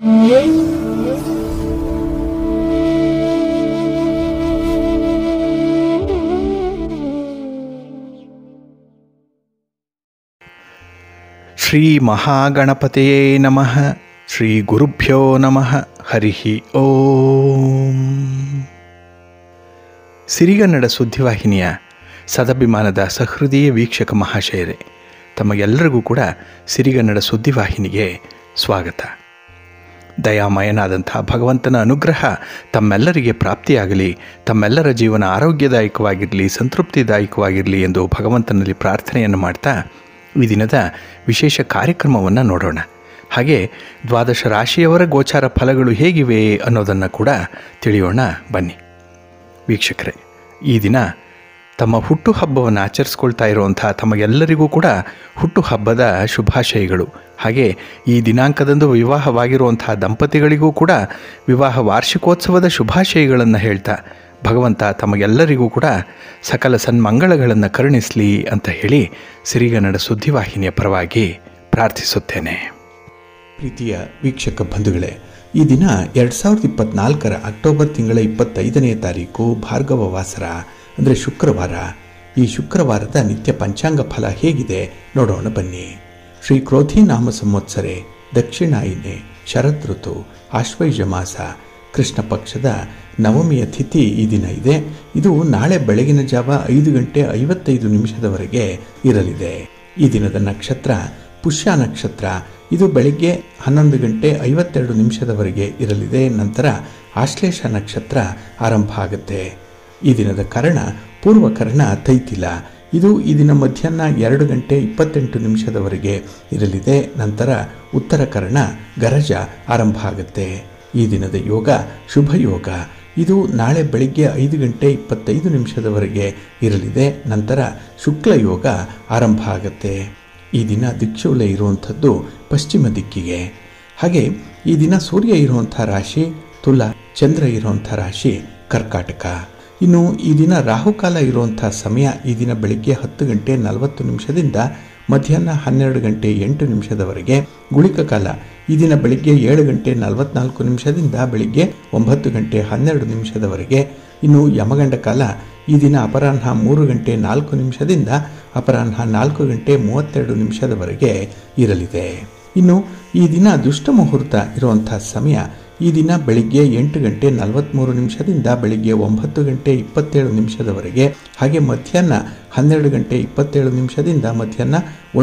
ಶ್ರೀ ಮಹಾಗಣಪತಿಯೇ ನಮಃ. ಶ್ರೀ ಗುರುಭ್ಯೋ ನಮಃ. ಹರಿ ಓಂ. ಸಿರಿಗನ್ನಡ ಸುದ್ದಿವಾಹಿನಿಯ ಸದಭಿಮಾನದ ಸಹೃದಯ ವೀಕ್ಷಕ ಮಹಾಶಯರೇ, ತಮಗೆಲ್ಲರಿಗೂ ಕೂಡ ಸಿರಿಗನ್ನಡ ಸುದ್ದಿವಾಹಿನಿಗೆ ಸ್ವಾಗತ. ದಯಾಮಯನಾದಂಥ ಭಗವಂತನ ಅನುಗ್ರಹ ತಮ್ಮೆಲ್ಲರಿಗೆ ಪ್ರಾಪ್ತಿಯಾಗಲಿ, ತಮ್ಮೆಲ್ಲರ ಜೀವನ ಆರೋಗ್ಯದಾಯಕವಾಗಿರಲಿ, ಸಂತೃಪ್ತಿದಾಯಕವಾಗಿರಲಿ ಎಂದು ಭಗವಂತನಲ್ಲಿ ಪ್ರಾರ್ಥನೆಯನ್ನು ಮಾಡ್ತಾ ಈ ದಿನದ ವಿಶೇಷ ಕಾರ್ಯಕ್ರಮವನ್ನು ನೋಡೋಣ. ಹಾಗೆ ದ್ವಾದಶ ರಾಶಿಯವರ ಗೋಚಾರ ಫಲಗಳು ಹೇಗಿವೆ ಅನ್ನೋದನ್ನು ಕೂಡ ತಿಳಿಯೋಣ ಬನ್ನಿ. ವೀಕ್ಷಕರೇ, ಈ ದಿನ ತಮ್ಮ ಹುಟ್ಟುಹಬ್ಬವನ್ನು ಆಚರಿಸ್ಕೊಳ್ತಾ ಇರುವಂಥ ತಮಗೆಲ್ಲರಿಗೂ ಕೂಡ ಹುಟ್ಟುಹಬ್ಬದ ಶುಭಾಶಯಗಳು. ಹಾಗೆ ಈ ದಿನಾಂಕದಂದು ವಿವಾಹವಾಗಿರುವಂಥ ದಂಪತಿಗಳಿಗೂ ಕೂಡ ವಿವಾಹ ವಾರ್ಷಿಕೋತ್ಸವದ ಶುಭಾಶಯಗಳನ್ನು ಹೇಳ್ತಾ ಭಗವಂತ ತಮಗೆಲ್ಲರಿಗೂ ಕೂಡ ಸಕಲ ಸನ್ಮಂಗಳಗಳನ್ನು ಕರುಣಿಸಲಿ ಅಂತ ಹೇಳಿ ಸಿರಿಗನ್ನಡ ಸುದ್ದಿವಾಹಿನಿಯ ಪರವಾಗಿ ಪ್ರಾರ್ಥಿಸುತ್ತೇನೆ. ಪ್ರೀತಿಯ ವೀಕ್ಷಕ ಬಂಧುಗಳೇ, ಈ ದಿನ 2024 ಅಕ್ಟೋಬರ್ ತಿಂಗಳ 25ನೇ ತಾರೀಕು ಭಾರ್ಗವ ವಾಸರ ಅಂದರೆ ಶುಕ್ರವಾರ. ಈ ಶುಕ್ರವಾರದ ನಿತ್ಯ ಪಂಚಾಂಗ ಫಲ ಹೇಗಿದೆ ನೋಡೋಣ ಬನ್ನಿ. ಶ್ರೀ ಕ್ರೋಧಿ ನಾಮ ಸಂವತ್ಸರೆ ದಕ್ಷಿಣಾಯಿನೆ ಶರದ್ ಋತು ಆಶ್ವಯುಜ ಮಾಸ ಕೃಷ್ಣ ಪಕ್ಷದ ನವಮಿಯ ತಿಥಿ ಈ ದಿನ ಇದೆ. ಇದು ನಾಳೆ ಬೆಳಗಿನ ಜಾವ 5:55 ಇರಲಿದೆ. ಈ ದಿನದ ನಕ್ಷತ್ರ ಪುಷ್ಯ ನಕ್ಷತ್ರ. ಇದು ಬೆಳಿಗ್ಗೆ 11:52 ಇರಲಿದೆ. ನಂತರ ಆಶ್ಲೇಷ ನಕ್ಷತ್ರ ಆರಂಭ ಆಗುತ್ತೆ. ಈ ದಿನದ ಕರ್ಣ ಪೂರ್ವಕರ್ಣ ತೈತಿಲ. ಇದು ಈ ದಿನ ಮಧ್ಯಾಹ್ನ 2:28 ಇರಲಿದೆ. ನಂತರ ಉತ್ತರ ಕರ್ಣ ಗರಜ ಆರಂಭ ಆಗುತ್ತೆ. ಈ ದಿನದ ಯೋಗ ಶುಭ ಯೋಗ. ಇದು ನಾಳೆ ಬೆಳಿಗ್ಗೆ 5:25 ಇರಲಿದೆ. ನಂತರ ಶುಕ್ಲ ಯೋಗ ಆರಂಭ ಆಗುತ್ತೆ. ಈ ದಿನ ದಿಕ್ಷೂಲೆ ಇರುವಂಥದ್ದು ಪಶ್ಚಿಮ ದಿಕ್ಕಿಗೆ. ಹಾಗೆ ಈ ದಿನ ಸೂರ್ಯ ಇರುವಂಥ ರಾಶಿ ತುಲಾ, ಚಂದ್ರ ಇರುವಂಥ ರಾಶಿ ಕರ್ಕಾಟಕ. ಇನ್ನು ಈ ದಿನ ರಾಹುಕಾಲ ಇರುವಂಥ ಸಮಯ ಈ ದಿನ ಬೆಳಿಗ್ಗೆ 10:40 ಮಧ್ಯಾಹ್ನ 12:08 ಗುಳಿಕ ಕಾಲ ಈ ದಿನ ಬೆಳಿಗ್ಗೆ 7:44 ಬೆಳಿಗ್ಗೆ 9:12 ಇನ್ನು ಯಮಗಂಡ ಕಾಲ ಈ ದಿನ ಅಪರಾಹ್ನ 3:04 ಅಪರಾಹ್ನ 4:32 ಇರಲಿದೆ. ಇನ್ನು ಈ ದಿನ ದುಷ್ಟ ಮುಹೂರ್ತ ಇರುವಂಥ ಸಮಯ ಈ ದಿನ ಬೆಳಿಗ್ಗೆ 8:43 ಬೆಳಿಗ್ಗೆ 9:27 ಹಾಗೆ ಮಧ್ಯಾಹ್ನ 12:27 ಮಧ್ಯಾಹ್ನ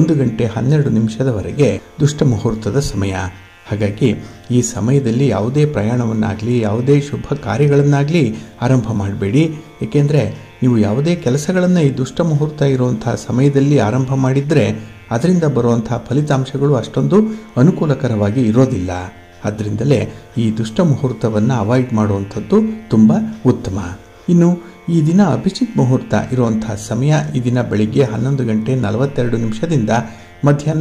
1:12 ದುಷ್ಟ ಮುಹೂರ್ತದ ಸಮಯ. ಹಾಗಾಗಿ ಈ ಸಮಯದಲ್ಲಿ ಯಾವುದೇ ಪ್ರಯಾಣವನ್ನಾಗಲಿ ಯಾವುದೇ ಶುಭ ಕಾರ್ಯಗಳನ್ನಾಗಲಿ ಆರಂಭ ಮಾಡಬೇಡಿ. ಏಕೆಂದರೆ ನೀವು ಯಾವುದೇ ಕೆಲಸಗಳನ್ನು ಈ ದುಷ್ಟ ಮುಹೂರ್ತ ಇರುವಂಥ ಸಮಯದಲ್ಲಿ ಆರಂಭ ಮಾಡಿದರೆ ಅದರಿಂದ ಬರುವಂಥ ಫಲಿತಾಂಶಗಳು ಅಷ್ಟೊಂದು ಅನುಕೂಲಕರವಾಗಿ ಇರೋದಿಲ್ಲ. ಆದ್ದರಿಂದಲೇ ಈ ದುಷ್ಟ ಮುಹೂರ್ತವನ್ನು ಅವಾಯ್ಡ್ ಮಾಡುವಂಥದ್ದು ತುಂಬ ಉತ್ತಮ. ಇನ್ನು ಈ ದಿನ ಅಭಿಜಿತ್ ಮುಹೂರ್ತ ಇರುವಂಥ ಸಮಯ ಈ ದಿನ ಬೆಳಿಗ್ಗೆ 11:42 ಮಧ್ಯಾಹ್ನ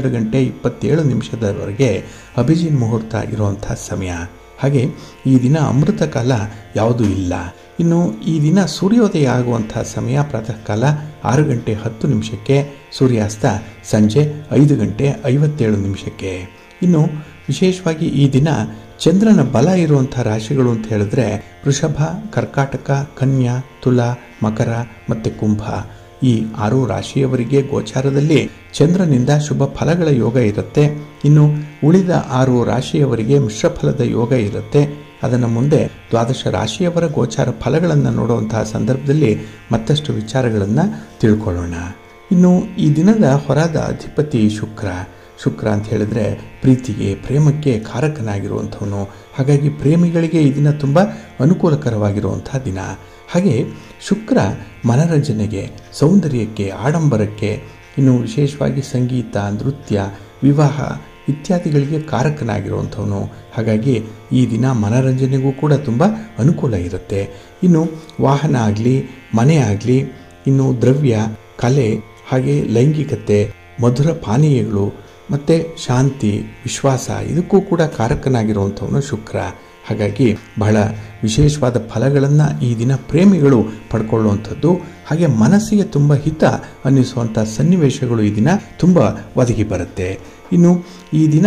12:27 ಅಭಿಜಿತ್ ಮುಹೂರ್ತ ಇರುವಂಥ ಸಮಯ. ಹಾಗೆ ಈ ದಿನ ಅಮೃತ ಕಾಲ ಯಾವುದೂ ಇಲ್ಲ. ಇನ್ನು ಈ ದಿನ ಸೂರ್ಯೋದಯ ಆಗುವಂಥ ಸಮಯ ಪ್ರಾತಃ ಕಾಲ 6:10 ಸೂರ್ಯಾಸ್ತ ಸಂಜೆ 5:57. ಇನ್ನು ವಿಶೇಷವಾಗಿ ಈ ದಿನ ಚಂದ್ರನ ಬಲ ಇರುವಂಥ ರಾಶಿಗಳು ಅಂತ ಹೇಳಿದ್ರೆ ವೃಷಭ, ಕರ್ಕಾಟಕ, ಕನ್ಯಾ, ತುಲಾ, ಮಕರ ಮತ್ತು ಕುಂಭ. ಈ 6 ರಾಶಿಯವರಿಗೆ ಗೋಚಾರದಲ್ಲಿ ಚಂದ್ರನಿಂದ ಶುಭ ಫಲಗಳ ಯೋಗ ಇರುತ್ತೆ. ಇನ್ನು ಉಳಿದ 6 ರಾಶಿಯವರಿಗೆ ಮಿಶ್ರ ಫಲದ ಯೋಗ ಇರುತ್ತೆ. ಅದನ್ನು ಮುಂದೆ ದ್ವಾದಶ ರಾಶಿಯವರ ಗೋಚಾರ ಫಲಗಳನ್ನು ನೋಡುವಂತಹ ಸಂದರ್ಭದಲ್ಲಿ ಮತ್ತಷ್ಟು ವಿಚಾರಗಳನ್ನು ತಿಳ್ಕೊಳ್ಳೋಣ. ಇನ್ನು ಈ ದಿನದ ಹೊರದ ಅಧಿಪತಿ ಶುಕ್ರ ಅಂತ ಹೇಳಿದ್ರೆ ಪ್ರೀತಿಗೆ ಪ್ರೇಮಕ್ಕೆ ಕಾರಕನಾಗಿರುವಂಥವನು. ಹಾಗಾಗಿ ಪ್ರೇಮಿಗಳಿಗೆ ಈ ದಿನ ತುಂಬ ಅನುಕೂಲಕರವಾಗಿರುವಂಥ ದಿನ. ಹಾಗೆ ಶುಕ್ರ ಮನರಂಜನೆಗೆ, ಸೌಂದರ್ಯಕ್ಕೆ, ಆಡಂಬರಕ್ಕೆ, ಇನ್ನು ವಿಶೇಷವಾಗಿ ಸಂಗೀತ, ನೃತ್ಯ, ವಿವಾಹ ಇತ್ಯಾದಿಗಳಿಗೆ ಕಾರಕನಾಗಿರುವಂಥವನು. ಹಾಗಾಗಿ ಈ ದಿನ ಮನರಂಜನೆಗೂ ಕೂಡ ತುಂಬ ಅನುಕೂಲ ಇರುತ್ತೆ. ಇನ್ನು ವಾಹನ ಆಗಲಿ, ಮನೆ ಆಗಲಿ, ಇನ್ನು ದ್ರವ್ಯ, ಕಲೆ, ಹಾಗೆ ಲೈಂಗಿಕತೆ, ಮಧುರ ಪಾನೀಯಗಳು ಮತ್ತು ಶಾಂತಿ, ವಿಶ್ವಾಸ ಇದಕ್ಕೂ ಕೂಡ ಕಾರಕನಾಗಿರುವಂಥವನು ಶುಕ್ರ. ಹಾಗಾಗಿ ಬಹಳ ವಿಶೇಷವಾದ ಫಲಗಳನ್ನು ಈ ದಿನ ಪ್ರೇಮಿಗಳು ಪಡ್ಕೊಳ್ಳುವಂಥದ್ದು. ಹಾಗೆ ಮನಸ್ಸಿಗೆ ತುಂಬ ಹಿತ ಅನ್ನಿಸುವಂಥ ಸನ್ನಿವೇಶಗಳು ಈ ದಿನ ತುಂಬ ಒದಗಿ ಬರುತ್ತೆ. ಇನ್ನು ಈ ದಿನ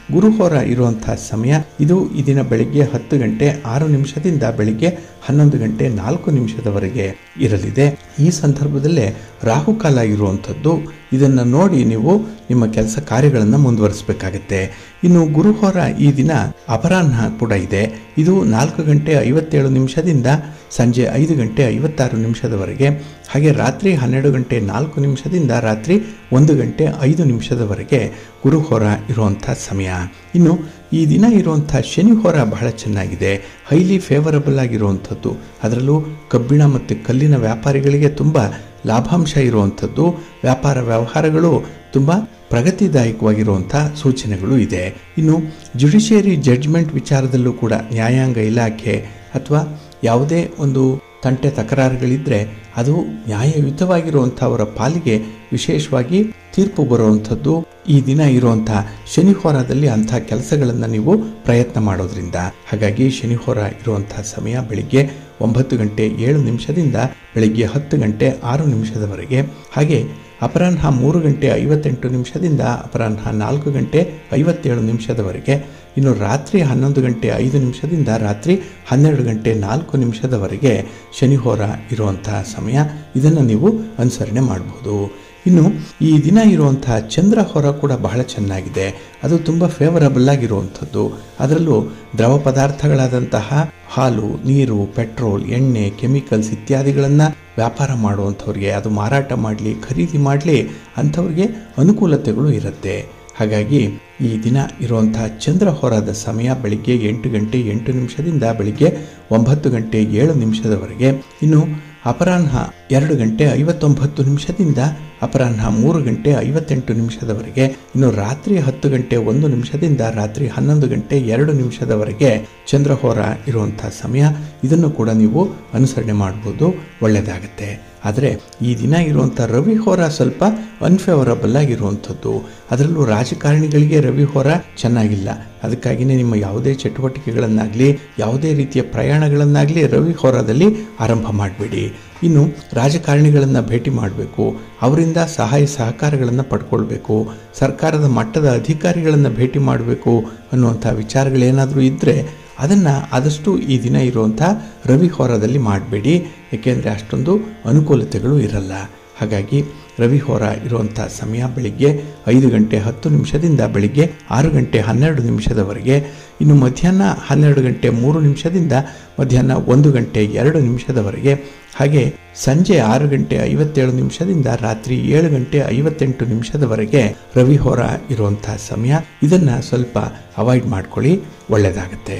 ಗುರುಹೋರ ಇರುವಂತಹ ಸಮಯ ಇದು ಈ ದಿನ ಬೆಳಿಗ್ಗೆ 10 ಗಂಟೆ 6 ನಿಮಿಷದಿಂದ ಬೆಳಿಗ್ಗೆ 11 ಗಂಟೆ 4 ನಿಮಿಷದವರೆಗೆ ಇರಲಿದೆ. ಈ ಸಂದರ್ಭದಲ್ಲೇ ರಾಹುಕಾಲ ಇರುವಂಥದ್ದು. ಇದನ್ನು ನೋಡಿ ನೀವು ನಿಮ್ಮ ಕೆಲಸ ಕಾರ್ಯಗಳನ್ನು ಮುಂದುವರಿಸಬೇಕಾಗತ್ತೆ. ಇನ್ನು ಗುರುಹೋರ ಈ ದಿನ ಅಪರಾಹ್ನ ಕೂಡ ಇದೆ. ಇದು 4 ಗಂಟೆ 57 ನಿಮಿಷದಿಂದ ಸಂಜೆ 5 ಗಂಟೆ 56 ನಿಮಿಷದವರೆಗೆ, ಹಾಗೆ ರಾತ್ರಿ 12 ಗಂಟೆ 4 ನಿಮಿಷದಿಂದ ರಾತ್ರಿ 1 ಗಂಟೆ 5 ನಿಮಿಷದವರೆಗೆ ಗುರುಹೋರ ಇರುವಂಥ ಸಮಯ. ಇನ್ನು ಈ ದಿನ ಇರುವಂಥ ಶನಿಹೋರ ಬಹಳ ಚೆನ್ನಾಗಿದೆ, ಹೈಲಿ ಫೇವರಬಲ್ ಆಗಿರುವಂಥದ್ದು. ಅದರಲ್ಲೂ ಕಬ್ಬಿಣ ಮತ್ತು ಕಲ್ಲಿನ ವ್ಯಾಪಾರಿಗಳಿಗೆ ತುಂಬ ಲಾಭಾಂಶ ಇರುವಂಥದ್ದು. ವ್ಯಾಪಾರ ವ್ಯವಹಾರಗಳು ತುಂಬ ಪ್ರಗತಿದಾಯಕವಾಗಿರುವಂಥ ಸೂಚನೆಗಳು ಇದೆ. ಇನ್ನು ಜುಡಿಷಿಯರಿ ಜಡ್ಜ್ಮೆಂಟ್ ವಿಚಾರದಲ್ಲೂ ಕೂಡ ನ್ಯಾಯಾಂಗ ಇಲಾಖೆ ಅಥವಾ ಯಾವುದೇ ಒಂದು ತಂಟೆ ತಕರಾರುಗಳಿದ್ದರೆ ಅದು ನ್ಯಾಯಯುತವಾಗಿರುವಂಥವರ ಪಾಲಿಗೆ ವಿಶೇಷವಾಗಿ ತೀರ್ಪು ಬರುವಂಥದ್ದು ಈ ದಿನ ಇರುವಂಥ ಶನಿಹೋರದಲ್ಲಿ ಅಂಥ ಕೆಲಸಗಳನ್ನು ನೀವು ಪ್ರಯತ್ನ ಮಾಡೋದ್ರಿಂದ. ಹಾಗಾಗಿ ಶನಿಹೋರ ಇರುವಂಥ ಸಮಯ ಬೆಳಿಗ್ಗೆ 9 ಗಂಟೆ 7 ನಿಮಿಷದಿಂದ ಬೆಳಿಗ್ಗೆ 10 ಗಂಟೆ 6 ನಿಮಿಷದವರೆಗೆ, ಹಾಗೆ ಅಪರಾಹ್ನ 3 ಗಂಟೆ 58 ನಿಮಿಷದಿಂದ ಅಪರಾಹ್ನ 4 ಗಂಟೆ 57 ನಿಮಿಷದವರೆಗೆ. ಇನ್ನು ರಾತ್ರಿ 11 ಗಂಟೆ 5 ನಿಮಿಷದಿಂದ ರಾತ್ರಿ 12 ಗಂಟೆ 4 ನಿಮಿಷದವರೆಗೆ ಶನಿಹೋರ ಇರುವಂತಹ ಸಮಯ. ಇದನ್ನು ನೀವು ಅನುಸರಣೆ ಮಾಡಬಹುದು. ಇನ್ನು ಈ ದಿನ ಇರುವಂತಹ ಚಂದ್ರಹೋರ ಕೂಡ ಬಹಳ ಚೆನ್ನಾಗಿದೆ. ಅದು ತುಂಬ ಫೇವರಬಲ್ ಆಗಿರುವಂಥದ್ದು. ಅದರಲ್ಲೂ ದ್ರವ ಪದಾರ್ಥಗಳಾದಂತಹ ಹಾಲು, ನೀರು, ಪೆಟ್ರೋಲ್, ಎಣ್ಣೆ, ಕೆಮಿಕಲ್ಸ್ ಇತ್ಯಾದಿಗಳನ್ನು ವ್ಯಾಪಾರ ಮಾಡುವಂಥವ್ರಿಗೆ, ಅದು ಮಾರಾಟ ಮಾಡಲಿ ಖರೀದಿ ಮಾಡಲಿ ಅಂಥವ್ರಿಗೆ ಅನುಕೂಲತೆಗಳು ಇರುತ್ತೆ. ಹಾಗಾಗಿ ಈ ದಿನ ಇರುವಂತಹ ಚಂದ್ರಹೋರದ ಸಮಯ ಬೆಳಿಗ್ಗೆ 8 ಗಂಟೆ 8 ನಿಮಿಷದಿಂದ ಬೆಳಿಗ್ಗೆ 9 ಗಂಟೆ 7 ನಿಮಿಷದವರೆಗೆ. ಇನ್ನು ಅಪರಾಹ್ನ 2 ಗಂಟೆ 59 ನಿಮಿಷದಿಂದ ಅಪರಾಹ್ನ 3 ಗಂಟೆ 58 ನಿಮಿಷದವರೆಗೆ. ಇನ್ನು ರಾತ್ರಿ 10 ಗಂಟೆ 1 ನಿಮಿಷದಿಂದ ರಾತ್ರಿ 11 ಗಂಟೆ 2 ನಿಮಿಷದವರೆಗೆ ಚಂದ್ರಹೋರ ಇರುವಂತಹ ಸಮಯ. ಇದನ್ನು ಕೂಡ ನೀವು ಅನುಸರಣೆ ಮಾಡ್ಬೋದು, ಒಳ್ಳೆಯದಾಗುತ್ತೆ. ಆದರೆ ಈ ದಿನ ಇರುವಂಥ ರವಿಹೋರ ಸ್ವಲ್ಪ ಅನ್ಫೇವರಬಲ್ ಆಗಿರುವಂಥದ್ದು. ಅದರಲ್ಲೂ ರಾಜಕಾರಣಿಗಳಿಗೆ ರವಿಹೋರ ಚೆನ್ನಾಗಿಲ್ಲ. ಅದಕ್ಕಾಗಿಯೇ ನಿಮ್ಮ ಯಾವುದೇ ಚಟುವಟಿಕೆಗಳನ್ನಾಗಲಿ ಯಾವುದೇ ರೀತಿಯ ಪ್ರಯಾಣಗಳನ್ನಾಗಲಿ ರವಿಹೋರದಲ್ಲಿ ಆರಂಭ ಮಾಡಬೇಡಿ. ಇನ್ನು ರಾಜಕಾರಣಿಗಳನ್ನು ಭೇಟಿ ಮಾಡಬೇಕು, ಅವರಿಂದ ಸಹಾಯ ಸಹಕಾರಗಳನ್ನು ಪಡ್ಕೊಳ್ಬೇಕು, ಸರ್ಕಾರದ ಮಟ್ಟದ ಅಧಿಕಾರಿಗಳನ್ನು ಭೇಟಿ ಮಾಡಬೇಕು ಅನ್ನುವಂಥ ವಿಚಾರಗಳೇನಾದರೂ ಇದ್ದರೆ ಅದನ್ನು ಆದಷ್ಟು ಈ ದಿನ ಇರುವಂಥ ರವಿಹೋರದಲ್ಲಿ ಮಾಡಬೇಡಿ. ಏಕೆಂದರೆ ಅಷ್ಟೊಂದು ಅನುಕೂಲತೆಗಳು ಇರಲ್ಲ. ಹಾಗಾಗಿ ರವಿಹೋರ ಇರುವಂಥ ಸಮಯ ಬೆಳಿಗ್ಗೆ 5 ಗಂಟೆ 10 ನಿಮಿಷದಿಂದ ಬೆಳಿಗ್ಗೆ 6 ಗಂಟೆ 12 ನಿಮಿಷದವರೆಗೆ. ಇನ್ನು ಮಧ್ಯಾಹ್ನ 12 ಗಂಟೆ 3 ನಿಮಿಷದಿಂದ ಮಧ್ಯಾಹ್ನ 1 ಗಂಟೆ 2 ನಿಮಿಷದವರೆಗೆ, ಹಾಗೆ ಸಂಜೆ 6 ಗಂಟೆ 57 ನಿಮಿಷದಿಂದ ರಾತ್ರಿ 7 ಗಂಟೆ 58 ನಿಮಿಷದವರೆಗೆ ರವಿಹೋರ ಇರುವಂಥ ಸಮಯ. ಇದನ್ನು ಸ್ವಲ್ಪ ಅವಾಯ್ಡ್ ಮಾಡ್ಕೊಳ್ಳಿ, ಒಳ್ಳೆಯದಾಗತ್ತೆ.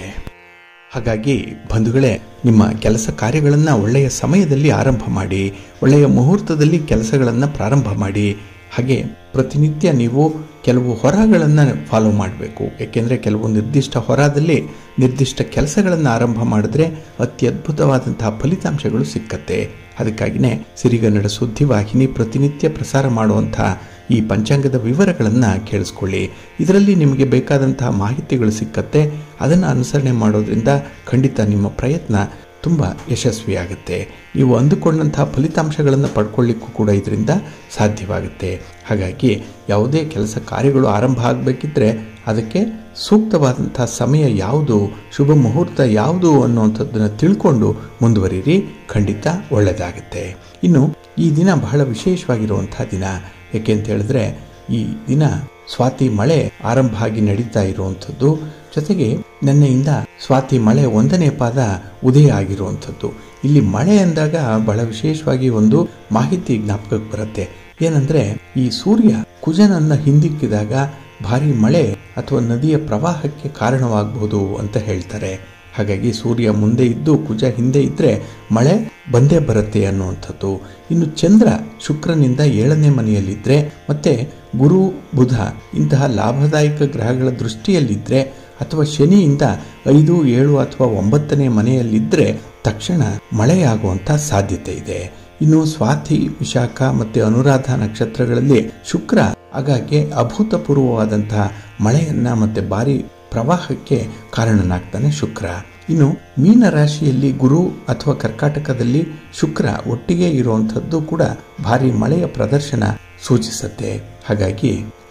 ಹಾಗಾಗಿ ಬಂಧುಗಳೇ, ನಿಮ್ಮ ಕೆಲಸ ಕಾರ್ಯಗಳನ್ನು ಒಳ್ಳೆಯ ಸಮಯದಲ್ಲಿ ಆರಂಭ ಮಾಡಿ, ಒಳ್ಳೆಯ ಮುಹೂರ್ತದಲ್ಲಿ ಕೆಲಸಗಳನ್ನು ಪ್ರಾರಂಭ ಮಾಡಿ. ಹಾಗೆ ಪ್ರತಿನಿತ್ಯ ನೀವು ಕೆಲವು ಹೊರಗಳನ್ನು ಫಾಲೋ ಮಾಡಬೇಕು. ಏಕೆಂದರೆ ಕೆಲವು ನಿರ್ದಿಷ್ಟ ಹೊರದಲ್ಲಿ ನಿರ್ದಿಷ್ಟ ಕೆಲಸಗಳನ್ನು ಆರಂಭ ಮಾಡಿದ್ರೆ ಅತ್ಯದ್ಭುತವಾದಂತಹ ಫಲಿತಾಂಶಗಳು ಸಿಕ್ಕತ್ತೆ. ಅದಕ್ಕಾಗಿಯೇ ಸಿರಿಗನ್ನಡ ಸುದ್ದಿವಾಹಿನಿ ಪ್ರತಿನಿತ್ಯ ಪ್ರಸಾರ ಮಾಡುವಂಥ ಈ ಪಂಚಾಂಗದ ವಿವರಗಳನ್ನು ಕೇಳಿಸ್ಕೊಳ್ಳಿ. ಇದರಲ್ಲಿ ನಿಮಗೆ ಬೇಕಾದಂತಹ ಮಾಹಿತಿಗಳು ಸಿಕ್ಕತ್ತೆ. ಅದನ್ನು ಅನುಸರಣೆ ಮಾಡೋದ್ರಿಂದ ಖಂಡಿತ ನಿಮ್ಮ ಪ್ರಯತ್ನ ತುಂಬ ಯಶಸ್ವಿಯಾಗುತ್ತೆ. ನೀವು ಅಂದುಕೊಂಡಂತಹ ಫಲಿತಾಂಶಗಳನ್ನು ಪಡ್ಕೊಳ್ಳಿಕ್ಕೂ ಕೂಡ ಇದರಿಂದ ಸಾಧ್ಯವಾಗುತ್ತೆ. ಹಾಗಾಗಿ ಯಾವುದೇ ಕೆಲಸ ಕಾರ್ಯಗಳು ಆರಂಭ ಆಗಬೇಕಿದ್ರೆ ಅದಕ್ಕೆ ಸೂಕ್ತವಾದಂಥ ಸಮಯ ಯಾವುದು, ಶುಭ ಮುಹೂರ್ತ ಯಾವುದು ಅನ್ನುವಂಥದ್ದನ್ನು ತಿಳ್ಕೊಂಡು ಮುಂದುವರಿರಿ, ಖಂಡಿತ ಒಳ್ಳೆಯದಾಗುತ್ತೆ. ಇನ್ನು ಈ ದಿನ ಬಹಳ ವಿಶೇಷವಾಗಿರುವಂಥ ದಿನ. ಏಕೆ ಅಂತ ಹೇಳಿದ್ರೆ ಈ ದಿನ ಸ್ವಾತಿ ಮಳೆ ಆರಂಭ ಆಗಿ ನಡೀತಾ ಇರುವಂಥದ್ದು. ಜೊತೆಗೆ ನಿನ್ನೆಯಿಂದ ಸ್ವಾತಿ ಮಳೆ 1ನೇ ಪಾದ ಉದಯ ಆಗಿರುವಂಥದ್ದು. ಇಲ್ಲಿ ಮಳೆ ಅಂದಾಗ ಬಹಳ ವಿಶೇಷವಾಗಿ ಒಂದು ಮಾಹಿತಿ ಜ್ಞಾಪಕಕ್ಕೆ ಬರುತ್ತೆ. ಏನಂದ್ರೆ ಈ ಸೂರ್ಯ ಕುಜನನ್ನ ಹಿಂದಿಕ್ಕಿದಾಗ ಭಾರಿ ಮಳೆ ಅಥವಾ ನದಿಯ ಪ್ರವಾಹಕ್ಕೆ ಕಾರಣವಾಗಬಹುದು ಅಂತ ಹೇಳ್ತಾರೆ. ಹಾಗಾಗಿ ಸೂರ್ಯ ಮುಂದೆ ಇದ್ದು ಕುಜ ಹಿಂದೆ ಇದ್ದರೆ ಮಳೆ ಬಂದೇ ಬರುತ್ತೆ ಅನ್ನುವಂಥದ್ದು. ಇನ್ನು ಚಂದ್ರ ಶುಕ್ರನಿಂದ 7ನೇ ಮನೆಯಲ್ಲಿದ್ದರೆ ಮತ್ತು ಗುರು ಬುಧ ಇಂತಹ ಲಾಭದಾಯಕ ಗ್ರಹಗಳ ದೃಷ್ಟಿಯಲ್ಲಿದ್ದರೆ ಅಥವಾ ಶನಿಯಿಂದ 5, 7 ಅಥವಾ 9ನೇ ಮನೆಯಲ್ಲಿದ್ದರೆ ತಕ್ಷಣ ಮಳೆಯಾಗುವಂಥ ಸಾಧ್ಯತೆ ಇದೆ. ಇನ್ನು ಸ್ವಾತಿ, ವಿಶಾಖ ಮತ್ತು ಅನುರಾಧ ನಕ್ಷತ್ರಗಳಲ್ಲಿ ಶುಕ್ರ ಆಗಾಗ್ಗೆ ಅಭೂತಪೂರ್ವವಾದಂತಹ ಮಳೆಯನ್ನ ಮತ್ತೆ ಭಾರಿ ಪ್ರವಾಹಕ್ಕೆ ಕಾರಣನಾಗ್ತಾನೆ ಶುಕ್ರ. ಇನ್ನು ಮೀನ ರಾಶಿಯಲ್ಲಿ ಗುರು ಅಥವಾ ಕರ್ಕಾಟಕದಲ್ಲಿ ಶುಕ್ರ ಒಟ್ಟಿಗೆ ಇರುವಂಥದ್ದು ಕೂಡ ಭಾರಿ ಮಳೆಯ ಪ್ರದರ್ಶನ ಸೂಚಿಸುತ್ತೆ. ಹಾಗಾಗಿ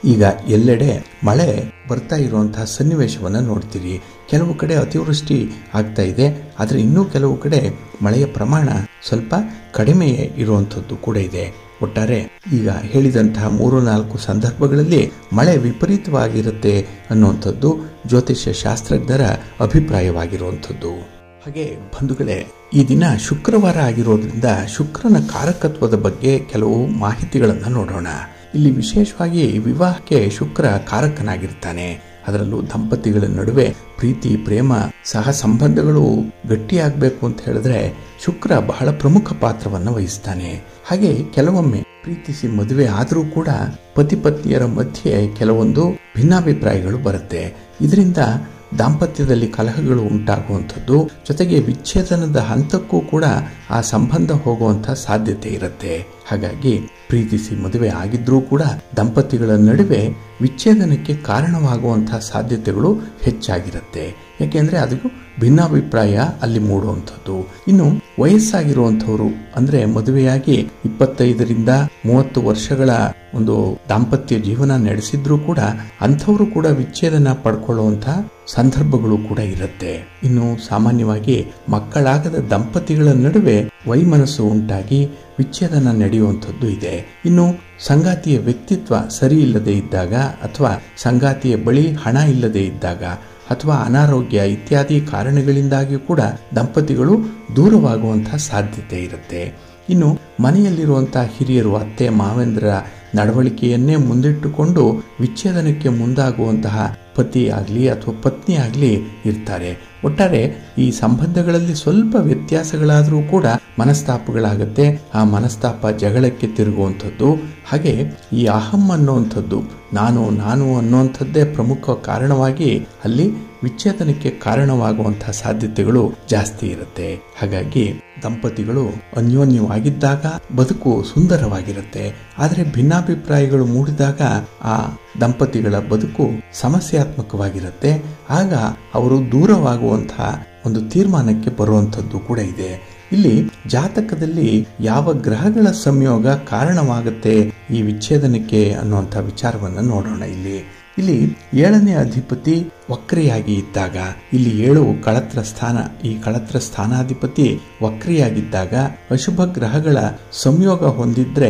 ಈಗ ಎಲ್ಲೆಡೆ ಮಳೆ ಬರ್ತಾ ಇರುವಂತಹ ಸನ್ನಿವೇಶವನ್ನು ನೋಡ್ತೀರಿ. ಕೆಲವು ಕಡೆ ಅತಿವೃಷ್ಟಿ ಆಗ್ತಾ ಇದೆ, ಆದರೆ ಇನ್ನೂ ಕೆಲವು ಕಡೆ ಮಳೆಯ ಪ್ರಮಾಣ ಸ್ವಲ್ಪ ಕಡಿಮೆ ಇರುವಂಥದ್ದು ಕೂಡ ಇದೆ. ಒಟ್ಟಾರೆ ಈಗ ಹೇಳಿದಂತಹ 3-4 ಸಂದರ್ಭಗಳಲ್ಲಿ ಮಳೆ ವಿಪರೀತವಾಗಿರುತ್ತೆ ಅನ್ನುವಂಥದ್ದು ಜ್ಯೋತಿಷ್ಯ ಶಾಸ್ತ್ರಜ್ಞರ ಅಭಿಪ್ರಾಯವಾಗಿರುವಂಥದ್ದು. ಹಾಗೆ ಬಂಧುಗಳೇ, ಈ ದಿನ ಶುಕ್ರವಾರ ಆಗಿರೋದ್ರಿಂದ ಶುಕ್ರನ ಕಾರಕತ್ವದ ಬಗ್ಗೆ ಕೆಲವು ಮಾಹಿತಿಗಳನ್ನು ನೋಡೋಣ. ಇಲ್ಲಿ ವಿಶೇಷವಾಗಿ ವಿವಾಹಕ್ಕೆ ಶುಕ್ರ ಕಾರಕನಾಗಿರ್ತಾನೆ. ಅದರಲ್ಲೂ ದಂಪತಿಗಳ ನಡುವೆ ಪ್ರೀತಿ, ಪ್ರೇಮ, ಸಹ ಸಂಬಂಧಗಳು ಗಟ್ಟಿಯಾಗಬೇಕು ಅಂತ ಹೇಳಿದ್ರೆ ಶುಕ್ರ ಬಹಳ ಪ್ರಮುಖ ಪಾತ್ರವನ್ನು ವಹಿಸ್ತಾನೆ. ಹಾಗೆ ಕೆಲವೊಮ್ಮೆ ಪ್ರೀತಿಸಿ ಮದುವೆ ಆದರೂ ಕೂಡ ಪತಿ ಪತ್ನಿಯರ ಮಧ್ಯೆ ಕೆಲವೊಂದು ಭಿನ್ನಾಭಿಪ್ರಾಯಗಳು ಬರುತ್ತೆ. ಇದರಿಂದ ದಾಂಪತ್ಯದಲ್ಲಿ ಕಲಹಗಳು ಉಂಟಾಗುವಂಥದ್ದು, ಜೊತೆಗೆ ವಿಚ್ಛೇದನದ ಹಂತಕ್ಕೂ ಕೂಡ ಆ ಸಂಬಂಧ ಹೋಗುವಂಥ ಸಾಧ್ಯತೆ ಇರುತ್ತೆ. ಹಾಗಾಗಿ ಪ್ರೀತಿಸಿ ಮದುವೆ ಆಗಿದ್ರೂ ಕೂಡ ದಂಪತಿಗಳ ನಡುವೆ ವಿಚ್ಛೇದನಕ್ಕೆ ಕಾರಣವಾಗುವಂತಹ ಸಾಧ್ಯತೆಗಳು ಹೆಚ್ಚಾಗಿರುತ್ತೆ. ಯಾಕೆಂದ್ರೆ ಅದಕ್ಕೂ ಭಿನ್ನಾಭಿಪ್ರಾಯ ಅಲ್ಲಿ ಮೂಡುವಂಥದ್ದು. ಇನ್ನು ವಯಸ್ಸಾಗಿರುವಂಥವ್ರು ಅಂದ್ರೆ ಮದುವೆಯಾಗಿ 25-30 ವರ್ಷಗಳ ಒಂದು ದಾಂಪತ್ಯ ಜೀವನ ನಡೆಸಿದ್ರೂ ಕೂಡ ಅಂಥವರು ಕೂಡ ವಿಚ್ಛೇದನ ಪಡ್ಕೊಳ್ಳುವಂತ ಸಂದರ್ಭಗಳು ಕೂಡ ಇರುತ್ತೆ. ಇನ್ನು ಸಾಮಾನ್ಯವಾಗಿ ಮಕ್ಕಳಾಗದ ದಂಪತಿಗಳ ನಡುವೆ ವೈಮನಸ್ಸು ಉಂಟಾಗಿ ವಿಚ್ಛೇದನ ನಡೆಯುವಂಥದ್ದು ಇದೆ. ಇನ್ನು ಸಂಗಾತಿಯ ವ್ಯಕ್ತಿತ್ವ ಸರಿ ಇಲ್ಲದೆ ಇದ್ದಾಗ, ಅಥವಾ ಸಂಗಾತಿಯ ಬಳಿ ಹಣ ಇಲ್ಲದೆ ಇದ್ದಾಗ, ಅಥವಾ ಅನಾರೋಗ್ಯ ಇತ್ಯಾದಿ ಕಾರಣಗಳಿಂದಾಗಿ ಕೂಡ ದಂಪತಿಗಳು ದೂರವಾಗುವಂತಹ ಸಾಧ್ಯತೆ ಇರುತ್ತೆ. ಇನ್ನು ಮನೆಯಲ್ಲಿರುವಂತಹ ಹಿರಿಯರು, ಅತ್ತೆ ಮಾವಂದಿರ ನಡವಳಿಕೆಯನ್ನೇ ಮುಂದಿಟ್ಟುಕೊಂಡು ವಿಚ್ಛೇದನಕ್ಕೆ ಮುಂದಾಗುವಂತಹ ಪತಿ ಆಗಲಿ ಅಥವಾ ಪತ್ನಿ ಆಗಲಿ ಇರ್ತಾರೆ. ಒಟ್ಟಾರೆ ಈ ಸಂಬಂಧಗಳಲ್ಲಿ ಸ್ವಲ್ಪ ವ್ಯತ್ಯಾಸಗಳಾದರೂ ಕೂಡ ಮನಸ್ತಾಪಗಳಾಗತ್ತೆ. ಆ ಮನಸ್ತಾಪ ಜಗಳಕ್ಕೆ ತಿರುಗುವಂಥದ್ದು. ಹಾಗೆ ಈ ಅಹಂ ಅನ್ನುವಂಥದ್ದು, ನಾನು ಅನ್ನುವಂಥದ್ದೇ ಪ್ರಮುಖ ಕಾರಣವಾಗಿ ಅಲ್ಲಿ ವಿಚ್ಛೇದನಕ್ಕೆ ಕಾರಣವಾಗುವಂತಹ ಸಾಧ್ಯತೆಗಳು ಜಾಸ್ತಿ ಇರುತ್ತೆ. ಹಾಗಾಗಿ ದಂಪತಿಗಳು ಅನ್ಯೋನ್ಯವಾಗಿದ್ದಾಗ ಬದುಕು ಸುಂದರವಾಗಿರುತ್ತೆ. ಆದರೆ ಭಿನ್ನಾಭಿಪ್ರಾಯಗಳು ಮೂಡಿದಾಗ ಆ ದಂಪತಿಗಳ ಬದುಕು ಸಮಸ್ಯಾತ್ಮಕವಾಗಿರುತ್ತೆ. ಆಗ ಅವರು ದೂರವಾಗುವಂತಹ ಒಂದು ತೀರ್ಮಾನಕ್ಕೆ ಬರುವಂಥದ್ದು ಕೂಡ ಇದೆ. ಇಲ್ಲಿ ಜಾತಕದಲ್ಲಿ ಯಾವ ಗ್ರಹಗಳ ಸಂಯೋಗ ಕಾರಣವಾಗುತ್ತೆ ಈ ವಿಚ್ಛೇದನಕ್ಕೆ ಅನ್ನುವಂಥ ವಿಚಾರವನ್ನು ನೋಡೋಣ. ಇಲ್ಲಿ 7ನೇ ಅಧಿಪತಿ ವಕ್ರಿಯಾಗಿ ಇದ್ದಾಗ, ಇಲ್ಲಿ 7 ಕಳತ್ರ ಸ್ಥಾನ, ಈ ಕಳತ್ರ ಸ್ಥಾನಾಧಿಪತಿ ವಕ್ರಿಯಾಗಿದ್ದಾಗ ಅಶುಭ ಗ್ರಹಗಳ ಸಂಯೋಗ ಹೊಂದಿದ್ರೆ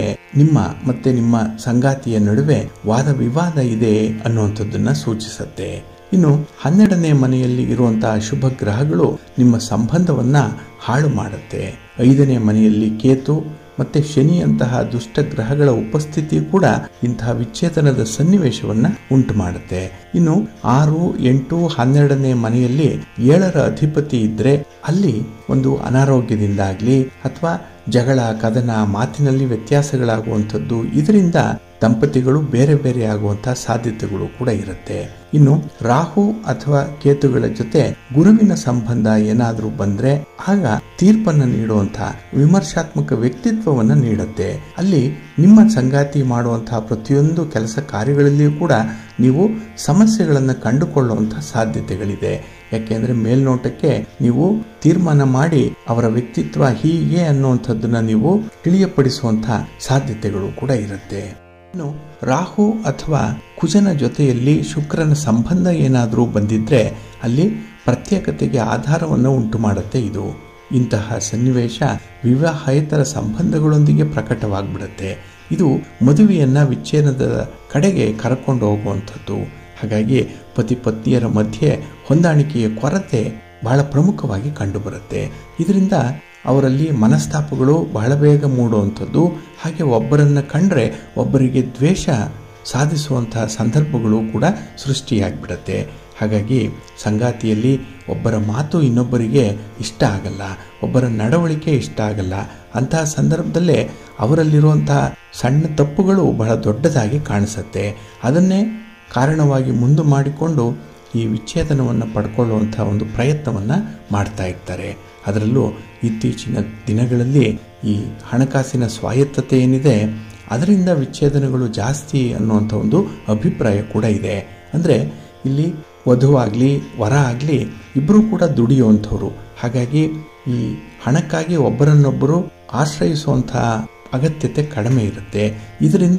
ನಿಮ್ಮ ಸಂಗಾತಿಯ ನಡುವೆ ವಾದ ವಿವಾದ ಇದೆ ಅನ್ನುವಂಥದ್ದನ್ನ ಸೂಚಿಸುತ್ತೆ. ಇನ್ನು 12ನೇ ಮನೆಯಲ್ಲಿ ಇರುವಂತಹ ಅಶುಭ ಗ್ರಹಗಳು ನಿಮ್ಮ ಸಂಬಂಧವನ್ನ ಹಾಳು ಮಾಡುತ್ತೆ. 5ನೇ ಮನೆಯಲ್ಲಿ ಕೇತು ಮತ್ತೆ ಶನಿಯಂತಹ ದುಷ್ಟ ಗ್ರಹಗಳ ಉಪಸ್ಥಿತಿ ಕೂಡ ಇಂತಹ ವಿಚ್ಛೇದನದ ಸನ್ನಿವೇಶವನ್ನ ಉಂಟು ಮಾಡುತ್ತೆ. ಇನ್ನು 6, 8, 12ನೇ ಮನೆಯಲ್ಲಿ 7ರ ಅಧಿಪತಿ ಇದ್ರೆ ಅಲ್ಲಿ ಒಂದು ಅನಾರೋಗ್ಯದಿಂದಾಗ್ಲಿ ಅಥವಾ ಜಗಳ, ಕದನ, ಮಾತಿನಲ್ಲಿ ವ್ಯತ್ಯಾಸಗಳಾಗುವಂಥದ್ದು, ಇದರಿಂದ ದಂಪತಿಗಳು ಬೇರೆ ಬೇರೆ ಆಗುವಂತಹ ಸಾಧ್ಯತೆಗಳು ಕೂಡ ಇರುತ್ತೆ. ಇನ್ನು ರಾಹು ಅಥವಾ ಕೇತುಗಳ ಜೊತೆ ಗುರುವಿನ ಸಂಬಂಧ ಏನಾದ್ರೂ ಬಂದ್ರೆ ಆಗ ತೀರ್ಪನ್ನು ನೀಡುವಂತಹ ವಿಮರ್ಶಾತ್ಮಕ ವ್ಯಕ್ತಿತ್ವವನ್ನು ನೀಡುತ್ತೆ. ಅಲ್ಲಿ ನಿಮ್ಮ ಸಂಗಾತಿ ಮಾಡುವಂತಹ ಪ್ರತಿಯೊಂದು ಕೆಲಸ ಕಾರ್ಯಗಳಲ್ಲಿಯೂ ಕೂಡ ನೀವು ಸಮಸ್ಯೆಗಳನ್ನು ಕಂಡುಕೊಳ್ಳುವಂತಹ ಸಾಧ್ಯತೆಗಳಿದೆ. ಯಾಕೆಂದ್ರೆ ಮೇಲ್ನೋಟಕ್ಕೆ ನೀವು ತೀರ್ಮಾನ ಮಾಡಿ ಅವರ ವ್ಯಕ್ತಿತ್ವ ಹೀಗೆ ಅನ್ನುವಂಥದ್ದನ್ನ ನೀವು ತಿಳಿಯಪಡಿಸುವಂತಹ ಸಾಧ್ಯತೆಗಳು ಕೂಡ ಇರುತ್ತೆ. ಇನ್ನು ರಾಹು ಅಥವಾ ಕುಜನ ಜೊತೆಯಲ್ಲಿ ಶುಕ್ರನ ಸಂಬಂಧ ಏನಾದರೂ ಬಂದಿದ್ರೆ ಅಲ್ಲಿ ಪ್ರತ್ಯೇಕತೆಗೆ ಆಧಾರವನ್ನು ಉಂಟು ಮಾಡುತ್ತೆ. ಇಂತಹ ಸನ್ನಿವೇಶ ವಿವಾಹೇತರ ಸಂಬಂಧಗಳೊಂದಿಗೆ ಪ್ರಕಟವಾಗ್ಬಿಡುತ್ತೆ. ಇದು ಮದುವೆಯನ್ನ ವಿಚ್ಛೇದನದ ಕಡೆಗೆ ಕರ್ಕೊಂಡು ಹೋಗುವಂಥದ್ದು. ಹಾಗಾಗಿ ಪತಿ ಪತ್ನಿಯರ ಮಧ್ಯೆ ಹೊಂದಾಣಿಕೆಯ ಕೊರತೆ ಬಹಳ ಪ್ರಮುಖವಾಗಿ ಕಂಡುಬರುತ್ತೆ. ಇದರಿಂದ ಅವರಲ್ಲಿ ಮನಸ್ತಾಪಗಳು ಬಹಳ ಬೇಗ ಮೂಡುವಂಥದ್ದು. ಹಾಗೆ ಒಬ್ಬರನ್ನ ಕಂಡ್ರೆ ಒಬ್ಬರಿಗೆ ದ್ವೇಷ ಸಾಧಿಸುವಂತಹ ಸಂದರ್ಭಗಳು ಕೂಡ ಸೃಷ್ಟಿಯಾಗ್ಬಿಡತ್ತೆ. ಹಾಗಾಗಿ ಸಂಗಾತಿಯಲ್ಲಿ ಒಬ್ಬರ ಮಾತು ಇನ್ನೊಬ್ಬರಿಗೆ ಇಷ್ಟ ಆಗಲ್ಲ, ಒಬ್ಬರ ನಡವಳಿಕೆ ಇಷ್ಟ ಆಗಲ್ಲ. ಅಂತಹ ಸಂದರ್ಭದಲ್ಲೇ ಅವರಲ್ಲಿರುವಂತಹ ಸಣ್ಣ ತಪ್ಪುಗಳು ಬಹಳ ದೊಡ್ಡದಾಗಿ ಕಾಣಿಸುತ್ತೆ. ಅದನ್ನೇ ಕಾರಣವಾಗಿ ಮುಂದೆ ಮಾಡಿಕೊಂಡು ಈ ವಿಚ್ಛೇದನವನ್ನು ಪಡ್ಕೊಳ್ಳುವಂತಹ ಒಂದು ಪ್ರಯತ್ನವನ್ನು ಮಾಡ್ತಾ ಇರ್ತಾರೆ. ಅದರಲ್ಲೂ ಇತ್ತೀಚಿನ ದಿನಗಳಲ್ಲಿ ಈ ಹಣಕಾಸಿನ ಸ್ವಾಯತ್ತತೆ ಏನಿದೆ ಅದರಿಂದ ವಿಚ್ಛೇದನಗಳು ಜಾಸ್ತಿ ಅನ್ನುವಂಥ ಒಂದು ಅಭಿಪ್ರಾಯ ಕೂಡ ಇದೆ. ಅಂದರೆ ಇಲ್ಲಿ ವಧುವಾಗಲಿ ವರ ಆಗಲಿ ಇಬ್ಬರೂ ಕೂಡ ದುಡಿಯುವಂಥವ್ರು. ಹಾಗಾಗಿ ಈ ಹಣಕ್ಕಾಗಿ ಒಬ್ಬರನ್ನೊಬ್ಬರು ಆಶ್ರಯಿಸುವಂತಹ ಅಗತ್ಯತೆ ಕಡಿಮೆ ಇರುತ್ತೆ. ಇದರಿಂದ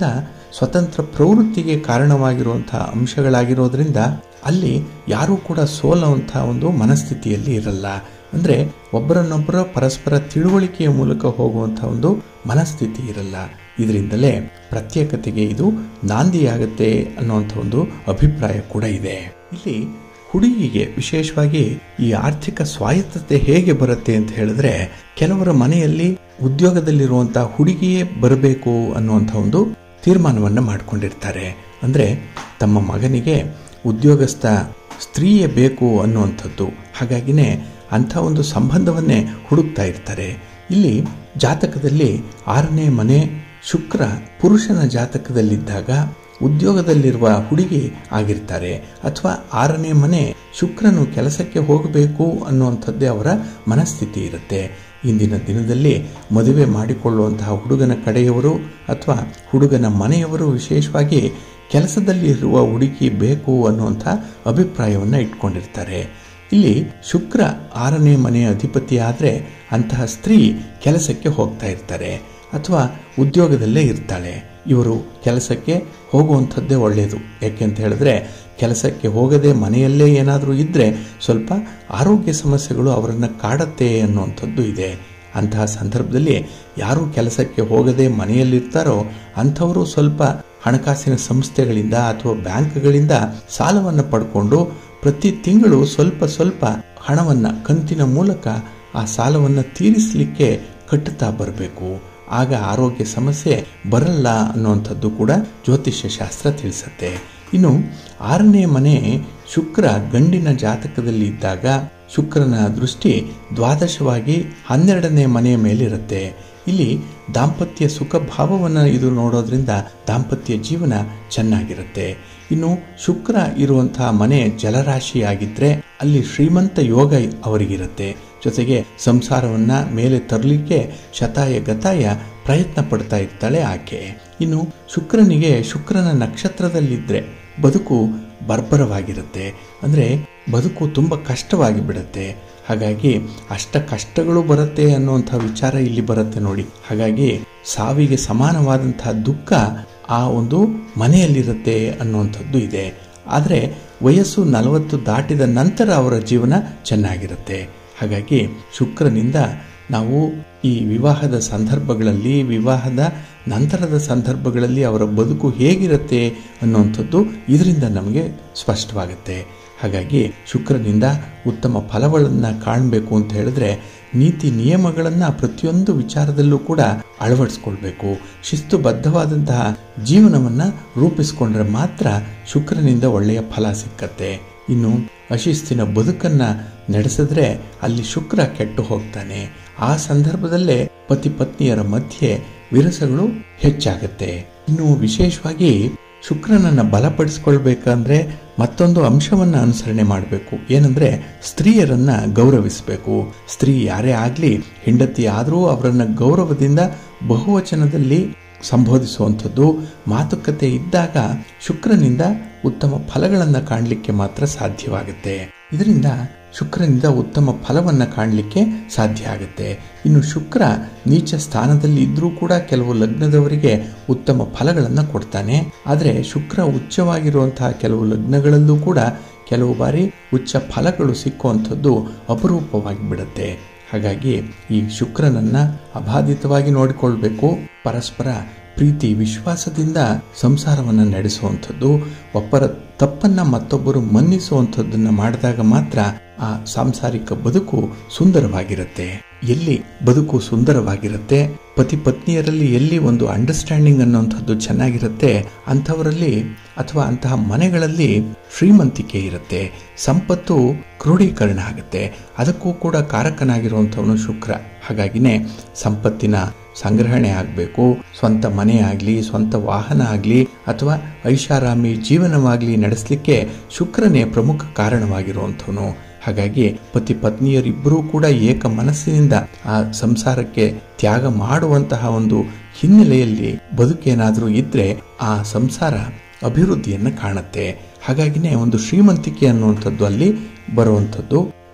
ಸ್ವತಂತ್ರ ಪ್ರವೃತ್ತಿಗೆ ಕಾರಣವಾಗಿರುವಂತಹ ಅಂಶಗಳಾಗಿರೋದ್ರಿಂದ ಅಲ್ಲಿ ಯಾರೂ ಕೂಡ ಸೋಲುವಂತಹ ಒಂದು ಮನಸ್ಥಿತಿಯಲ್ಲಿ ಇರಲ್ಲ. ಅಂದ್ರೆ ಒಬ್ಬರನ್ನೊಬ್ಬರ ಪರಸ್ಪರ ತಿಳುವಳಿಕೆಯ ಮೂಲಕ ಹೋಗುವಂತಹ ಒಂದು ಮನಸ್ಥಿತಿ ಇರಲ್ಲ. ಇದರಿಂದಲೇ ಪ್ರತ್ಯೇಕತೆಗೆ ಇದು ನಾಂದಿಯಾಗತ್ತೆ ಅನ್ನುವಂಥ ಒಂದು ಅಭಿಪ್ರಾಯ ಕೂಡ ಇದೆ. ಇಲ್ಲಿ ಹುಡುಗಿಗೆ ವಿಶೇಷವಾಗಿ ಈ ಆರ್ಥಿಕ ಸ್ವಾಯತ್ತತೆ ಹೇಗೆ ಬರುತ್ತೆ ಅಂತ ಹೇಳಿದ್ರೆ, ಕೆಲವರ ಮನೆಯಲ್ಲಿ ಉದ್ಯೋಗದಲ್ಲಿರುವಂತಹ ಹುಡುಗಿಯೇ ಬರಬೇಕು ಅನ್ನುವಂಥ ಒಂದು ತೀರ್ಮಾನವನ್ನ ಮಾಡಿಕೊಂಡಿರ್ತಾರೆ. ಅಂದ್ರೆ ತಮ್ಮ ಮಗನಿಗೆ ಉದ್ಯೋಗಸ್ಥ ಸ್ತ್ರೀಯೇ ಬೇಕು ಅನ್ನುವಂಥದ್ದು. ಹಾಗಾಗಿನೇ ಅಂಥ ಒಂದು ಸಂಬಂಧವನ್ನೇ ಹುಡುಕ್ತಾ ಇರ್ತಾರೆ. ಇಲ್ಲಿ ಜಾತಕದಲ್ಲಿ 6ನೇ ಮನೆ ಶುಕ್ರ ಪುರುಷನ ಜಾತಕದಲ್ಲಿದ್ದಾಗ ಉದ್ಯೋಗದಲ್ಲಿರುವ ಹುಡುಗಿ ಆಗಿರ್ತಾರೆ, ಅಥವಾ 6ನೇ ಮನೆ ಶುಕ್ರನು ಕೆಲಸಕ್ಕೆ ಹೋಗಬೇಕು ಅನ್ನುವಂಥದ್ದೇ ಅವರ ಮನಸ್ಥಿತಿ ಇರುತ್ತೆ. ಇಂದಿನ ದಿನದಲ್ಲಿ ಮದುವೆ ಮಾಡಿಕೊಳ್ಳುವಂತಹ ಹುಡುಗನ ಕಡೆಯವರು ಅಥವಾ ಹುಡುಗನ ಮನೆಯವರು ವಿಶೇಷವಾಗಿ ಕೆಲಸದಲ್ಲಿ ಇರುವ ಹುಡುಗಿ ಬೇಕು ಅನ್ನುವಂಥ ಅಭಿಪ್ರಾಯವನ್ನು ಇಟ್ಕೊಂಡಿರ್ತಾರೆ. ಇಲ್ಲಿ ಶುಕ್ರ 6ನೇ ಮನೆಯ ಅಧಿಪತಿ ಆದರೆ ಅಂತಹ ಸ್ತ್ರೀ ಕೆಲಸಕ್ಕೆ ಹೋಗ್ತಾ ಇರ್ತಾರೆ ಅಥವಾ ಉದ್ಯೋಗದಲ್ಲೇ ಇರ್ತಾಳೆ. ಇವರು ಕೆಲಸಕ್ಕೆ ಹೋಗುವಂಥದ್ದೇ ಒಳ್ಳೆಯದು. ಯಾಕೆಂತ ಹೇಳಿದ್ರೆ ಕೆಲಸಕ್ಕೆ ಹೋಗದೆ ಮನೆಯಲ್ಲೇ ಏನಾದರೂ ಇದ್ದರೆ ಸ್ವಲ್ಪ ಆರೋಗ್ಯ ಸಮಸ್ಯೆಗಳು ಅವರನ್ನು ಕಾಡತ್ತೆ ಅನ್ನುವಂಥದ್ದು ಇದೆ. ಅಂತಹ ಸಂದರ್ಭದಲ್ಲಿ ಯಾರು ಕೆಲಸಕ್ಕೆ ಹೋಗದೆ ಮನೆಯಲ್ಲಿರ್ತಾರೋ ಅಂಥವರು ಸ್ವಲ್ಪ ಹಣಕಾಸಿನ ಸಂಸ್ಥೆಗಳಿಂದ ಅಥವಾ ಬ್ಯಾಂಕ್ಗಳಿಂದ ಸಾಲವನ್ನು ಪಡ್ಕೊಂಡು ಪ್ರತಿ ತಿಂಗಳು ಸ್ವಲ್ಪ ಸ್ವಲ್ಪ ಹಣವನ್ನು ಕಂತಿನ ಮೂಲಕ ಆ ಸಾಲವನ್ನು ತೀರಿಸಲಿಕ್ಕೆ ಕಟ್ಟುತ್ತಾ ಬರಬೇಕು. ಆಗ ಆರೋಗ್ಯ ಸಮಸ್ಯೆ ಬರಲ್ಲ ಅನ್ನುವಂಥದ್ದು ಕೂಡ ಜ್ಯೋತಿಷ್ಯ ಶಾಸ್ತ್ರ ತಿಳಿಸುತ್ತೆ. ಇನ್ನು 6ನೇ ಮನೆ ಶುಕ್ರ ಗಂಡಿನ ಜಾತಕದಲ್ಲಿ ಇದ್ದಾಗ ಶುಕ್ರನ ದೃಷ್ಟಿ ದ್ವಾದಶವಾಗಿ 12ನೇ ಮನೆಯ ಮೇಲಿರುತ್ತೆ. ಇಲ್ಲಿ ದಾಂಪತ್ಯ ಸುಖ ಭಾವವನ್ನು ಇದು ನೋಡೋದ್ರಿಂದ ದಾಂಪತ್ಯ ಜೀವನ ಚೆನ್ನಾಗಿರುತ್ತೆ. ಇನ್ನು ಶುಕ್ರ ಇರುವಂತಹ ಮನೆ ಜಲರಾಶಿಯಾಗಿದ್ರೆ ಅಲ್ಲಿ ಶ್ರೀಮಂತ ಯೋಗ ಅವರಿಗಿರುತ್ತೆ. ಜೊತೆಗೆ ಸಂಸಾರವನ್ನ ಮೇಲೆ ತರಲಿಕ್ಕೆ ಶತಾಯ ಗತಾಯ ಪ್ರಯತ್ನ ಪಡ್ತಾ ಇರ್ತಾಳೆ ಆಕೆ. ಇನ್ನು ಶುಕ್ರನಿಗೆ ಶುಕ್ರನ ನಕ್ಷತ್ರದಲ್ಲಿದ್ರೆ ಬದುಕು ಬರ್ಬರವಾಗಿರುತ್ತೆ. ಅಂದ್ರೆ ಬದುಕು ತುಂಬಾ ಕಷ್ಟವಾಗಿ ಬಿಡುತ್ತೆ. ಹಾಗಾಗಿ ಅಷ್ಟ ಕಷ್ಟಗಳು ಬರುತ್ತೆ ಅನ್ನುವಂಥ ವಿಚಾರ ಇಲ್ಲಿ ಬರುತ್ತೆ ನೋಡಿ. ಹಾಗಾಗಿ ಸಾವಿಗೆ ಸಮಾನವಾದಂತಹ ದುಃಖ ಆ ಒಂದು ಮನೆಯಲ್ಲಿರುತ್ತೆ ಅನ್ನುವಂಥದ್ದು ಇದೆ. ಆದರೆ ವಯಸ್ಸು 40 ದಾಟಿದ ನಂತರ ಅವರ ಜೀವನ ಚೆನ್ನಾಗಿರುತ್ತೆ. ಹಾಗಾಗಿ ಶುಕ್ರನಿಂದ ನಾವು ಈ ವಿವಾಹದ ಸಂದರ್ಭಗಳಲ್ಲಿ, ವಿವಾಹದ ನಂತರದ ಸಂದರ್ಭಗಳಲ್ಲಿ ಅವರ ಬದುಕು ಹೇಗಿರುತ್ತೆ ಅನ್ನುವಂಥದ್ದು ಇದರಿಂದ ನಮಗೆ ಸ್ಪಷ್ಟವಾಗುತ್ತೆ. ಹಾಗಾಗಿ ಶುಕ್ರನಿಂದ ಉತ್ತಮ ಫಲಗಳನ್ನು ಕಾಣಬೇಕು ಅಂತ ಹೇಳಿದ್ರೆ ನೀತಿ ನಿಯಮಗಳನ್ನು ಪ್ರತಿಯೊಂದು ವಿಚಾರದಲ್ಲೂ ಕೂಡ ಅಳವಡಿಸ್ಕೊಳ್ಬೇಕು. ಶಿಸ್ತುಬದ್ಧವಾದಂತಹ ಜೀವನವನ್ನು ರೂಪಿಸ್ಕೊಂಡ್ರೆ ಮಾತ್ರ ಶುಕ್ರನಿಂದ ಒಳ್ಳೆಯ ಫಲ ಸಿಕ್ಕತ್ತೆ. ಇನ್ನು ಅಶಿಸ್ತಿನ ಬದುಕನ್ನ ನಡೆಸಿದ್ರೆ ಅಲ್ಲಿ ಶುಕ್ರ ಕೆಟ್ಟು ಹೋಗ್ತಾನೆ. ಆ ಸಂದರ್ಭದಲ್ಲೇ ಪತಿ ಪತ್ನಿಯರ ಮಧ್ಯೆ ವಿರಸಗಳು ಹೆಚ್ಚಾಗುತ್ತೆ. ಇನ್ನು ವಿಶೇಷವಾಗಿ ಶುಕ್ರನನ್ನ ಬಲಪಡಿಸಿಕೊಳ್ಬೇಕಂದ್ರೆ ಮತ್ತೊಂದು ಅಂಶವನ್ನ ಅನುಸರಣೆ ಮಾಡಬೇಕು. ಏನಂದ್ರೆ ಸ್ತ್ರೀಯರನ್ನ ಗೌರವಿಸಬೇಕು. ಸ್ತ್ರೀ ಯಾರೇ ಆಗ್ಲಿ, ಹೆಂಡತಿ ಆದರೂ ಅವರನ್ನ ಗೌರವದಿಂದ ಬಹುವಚನದಲ್ಲಿ ಸಂಬೋಧಿಸುವಂಥದ್ದು, ಮಾತುಕತೆ ಇದ್ದಾಗ ಶುಕ್ರನಿಂದ ಉತ್ತಮ ಫಲಗಳನ್ನು ಕಾಣಲಿಕ್ಕೆ ಮಾತ್ರ ಸಾಧ್ಯವಾಗುತ್ತೆ. ಇದರಿಂದ ಶುಕ್ರನಿಂದ ಉತ್ತಮ ಫಲವನ್ನ ಕಾಣಲಿಕ್ಕೆ ಸಾಧ್ಯ ಆಗುತ್ತೆ. ಇನ್ನು ಶುಕ್ರ ನೀಚ ಸ್ಥಾನದಲ್ಲಿ ಇದ್ರೂ ಕೂಡ ಕೆಲವು ಲಗ್ನದವರಿಗೆ ಉತ್ತಮ ಫಲಗಳನ್ನು ಕೊಡ್ತಾನೆ. ಆದರೆ ಶುಕ್ರ ಉಚ್ಚವಾಗಿರುವಂತಹ ಕೆಲವು ಲಗ್ನಗಳಲ್ಲೂ ಕೂಡ ಕೆಲವು ಬಾರಿ ಉಚ್ಚ ಫಲಗಳು ಸಿಕ್ಕುವಂಥದ್ದು ಅಪರೂಪವಾಗಿ ಬಿಡುತ್ತೆ. ಹಾಗಾಗಿ ಈ ಶುಕ್ರನನ್ನ ಅಬಾಧಿತವಾಗಿ ನೋಡಿಕೊಳ್ಬೇಕು. ಪರಸ್ಪರ ಪ್ರೀತಿ ವಿಶ್ವಾಸದಿಂದ ಸಂಸಾರವನ್ನು ನಡೆಸುವಂಥದ್ದು, ಒಬ್ಬರ ತಪ್ಪನ್ನ ಮತ್ತೊಬ್ಬರು ಮನ್ನಿಸುವಂಥದ್ದನ್ನ ಮಾಡಿದಾಗ ಮಾತ್ರ ಆ ಸಾಂಸಾರಿಕ ಬದುಕು ಸುಂದರವಾಗಿರುತ್ತೆ. ಎಲ್ಲಿ ಬದುಕು ಸುಂದರವಾಗಿರುತ್ತೆ, ಪತಿ ಪತ್ನಿಯರಲ್ಲಿ ಎಲ್ಲಿ ಒಂದು ಅಂಡರ್ಸ್ಟ್ಯಾಂಡಿಂಗ್ ಅನ್ನುವಂಥದ್ದು ಚೆನ್ನಾಗಿರುತ್ತೆ, ಅಂಥವರಲ್ಲಿ ಅಥವಾ ಅಂತಹ ಮನೆಗಳಲ್ಲಿ ಶ್ರೀಮಂತಿಕೆ ಇರುತ್ತೆ, ಸಂಪತ್ತು ಕ್ರೋಢೀಕರಣ ಆಗುತ್ತೆ. ಅದಕ್ಕೂ ಕೂಡ ಕಾರಕನಾಗಿರುವಂಥವನು ಶುಕ್ರ. ಹಾಗಾಗಿನೇ ಸಂಪತ್ತಿನ ಸಂಗ್ರಹಣೆ ಆಗಬೇಕು. ಸ್ವಂತ ಮನೆ ಆಗಲಿ, ಸ್ವಂತ ವಾಹನ ಆಗಲಿ ಅಥವಾ ಐಷಾರಾಮಿ ಜೀವನವಾಗಲಿ ನಡೆಸಲಿಕ್ಕೆ ಶುಕ್ರನೇ ಪ್ರಮುಖ ಕಾರಣವಾಗಿರುವಂಥವನು. ಹಾಗಾಗಿ ಪತಿ ಪತ್ನಿಯರಿಬ್ಬರೂ ಕೂಡ ಏಕ ಮನಸ್ಸಿನಿಂದ ಆ ಸಂಸಾರಕ್ಕೆ ತ್ಯಾಗ ಮಾಡುವಂತಹ ಒಂದು ಹಿನ್ನೆಲೆಯಲ್ಲಿ ಬದುಕೇನಾದರೂ ಇದ್ರೆ ಆ ಸಂಸಾರ ಅಭಿವೃದ್ಧಿಯನ್ನು ಕಾಣುತ್ತೆ. ಹಾಗಾಗಿನೇ ಒಂದು ಶ್ರೀಮಂತಿಕೆ ಅನ್ನುವಂಥದ್ದು ಅಲ್ಲಿ ಬರುವಂಥದ್ದು.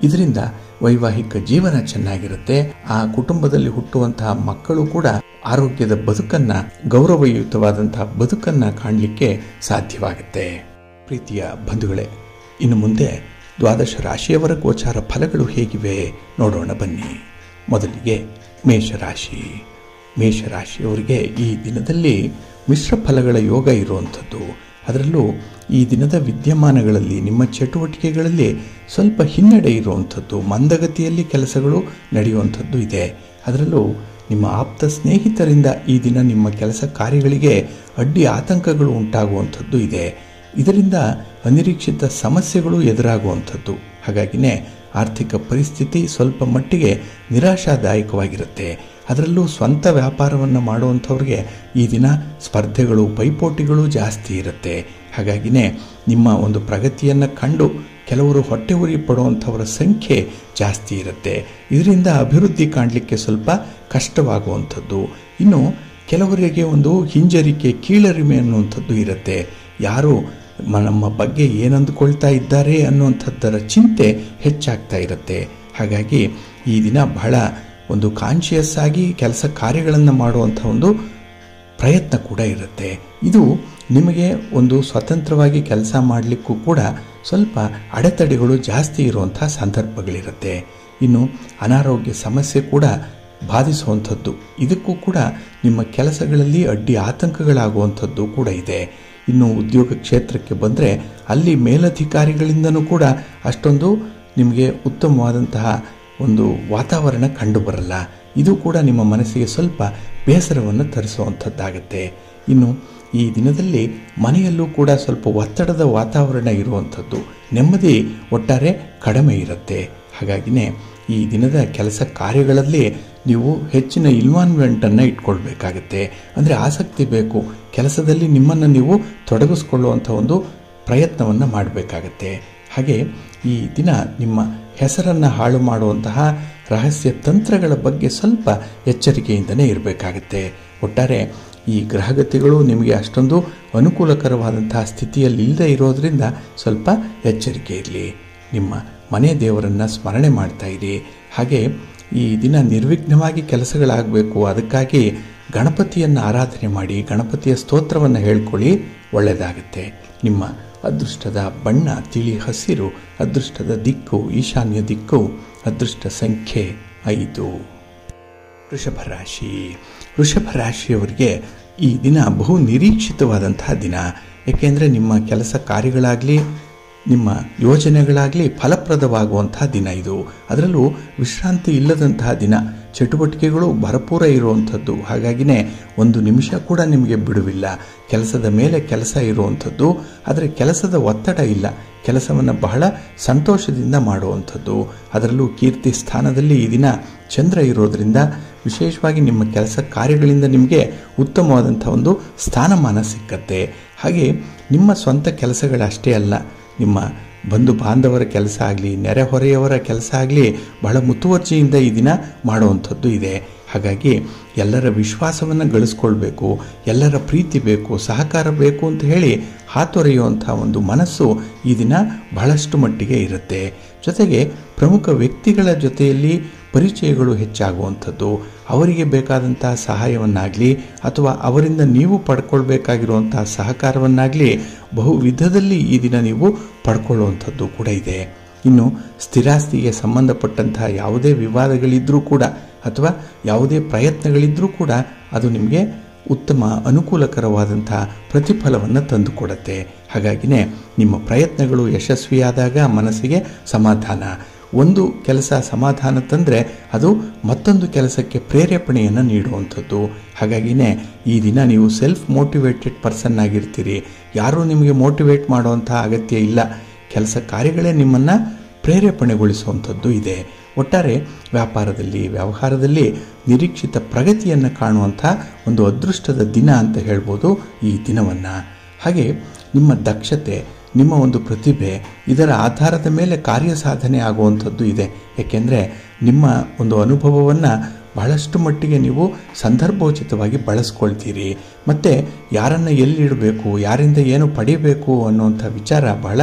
ಇದರಿಂದ ವೈವಾಹಿಕ ಜೀವನ ಚೆನ್ನಾಗಿರುತ್ತೆ. ಆ ಕುಟುಂಬದಲ್ಲಿ ಹುಟ್ಟುವಂತಹ ಮಕ್ಕಳು ಕೂಡ ಆರೋಗ್ಯದ ಬದುಕನ್ನ, ಗೌರವಯುತವಾದಂತಹ ಬದುಕನ್ನ ಕಾಣಲಿಕ್ಕೆ ಸಾಧ್ಯವಾಗುತ್ತೆ. ಪ್ರೀತಿಯ ಬಂಧುಗಳೇ, ಇನ್ನು ಮುಂದೆ ದ್ವಾದಶ ರಾಶಿಯವರ ಗೋಚಾರ ಫಲಗಳು ಹೇಗಿವೆ ನೋಡೋಣ ಬನ್ನಿ. ಮೊದಲಿಗೆ ಮೇಷರಾಶಿ. ಮೇಷರಾಶಿಯವರಿಗೆ ಈ ದಿನದಲ್ಲಿ ಮಿಶ್ರ ಫಲಗಳ ಯೋಗ ಇರುವಂಥದ್ದು. ಅದರಲ್ಲೂ ಈ ದಿನದ ವಿದ್ಯಮಾನಗಳಲ್ಲಿ ನಿಮ್ಮ ಚಟುವಟಿಕೆಗಳಲ್ಲಿ ಸ್ವಲ್ಪ ಹಿನ್ನಡೆ ಇರುವಂಥದ್ದು, ಮಂದಗತಿಯಲ್ಲಿ ಕೆಲಸಗಳು ನಡೆಯುವಂಥದ್ದು ಇದೆ. ಅದರಲ್ಲೂ ನಿಮ್ಮ ಆಪ್ತ ಸ್ನೇಹಿತರಿಂದ ಈ ದಿನ ನಿಮ್ಮ ಕೆಲಸ ಕಾರ್ಯಗಳಿಗೆ ಅಡ್ಡಿ ಆತಂಕಗಳು ಉಂಟಾಗುವಂಥದ್ದು ಇದೆ. ಇದರಿಂದ ಅನಿರೀಕ್ಷಿತ ಸಮಸ್ಯೆಗಳು ಎದುರಾಗುವಂಥದ್ದು. ಹಾಗಾಗಿನೇ ಆರ್ಥಿಕ ಪರಿಸ್ಥಿತಿ ಸ್ವಲ್ಪ ಮಟ್ಟಿಗೆ ನಿರಾಶಾದಾಯಕವಾಗಿರುತ್ತೆ. ಅದರಲ್ಲೂ ಸ್ವಂತ ವ್ಯಾಪಾರವನ್ನು ಮಾಡುವಂಥವ್ರಿಗೆ ಈ ದಿನ ಸ್ಪರ್ಧೆಗಳು, ಪೈಪೋಟಿಗಳು ಜಾಸ್ತಿ ಇರುತ್ತೆ. ಹಾಗಾಗಿನೇ ನಿಮ್ಮ ಒಂದು ಪ್ರಗತಿಯನ್ನು ಕಂಡು ಕೆಲವರು ಹೊಟ್ಟೆ ಉರಿ ಪಡುವಂಥವರ ಸಂಖ್ಯೆ ಜಾಸ್ತಿ ಇರುತ್ತೆ. ಇದರಿಂದ ಅಭಿವೃದ್ಧಿ ಕಾಣಲಿಕ್ಕೆ ಸ್ವಲ್ಪ ಕಷ್ಟವಾಗುವಂಥದ್ದು. ಇನ್ನು ಕೆಲವರಿಗೆ ಒಂದು ಹಿಂಜರಿಕೆ, ಕೀಳರಿಮೆ ಅನ್ನುವಂಥದ್ದು ಇರುತ್ತೆ. ಯಾರು ನಮ್ಮ ಬಗ್ಗೆ ಏನಂದುಕೊಳ್ತಾ ಇದ್ದಾರೆ ಅನ್ನುವಂಥದ್ದರ ಚಿಂತೆ ಹೆಚ್ಚಾಗ್ತಾ ಇರುತ್ತೆ. ಹಾಗಾಗಿ ಈ ದಿನ ಬಹಳ ಒಂದು ಕಾನ್ಷಿಯಸ್ ಆಗಿ ಕೆಲಸ ಕಾರ್ಯಗಳನ್ನು ಮಾಡುವಂಥ ಒಂದು ಪ್ರಯತ್ನ ಕೂಡ ಇರುತ್ತೆ. ಇದು ನಿಮಗೆ ಒಂದು ಸ್ವತಂತ್ರವಾಗಿ ಕೆಲಸ ಮಾಡಲಿಕ್ಕೂ ಕೂಡ ಸ್ವಲ್ಪ ಅಡೆತಡೆಗಳು ಜಾಸ್ತಿ ಇರುವಂಥ ಸಂದರ್ಭಗಳಿರುತ್ತೆ. ಇನ್ನು ಅನಾರೋಗ್ಯ ಸಮಸ್ಯೆ ಕೂಡ ಬಾಧಿಸುವಂಥದ್ದು, ಇದಕ್ಕೂ ಕೂಡ ನಿಮ್ಮ ಕೆಲಸಗಳಲ್ಲಿ ಅಡ್ಡಿ ಆತಂಕಗಳಾಗುವಂಥದ್ದು ಕೂಡ ಇದೆ. ಇನ್ನು ಉದ್ಯೋಗ ಕ್ಷೇತ್ರಕ್ಕೆ ಬಂದರೆ ಅಲ್ಲಿ ಮೇಲಧಿಕಾರಿಗಳಿಂದನೂ ಕೂಡ ಅಷ್ಟೊಂದು ನಿಮಗೆ ಉತ್ತಮವಾದಂತಹ ಒಂದು ವಾತಾವರಣ ಕಂಡುಬರಲ್ಲ. ಇದು ಕೂಡ ನಿಮ್ಮ ಮನಸ್ಸಿಗೆ ಸ್ವಲ್ಪ ಬೇಸರವನ್ನು ತರಿಸುವಂಥದ್ದಾಗತ್ತೆ. ಇನ್ನು ಈ ದಿನದಲ್ಲಿ ಮನೆಯಲ್ಲೂ ಕೂಡ ಸ್ವಲ್ಪ ಒತ್ತಡದ ವಾತಾವರಣ ಇರುವಂಥದ್ದು, ನೆಮ್ಮದಿ ಒಟ್ಟಾರೆ ಕಡಿಮೆ ಇರುತ್ತೆ. ಹಾಗಾಗಿನೇ ಈ ದಿನದ ಕೆಲಸ ಕಾರ್ಯಗಳಲ್ಲಿ ನೀವು ಹೆಚ್ಚಿನ ಇನ್ವಾಲ್ವ್ಮೆಂಟನ್ನು ಇಟ್ಕೊಳ್ಬೇಕಾಗತ್ತೆ. ಅಂದರೆ ಆಸಕ್ತಿ ಬೇಕು, ಕೆಲಸದಲ್ಲಿ ನಿಮ್ಮನ್ನು ನೀವು ತೊಡಗಿಸ್ಕೊಳ್ಳುವಂಥ ಒಂದು ಪ್ರಯತ್ನವನ್ನು ಮಾಡಬೇಕಾಗತ್ತೆ. ಹಾಗೆ ಈ ದಿನ ನಿಮ್ಮ ಹೆಸರನ್ನು ಹಾಳು ಮಾಡುವಂತಹ ರಹಸ್ಯ ತಂತ್ರಗಳ ಬಗ್ಗೆ ಸ್ವಲ್ಪ ಎಚ್ಚರಿಕೆಯಿಂದನೇ ಇರಬೇಕಾಗತ್ತೆ. ಒಟ್ಟಾರೆ ಈ ಗ್ರಹಗತಿಗಳು ನಿಮಗೆ ಅಷ್ಟೊಂದು ಅನುಕೂಲಕರವಾದಂತಹ ಸ್ಥಿತಿಯಲ್ಲಿ ಇಲ್ಲದೆ ಇರೋದರಿಂದ ಸ್ವಲ್ಪ ಎಚ್ಚರಿಕೆ ಇರಲಿ. ನಿಮ್ಮ ಮನೆ ದೇವರನ್ನು ಸ್ಮರಣೆ ಮಾಡ್ತಾ ಇರಿ. ಹಾಗೆ ಈ ದಿನ ನಿರ್ವಿಘ್ನವಾಗಿ ಕೆಲಸಗಳಾಗಬೇಕು, ಅದಕ್ಕಾಗಿ ಗಣಪತಿಯನ್ನು ಆರಾಧನೆ ಮಾಡಿ, ಗಣಪತಿಯ ಸ್ತೋತ್ರವನ್ನು ಹೇಳ್ಕೊಳ್ಳಿ, ಒಳ್ಳೆಯದಾಗುತ್ತೆ. ನಿಮ್ಮ ಅದೃಷ್ಟದ ಬಣ್ಣ ತಿಳಿ ಹಸಿರು, ಅದೃಷ್ಟದ ದಿಕ್ಕು ಈಶಾನ್ಯ ದಿಕ್ಕು, ಅದೃಷ್ಟ ಸಂಖ್ಯೆ 5. ವೃಷಭ ರಾಶಿ. ವೃಷಭ ರಾಶಿಯವರಿಗೆ ಈ ದಿನ ಬಹು ನಿರೀಕ್ಷಿತವಾದಂತಹ ದಿನ. ಏಕೆಂದರೆ ನಿಮ್ಮ ಕೆಲಸ ಕಾರ್ಯಗಳಾಗಲಿ, ನಿಮ್ಮ ಯೋಜನೆಗಳಾಗಲಿ ಫಲಪ್ರದವಾಗುವಂತಹ ದಿನ ಇದು. ಅದರಲ್ಲೂ ವಿಶ್ರಾಂತಿ ಇಲ್ಲದಂತಹ ದಿನ, ಚಟುವಟಿಕೆಗಳು ಭರಪೂರ ಇರುವಂಥದ್ದು. ಹಾಗಾಗಿನೇ ಒಂದು ನಿಮಿಷ ಕೂಡ ನಿಮಗೆ ಬಿಡುವಿಲ್ಲ. ಕೆಲಸದ ಮೇಲೆ ಕೆಲಸ ಇರುವಂಥದ್ದು, ಆದರೆ ಕೆಲಸದ ಒತ್ತಡ ಇಲ್ಲ. ಕೆಲಸವನ್ನು ಬಹಳ ಸಂತೋಷದಿಂದ ಮಾಡುವಂಥದ್ದು. ಅದರಲ್ಲೂ ಕೀರ್ತಿ ಸ್ಥಾನದಲ್ಲಿ ಈ ದಿನ ಚಂದ್ರ ಇರೋದರಿಂದ ವಿಶೇಷವಾಗಿ ನಿಮ್ಮ ಕೆಲಸ ಕಾರ್ಯಗಳಿಂದ ನಿಮಗೆ ಉತ್ತಮವಾದಂಥ ಒಂದು ಸ್ಥಾನಮಾನ ಸಿಕ್ಕತ್ತೆ. ಹಾಗೆ ನಿಮ್ಮ ಸ್ವಂತ ಕೆಲಸಗಳಷ್ಟೇ ಅಲ್ಲ, ನಿಮ್ಮ ಬಂಧು ಬಾಂಧವರ ಕೆಲಸ ಆಗಲಿ, ನೆರೆಹೊರೆಯವರ ಕೆಲಸ ಆಗಲಿ ಬಹಳ ಮುತುವರ್ಜಿಯಿಂದ ಈ ದಿನ ಮಾಡುವಂಥದ್ದು ಇದೆ. ಹಾಗಾಗಿ ಎಲ್ಲರ ವಿಶ್ವಾಸವನ್ನು ಗಳಿಸ್ಕೊಳ್ಬೇಕು, ಎಲ್ಲರ ಪ್ರೀತಿ ಬೇಕು, ಸಹಕಾರ ಬೇಕು ಅಂತ ಹೇಳಿ ಹಾತೊರೆಯುವಂಥ ಒಂದು ಮನಸ್ಸು ಈ ದಿನ ಬಹಳಷ್ಟು ಮಟ್ಟಿಗೆ ಇರುತ್ತೆ. ಜೊತೆಗೆ ಪ್ರಮುಖ ವ್ಯಕ್ತಿಗಳ ಜೊತೆಯಲ್ಲಿ ಪರಿಚಯಗಳು ಹೆಚ್ಚಾಗುವಂಥದ್ದು, ಅವರಿಗೆ ಬೇಕಾದಂತಹ ಸಹಾಯವನ್ನಾಗಲಿ ಅಥವಾ ಅವರಿಂದ ನೀವು ಪಡ್ಕೊಳ್ಬೇಕಾಗಿರುವಂತಹ ಸಹಕಾರವನ್ನಾಗಲಿ ಬಹು ವಿಧದಲ್ಲಿ ಈ ದಿನ ನೀವು ಪಡ್ಕೊಳ್ಳುವಂಥದ್ದು ಕೂಡ ಇದೆ. ಇನ್ನು ಸ್ಥಿರಾಸ್ತಿಗೆ ಸಂಬಂಧಪಟ್ಟಂತಹ ಯಾವುದೇ ವಿವಾದಗಳಿದ್ರೂ ಕೂಡ ಅಥವಾ ಯಾವುದೇ ಪ್ರಯತ್ನಗಳಿದ್ರೂ ಕೂಡ ಅದು ನಿಮಗೆ ಉತ್ತಮ ಅನುಕೂಲಕರವಾದಂಥ ಪ್ರತಿಫಲವನ್ನು ತಂದುಕೊಡುತ್ತೆ. ಹಾಗಾಗಿನೇ ನಿಮ್ಮ ಪ್ರಯತ್ನಗಳು ಯಶಸ್ವಿಯಾದಾಗ ಮನಸ್ಸಿಗೆ ಸಮಾಧಾನ. ಒಂದು ಕೆಲಸ ಸಮಾಧಾನ ತಂದರೆ ಅದು ಮತ್ತೊಂದು ಕೆಲಸಕ್ಕೆ ಪ್ರೇರೇಪಣೆಯನ್ನು ನೀಡುವಂಥದ್ದು. ಹಾಗಾಗಿನೇ ಈ ದಿನ ನೀವು ಸೆಲ್ಫ್ ಮೋಟಿವೇಟೆಡ್ ಪರ್ಸನ್ ಆಗಿರ್ತೀರಿ. ಯಾರೂ ನಿಮಗೆ ಮೋಟಿವೇಟ್ ಮಾಡುವಂಥ ಅಗತ್ಯ ಇಲ್ಲ. ಕೆಲಸ ಕಾರ್ಯಗಳೇ ನಿಮ್ಮನ್ನು ಪ್ರೇರೇಪಣೆಗೊಳಿಸುವಂಥದ್ದು ಇದೆ. ಒಟ್ಟಾರೆ ವ್ಯಾಪಾರದಲ್ಲಿ, ವ್ಯವಹಾರದಲ್ಲಿ ನಿರೀಕ್ಷಿತ ಪ್ರಗತಿಯನ್ನು ಕಾಣುವಂಥ ಒಂದು ಅದೃಷ್ಟದ ದಿನ ಅಂತ ಹೇಳ್ಬೋದು ಈ ದಿನವನ್ನು. ಹಾಗೆ ನಿಮ್ಮ ದಕ್ಷತೆ, ನಿಮ್ಮ ಒಂದು ಪ್ರತಿಭೆ, ಇದರ ಆಧಾರದ ಮೇಲೆ ಕಾರ್ಯಸಾಧನೆ ಆಗುವಂಥದ್ದು ಇದೆ. ಏಕೆಂದರೆ ನಿಮ್ಮ ಒಂದು ಅನುಭವವನ್ನು ಬಹಳಷ್ಟು ಮಟ್ಟಿಗೆ ನೀವು ಸಂದರ್ಭೋಚಿತವಾಗಿ ಬಳಸ್ಕೊಳ್ತೀರಿ. ಮತ್ತು ಯಾರನ್ನು ಎಲ್ಲಿಡಬೇಕು, ಯಾರಿಂದ ಏನು ಪಡೆಯಬೇಕು ಅನ್ನುವಂಥ ವಿಚಾರ ಬಹಳ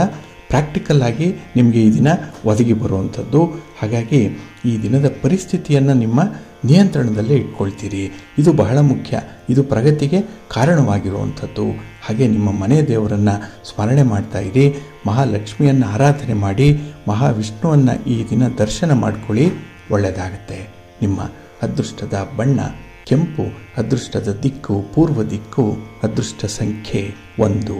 ಪ್ರಾಕ್ಟಿಕಲ್ ಆಗಿ ನಿಮಗೆ ಈ ದಿನ ಒದಗಿ ಬರುವಂಥದ್ದು. ಹಾಗಾಗಿ ಈ ದಿನದ ಪರಿಸ್ಥಿತಿಯನ್ನು ನಿಮ್ಮ ನಿಯಂತ್ರಣದಲ್ಲೇ ಇಟ್ಕೊಳ್ತೀರಿ. ಇದು ಬಹಳ ಮುಖ್ಯ. ಇದು ಪ್ರಗತಿಗೆ ಕಾರಣವಾಗಿರುವಂಥದ್ದು. ಹಾಗೆ ನಿಮ್ಮ ಮನೆ ದೇವರನ್ನು ಸ್ಮರಣೆ ಮಾಡ್ತಾ ಇರಿ. ಮಹಾಲಕ್ಷ್ಮಿಯನ್ನು ಆರಾಧನೆ ಮಾಡಿ, ಮಹಾವಿಷ್ಣುವನ್ನು ಈ ದಿನ ದರ್ಶನ ಮಾಡ್ಕೊಳ್ಳಿ, ಒಳ್ಳೆಯದಾಗತ್ತೆ. ನಿಮ್ಮ ಅದೃಷ್ಟದ ಬಣ್ಣ ಕೆಂಪು, ಅದೃಷ್ಟದ ದಿಕ್ಕು ಪೂರ್ವ ದಿಕ್ಕು, ಅದೃಷ್ಟ ಸಂಖ್ಯೆ 1.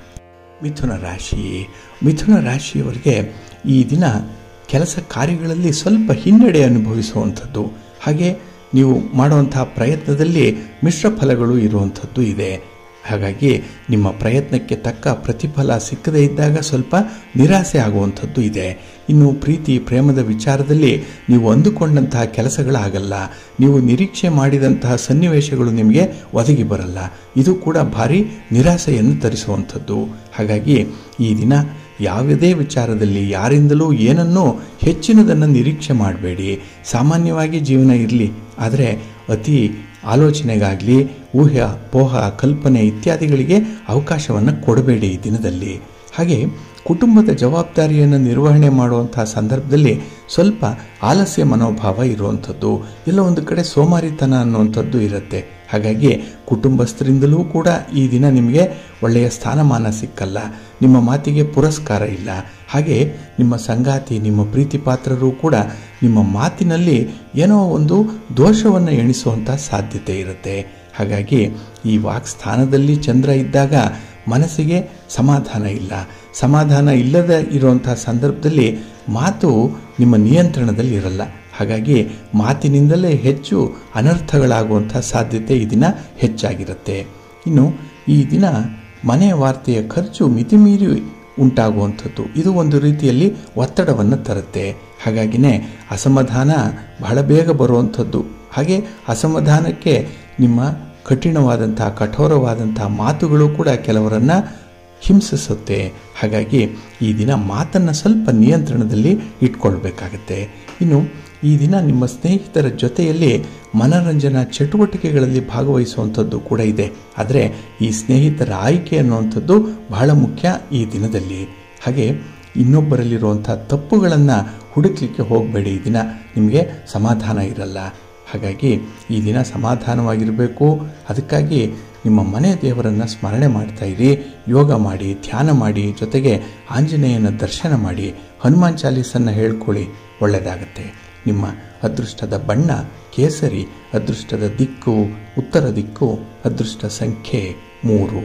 ಮಿಥುನ ರಾಶಿ. ಮಿಥುನ ರಾಶಿಯವರಿಗೆ ಈ ದಿನ ಕೆಲಸ ಕಾರ್ಯಗಳಲ್ಲಿ ಸ್ವಲ್ಪ ಹಿನ್ನಡೆ ಅನುಭವಿಸುವಂಥದ್ದು. ಹಾಗೆ ನೀವು ಮಾಡುವಂತಹ ಪ್ರಯತ್ನದಲ್ಲಿ ಮಿಶ್ರ ಫಲಗಳು ಇರುವಂಥದ್ದು ಇದೆ. ಹಾಗಾಗಿ ನಿಮ್ಮ ಪ್ರಯತ್ನಕ್ಕೆ ತಕ್ಕ ಪ್ರತಿಫಲ ಸಿಕ್ಕದೇ ಇದ್ದಾಗ ಸ್ವಲ್ಪ ನಿರಾಸೆ ಆಗುವಂಥದ್ದು ಇದೆ. ಇನ್ನು ಪ್ರೀತಿ ಪ್ರೇಮದ ವಿಚಾರದಲ್ಲಿ ನೀವು ಅಂದುಕೊಂಡಂತಹ ಕೆಲಸಗಳಾಗಲ್ಲ. ನೀವು ನಿರೀಕ್ಷೆ ಮಾಡಿದಂತಹ ಸನ್ನಿವೇಶಗಳು ನಿಮಗೆ ಒದಗಿ ಬರಲ್ಲ. ಇದು ಕೂಡ ಭಾರಿ ನಿರಾಸೆಯನ್ನು ತರಿಸುವಂಥದ್ದು. ಹಾಗಾಗಿ ಈ ದಿನ ಯಾವುದೇ ವಿಚಾರದಲ್ಲಿ ಯಾರಿಂದಲೂ ಏನನ್ನೂ ಹೆಚ್ಚಿನದನ್ನು ನಿರೀಕ್ಷೆ ಮಾಡಬೇಡಿ. ಸಾಮಾನ್ಯವಾಗಿ ಜೀವನ ಇರಲಿ, ಆದರೆ ಅತಿ ಆಲೋಚನೆಗಾಗಲಿ ಊಹೆ ಪೋಹ ಕಲ್ಪನೆ ಇತ್ಯಾದಿಗಳಿಗೆ ಅವಕಾಶವನ್ನು ಕೊಡಬೇಡಿ ಈ ದಿನದಲ್ಲಿ. ಹಾಗೆ ಕುಟುಂಬದ ಜವಾಬ್ದಾರಿಯನ್ನು ನಿರ್ವಹಣೆ ಮಾಡುವಂತಹ ಸಂದರ್ಭದಲ್ಲಿ ಸ್ವಲ್ಪ ಆಲಸ್ಯ ಮನೋಭಾವ ಇರುವಂಥದ್ದು, ಎಲ್ಲ ಒಂದು ಕಡೆ ಸೋಮಾರಿತನ ಅನ್ನುವಂಥದ್ದು ಇರುತ್ತೆ. ಹಾಗಾಗಿ ಕುಟುಂಬಸ್ಥರಿಂದಲೂ ಕೂಡ ಈ ದಿನ ನಿಮಗೆ ಒಳ್ಳೆಯ ಸ್ಥಾನಮಾನ ಸಿಕ್ಕಲ್ಲ, ನಿಮ್ಮ ಮಾತಿಗೆ ಪುರಸ್ಕಾರ ಇಲ್ಲ. ಹಾಗೆ ನಿಮ್ಮ ಸಂಗಾತಿ, ನಿಮ್ಮ ಪ್ರೀತಿ ಪಾತ್ರರು ಕೂಡ ನಿಮ್ಮ ಮಾತಿನಲ್ಲಿ ಏನೋ ಒಂದು ದೋಷವನ್ನು ಎಣಿಸುವಂಥ ಸಾಧ್ಯತೆ ಇರುತ್ತೆ. ಹಾಗಾಗಿ ಈ ವಾಕ್ಸ್ಥಾನದಲ್ಲಿ ಚಂದ್ರ ಇದ್ದಾಗ ಮನಸ್ಸಿಗೆ ಸಮಾಧಾನ ಇಲ್ಲ. ಸಮಾಧಾನ ಇಲ್ಲದ ಇರುವಂಥ ಸಂದರ್ಭದಲ್ಲಿ ಮಾತು ನಿಮ್ಮ ನಿಯಂತ್ರಣದಲ್ಲಿ ಇರಲ್ಲ. ಹಾಗಾಗಿ ಮಾತಿನಿಂದಲೇ ಹೆಚ್ಚು ಅನರ್ಥಗಳಾಗುವಂಥ ಸಾಧ್ಯತೆ ಈ ದಿನ ಹೆಚ್ಚಾಗಿರುತ್ತೆ. ಇನ್ನು ಈ ದಿನ ಮನೆಯ ವಾರ್ತೆಯ ಖರ್ಚು ಮಿತಿಮೀರಿ ಉಂಟಾಗುವಂಥದ್ದು, ಇದು ಒಂದು ರೀತಿಯಲ್ಲಿ ಒತ್ತಡವನ್ನು ತರುತ್ತೆ. ಹಾಗಾಗಿನೇ ಅಸಮಾಧಾನ ಬಹಳ ಬೇಗ ಬರುವಂಥದ್ದು. ಹಾಗೆ ಅಸಮಾಧಾನಕ್ಕೆ ನಿಮ್ಮ ಕಠಿಣವಾದಂತಹ ಕಠೋರವಾದಂತಹ ಮಾತುಗಳು ಕೂಡ ಕೆಲವರನ್ನು ಹಿಂಸಿಸುತ್ತೆ. ಹಾಗಾಗಿ ಈ ದಿನ ಮಾತನ್ನು ಸ್ವಲ್ಪ ನಿಯಂತ್ರಣದಲ್ಲಿ ಇಟ್ಕೊಳ್ಬೇಕಾಗತ್ತೆ. ಇನ್ನು ಈ ದಿನ ನಿಮ್ಮ ಸ್ನೇಹಿತರ ಜೊತೆಯಲ್ಲಿ ಮನರಂಜನಾ ಚಟುವಟಿಕೆಗಳಲ್ಲಿ ಭಾಗವಹಿಸುವಂಥದ್ದು ಕೂಡ ಇದೆ. ಆದರೆ ಈ ಸ್ನೇಹಿತರ ಆಯ್ಕೆ ಅನ್ನುವಂಥದ್ದು ಬಹಳ ಮುಖ್ಯ ಈ ದಿನದಲ್ಲಿ. ಹಾಗೆ ಇನ್ನೊಬ್ಬರಲ್ಲಿರುವಂಥ ತಪ್ಪುಗಳನ್ನು ಹುಡುಕ್ಲಿಕ್ಕೆ ಹೋಗಬೇಡಿ. ಈ ದಿನ ನಿಮಗೆ ಸಮಾಧಾನ ಇರಲ್ಲ. ಹಾಗಾಗಿ ಈ ದಿನ ಸಮಾಧಾನವಾಗಿರಬೇಕು. ಅದಕ್ಕಾಗಿ ನಿಮ್ಮ ಮನೆ ದೇವರನ್ನು ಸ್ಮರಣೆ ಮಾಡ್ತಾ ಇರಿ, ಯೋಗ ಮಾಡಿ, ಧ್ಯಾನ ಮಾಡಿ, ಜೊತೆಗೆ ಆಂಜನೇಯನ ದರ್ಶನ ಮಾಡಿ, ಹನುಮಾನ್ ಚಾಲೀಸನ್ನು ಹೇಳ್ಕೊಳ್ಳಿ, ಒಳ್ಳೆಯದಾಗತ್ತೆ. ನಿಮ್ಮ ಅದೃಷ್ಟದ ಬಣ್ಣ ಕೇಸರಿ, ಅದೃಷ್ಟದ ದಿಕ್ಕು ಉತ್ತರ ದಿಕ್ಕು, ಅದೃಷ್ಟ ಸಂಖ್ಯೆ 3.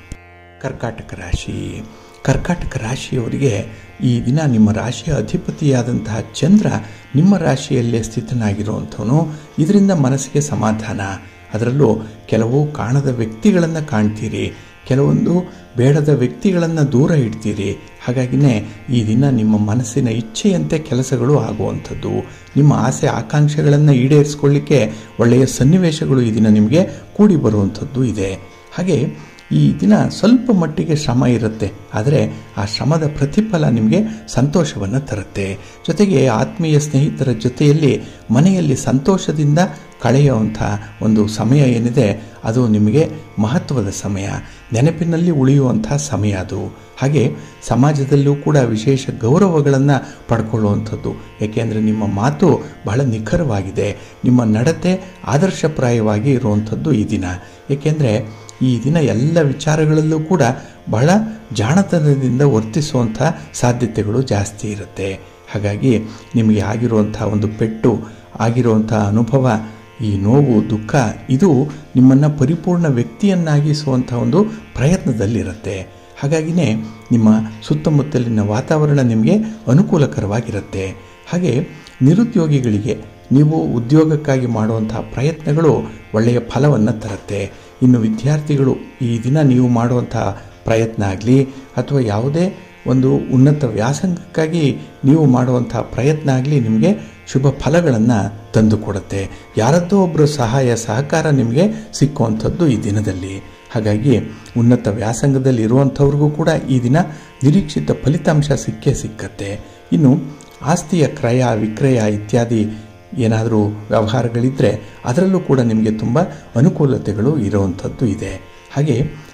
ಕರ್ಕಾಟಕ ರಾಶಿ. ಕರ್ಕಾಟಕ ರಾಶಿಯವರಿಗೆ ಈ ದಿನ ನಿಮ್ಮ ರಾಶಿಯ ಅಧಿಪತಿಯಾದಂತಹ ಚಂದ್ರ ನಿಮ್ಮ ರಾಶಿಯಲ್ಲೇ ಸ್ಥಿತನಾಗಿರುವಂಥವನು. ಇದರಿಂದ ಮನಸ್ಸಿಗೆ ಸಮಾಧಾನ. ಅದರಲ್ಲೂ ಕೆಲವು ಕಾಣದ ವ್ಯಕ್ತಿಗಳನ್ನು ಕಾಣ್ತೀರಿ, ಕೆಲವೊಂದು ಬೇಡದ ವ್ಯಕ್ತಿಗಳನ್ನು ದೂರ ಇಡ್ತೀರಿ. ಹಾಗಾಗಿನೇ ಈ ದಿನ ನಿಮ್ಮ ಮನಸ್ಸಿನ ಇಚ್ಛೆಯಂತೆ ಕೆಲಸಗಳು ಆಗುವಂಥದ್ದು. ನಿಮ್ಮ ಆಸೆ ಆಕಾಂಕ್ಷೆಗಳನ್ನು ಈಡೇರಿಸಿಕೊಳ್ಳಿಕ್ಕೆ ಒಳ್ಳೆಯ ಸನ್ನಿವೇಶಗಳು ಈ ದಿನ ನಿಮಗೆ ಕೂಡಿ ಬರುವಂಥದ್ದು ಇದೆ. ಹಾಗೆ ಈ ದಿನ ಸ್ವಲ್ಪ ಮಟ್ಟಿಗೆ ಶ್ರಮ ಇರುತ್ತೆ, ಆದರೆ ಆ ಶ್ರಮದ ಪ್ರತಿಫಲ ನಿಮಗೆ ಸಂತೋಷವನ್ನು ತರುತ್ತೆ. ಜೊತೆಗೆ ಆತ್ಮೀಯ ಸ್ನೇಹಿತರ ಜೊತೆಯಲ್ಲಿ ಮನೆಯಲ್ಲಿ ಸಂತೋಷದಿಂದ ಕಳೆಯುವಂಥ ಒಂದು ಸಮಯ ಏನಿದೆ ಅದು ನಿಮಗೆ ಮಹತ್ವದ ಸಮಯ, ನೆನಪಿನಲ್ಲಿ ಉಳಿಯುವಂಥ ಸಮಯ ಅದು. ಹಾಗೆ ಸಮಾಜದಲ್ಲೂ ಕೂಡ ವಿಶೇಷ ಗೌರವಗಳನ್ನು ಪಡ್ಕೊಳ್ಳುವಂಥದ್ದು. ಏಕೆಂದರೆ ನಿಮ್ಮ ಮಾತು ಬಹಳ ನಿಖರವಾಗಿದೆ, ನಿಮ್ಮ ನಡತೆ ಆದರ್ಶಪ್ರಾಯವಾಗಿ ಇರುವಂಥದ್ದು ಈ ದಿನ. ಏಕೆಂದರೆ ಈ ದಿನ ಎಲ್ಲ ವಿಚಾರಗಳಲ್ಲೂ ಕೂಡ ಬಹಳ ಜಾಣತನದಿಂದ ವರ್ತಿಸುವಂಥ ಸಾಧ್ಯತೆಗಳು ಜಾಸ್ತಿ ಇರುತ್ತೆ. ಹಾಗಾಗಿ ನಿಮಗೆ ಆಗಿರುವಂಥ ಒಂದು ಪೆಟ್ಟು, ಆಗಿರುವಂಥ ಅನುಭವ, ಈ ನೋವು ದುಃಖ ಇದು ನಿಮ್ಮನ್ನು ಪರಿಪೂರ್ಣ ವ್ಯಕ್ತಿಯನ್ನಾಗಿಸುವಂಥ ಒಂದು ಪ್ರಯತ್ನದಲ್ಲಿರುತ್ತೆ. ಹಾಗಾಗಿನೇ ನಿಮ್ಮ ಸುತ್ತಮುತ್ತಲಿನ ವಾತಾವರಣ ನಿಮಗೆ ಅನುಕೂಲಕರವಾಗಿರುತ್ತೆ. ಹಾಗೆ ನಿರುದ್ಯೋಗಿಗಳಿಗೆ ನೀವು ಉದ್ಯೋಗಕ್ಕಾಗಿ ಮಾಡುವಂಥ ಪ್ರಯತ್ನಗಳು ಒಳ್ಳೆಯ ಫಲವನ್ನು ತರುತ್ತೆ. ಇನ್ನು ವಿದ್ಯಾರ್ಥಿಗಳು ಈ ದಿನ ನೀವು ಮಾಡುವಂಥ ಪ್ರಯತ್ನ ಆಗಲಿ ಅಥವಾ ಯಾವುದೇ ಒಂದು ಉನ್ನತ ವ್ಯಾಸಂಗಕ್ಕಾಗಿ ನೀವು ಮಾಡುವಂಥ ಪ್ರಯತ್ನ ಆಗಲಿ ನಿಮಗೆ ಶುಭ ಫಲಗಳನ್ನು ತಂದುಕೊಡುತ್ತೆ. ಯಾರದ್ದೋ ಒಬ್ಬರು ಸಹಾಯ ಸಹಕಾರ ನಿಮಗೆ ಸಿಕ್ಕುವಂಥದ್ದು ಈ ದಿನದಲ್ಲಿ. ಹಾಗಾಗಿ ಉನ್ನತ ವ್ಯಾಸಂಗದಲ್ಲಿ ಇರುವಂಥವ್ರಿಗೂ ಕೂಡ ಈ ದಿನ ನಿರೀಕ್ಷಿತ ಫಲಿತಾಂಶ ಸಿಕ್ಕತ್ತೆ. ಇನ್ನು ಆಸ್ತಿಯ ಕ್ರಯ ವಿಕ್ರಯ ಇತ್ಯಾದಿ ಏನಾದರೂ ವ್ಯವಹಾರಗಳಿದ್ದರೆ ಅದರಲ್ಲೂ ಕೂಡ ನಿಮಗೆ ತುಂಬ ಅನುಕೂಲತೆಗಳು ಇರುವಂಥದ್ದು ಇದೆ. ಹಾಗೆ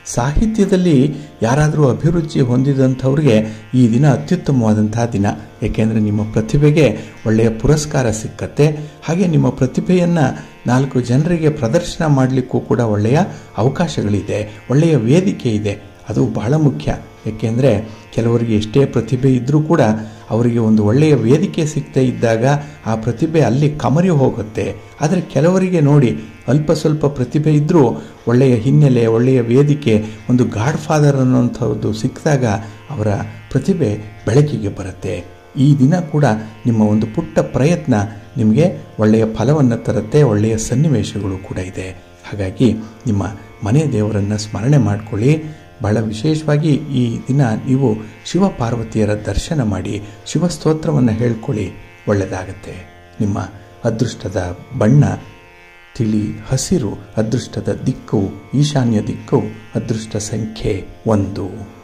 ಸಾಹಿತ್ಯದಲ್ಲಿ ಯಾರಾದರೂ ಅಭಿರುಚಿ ಹೊಂದಿದಂಥವ್ರಿಗೆ ಈ ದಿನ ಅತ್ಯುತ್ತಮವಾದಂತಹ ದಿನ. ಏಕೆಂದರೆ ನಿಮ್ಮ ಪ್ರತಿಭೆಗೆ ಒಳ್ಳೆಯ ಪುರಸ್ಕಾರ ಸಿಕ್ಕತ್ತೆ. ಹಾಗೆ ನಿಮ್ಮ ಪ್ರತಿಭೆಯನ್ನು 4 ಜನರಿಗೆ ಪ್ರದರ್ಶನ ಮಾಡಲಿಕ್ಕೂ ಕೂಡ ಒಳ್ಳೆಯ ಅವಕಾಶಗಳಿದೆ, ಒಳ್ಳೆಯ ವೇದಿಕೆ ಇದೆ. ಅದು ಬಹಳ ಮುಖ್ಯ. ಏಕೆಂದರೆ ಕೆಲವರಿಗೆ ಎಷ್ಟೇ ಪ್ರತಿಭೆ ಇದ್ದರೂ ಕೂಡ ಅವರಿಗೆ ಒಂದು ಒಳ್ಳೆಯ ವೇದಿಕೆ ಸಿಗ್ತಾ ಇದ್ದಾಗ ಆ ಪ್ರತಿಭೆ ಅಲ್ಲಿ ಕಮರಿ ಹೋಗುತ್ತೆ. ಆದರೆ ಕೆಲವರಿಗೆ ನೋಡಿ, ಅಲ್ಪ ಸ್ವಲ್ಪ ಪ್ರತಿಭೆ ಇದ್ದರೂ ಒಳ್ಳೆಯ ಹಿನ್ನೆಲೆ, ಒಳ್ಳೆಯ ವೇದಿಕೆ, ಒಂದು ಗಾಡ್ ಫಾದರ್ ಅನ್ನೋಂಥದ್ದು ಸಿಕ್ಕಿದಾಗ ಅವರ ಪ್ರತಿಭೆ ಬೆಳಕಿಗೆ ಬರುತ್ತೆ. ಈ ದಿನ ಕೂಡ ನಿಮ್ಮ ಒಂದು ಪುಟ್ಟ ಪ್ರಯತ್ನ ನಿಮಗೆ ಒಳ್ಳೆಯ ಫಲವನ್ನು ತರುತ್ತೆ, ಒಳ್ಳೆಯ ಸನ್ನಿವೇಶಗಳು ಕೂಡ ಇದೆ. ಹಾಗಾಗಿ ನಿಮ್ಮ ಮನೆ ದೇವರನ್ನು ಸ್ಮರಣೆ ಮಾಡಿಕೊಳ್ಳಿ. ಬಹಳ ವಿಶೇಷವಾಗಿ ಈ ದಿನ ನೀವು ಶಿವ ಪಾರ್ವತಿಯರ ದರ್ಶನ ಮಾಡಿ ಶಿವಸ್ತೋತ್ರವನ್ನು ಹೇಳ್ಕೊಳ್ಳಿ, ಒಳ್ಳೆಯದಾಗತ್ತೆ. ನಿಮ್ಮ ಅದೃಷ್ಟದ ಬಣ್ಣ ತಿಳಿ ಹಸಿರು, ಅದೃಷ್ಟದ ದಿಕ್ಕು ಈಶಾನ್ಯ ದಿಕ್ಕು, ಅದೃಷ್ಟ ಸಂಖ್ಯೆ 1.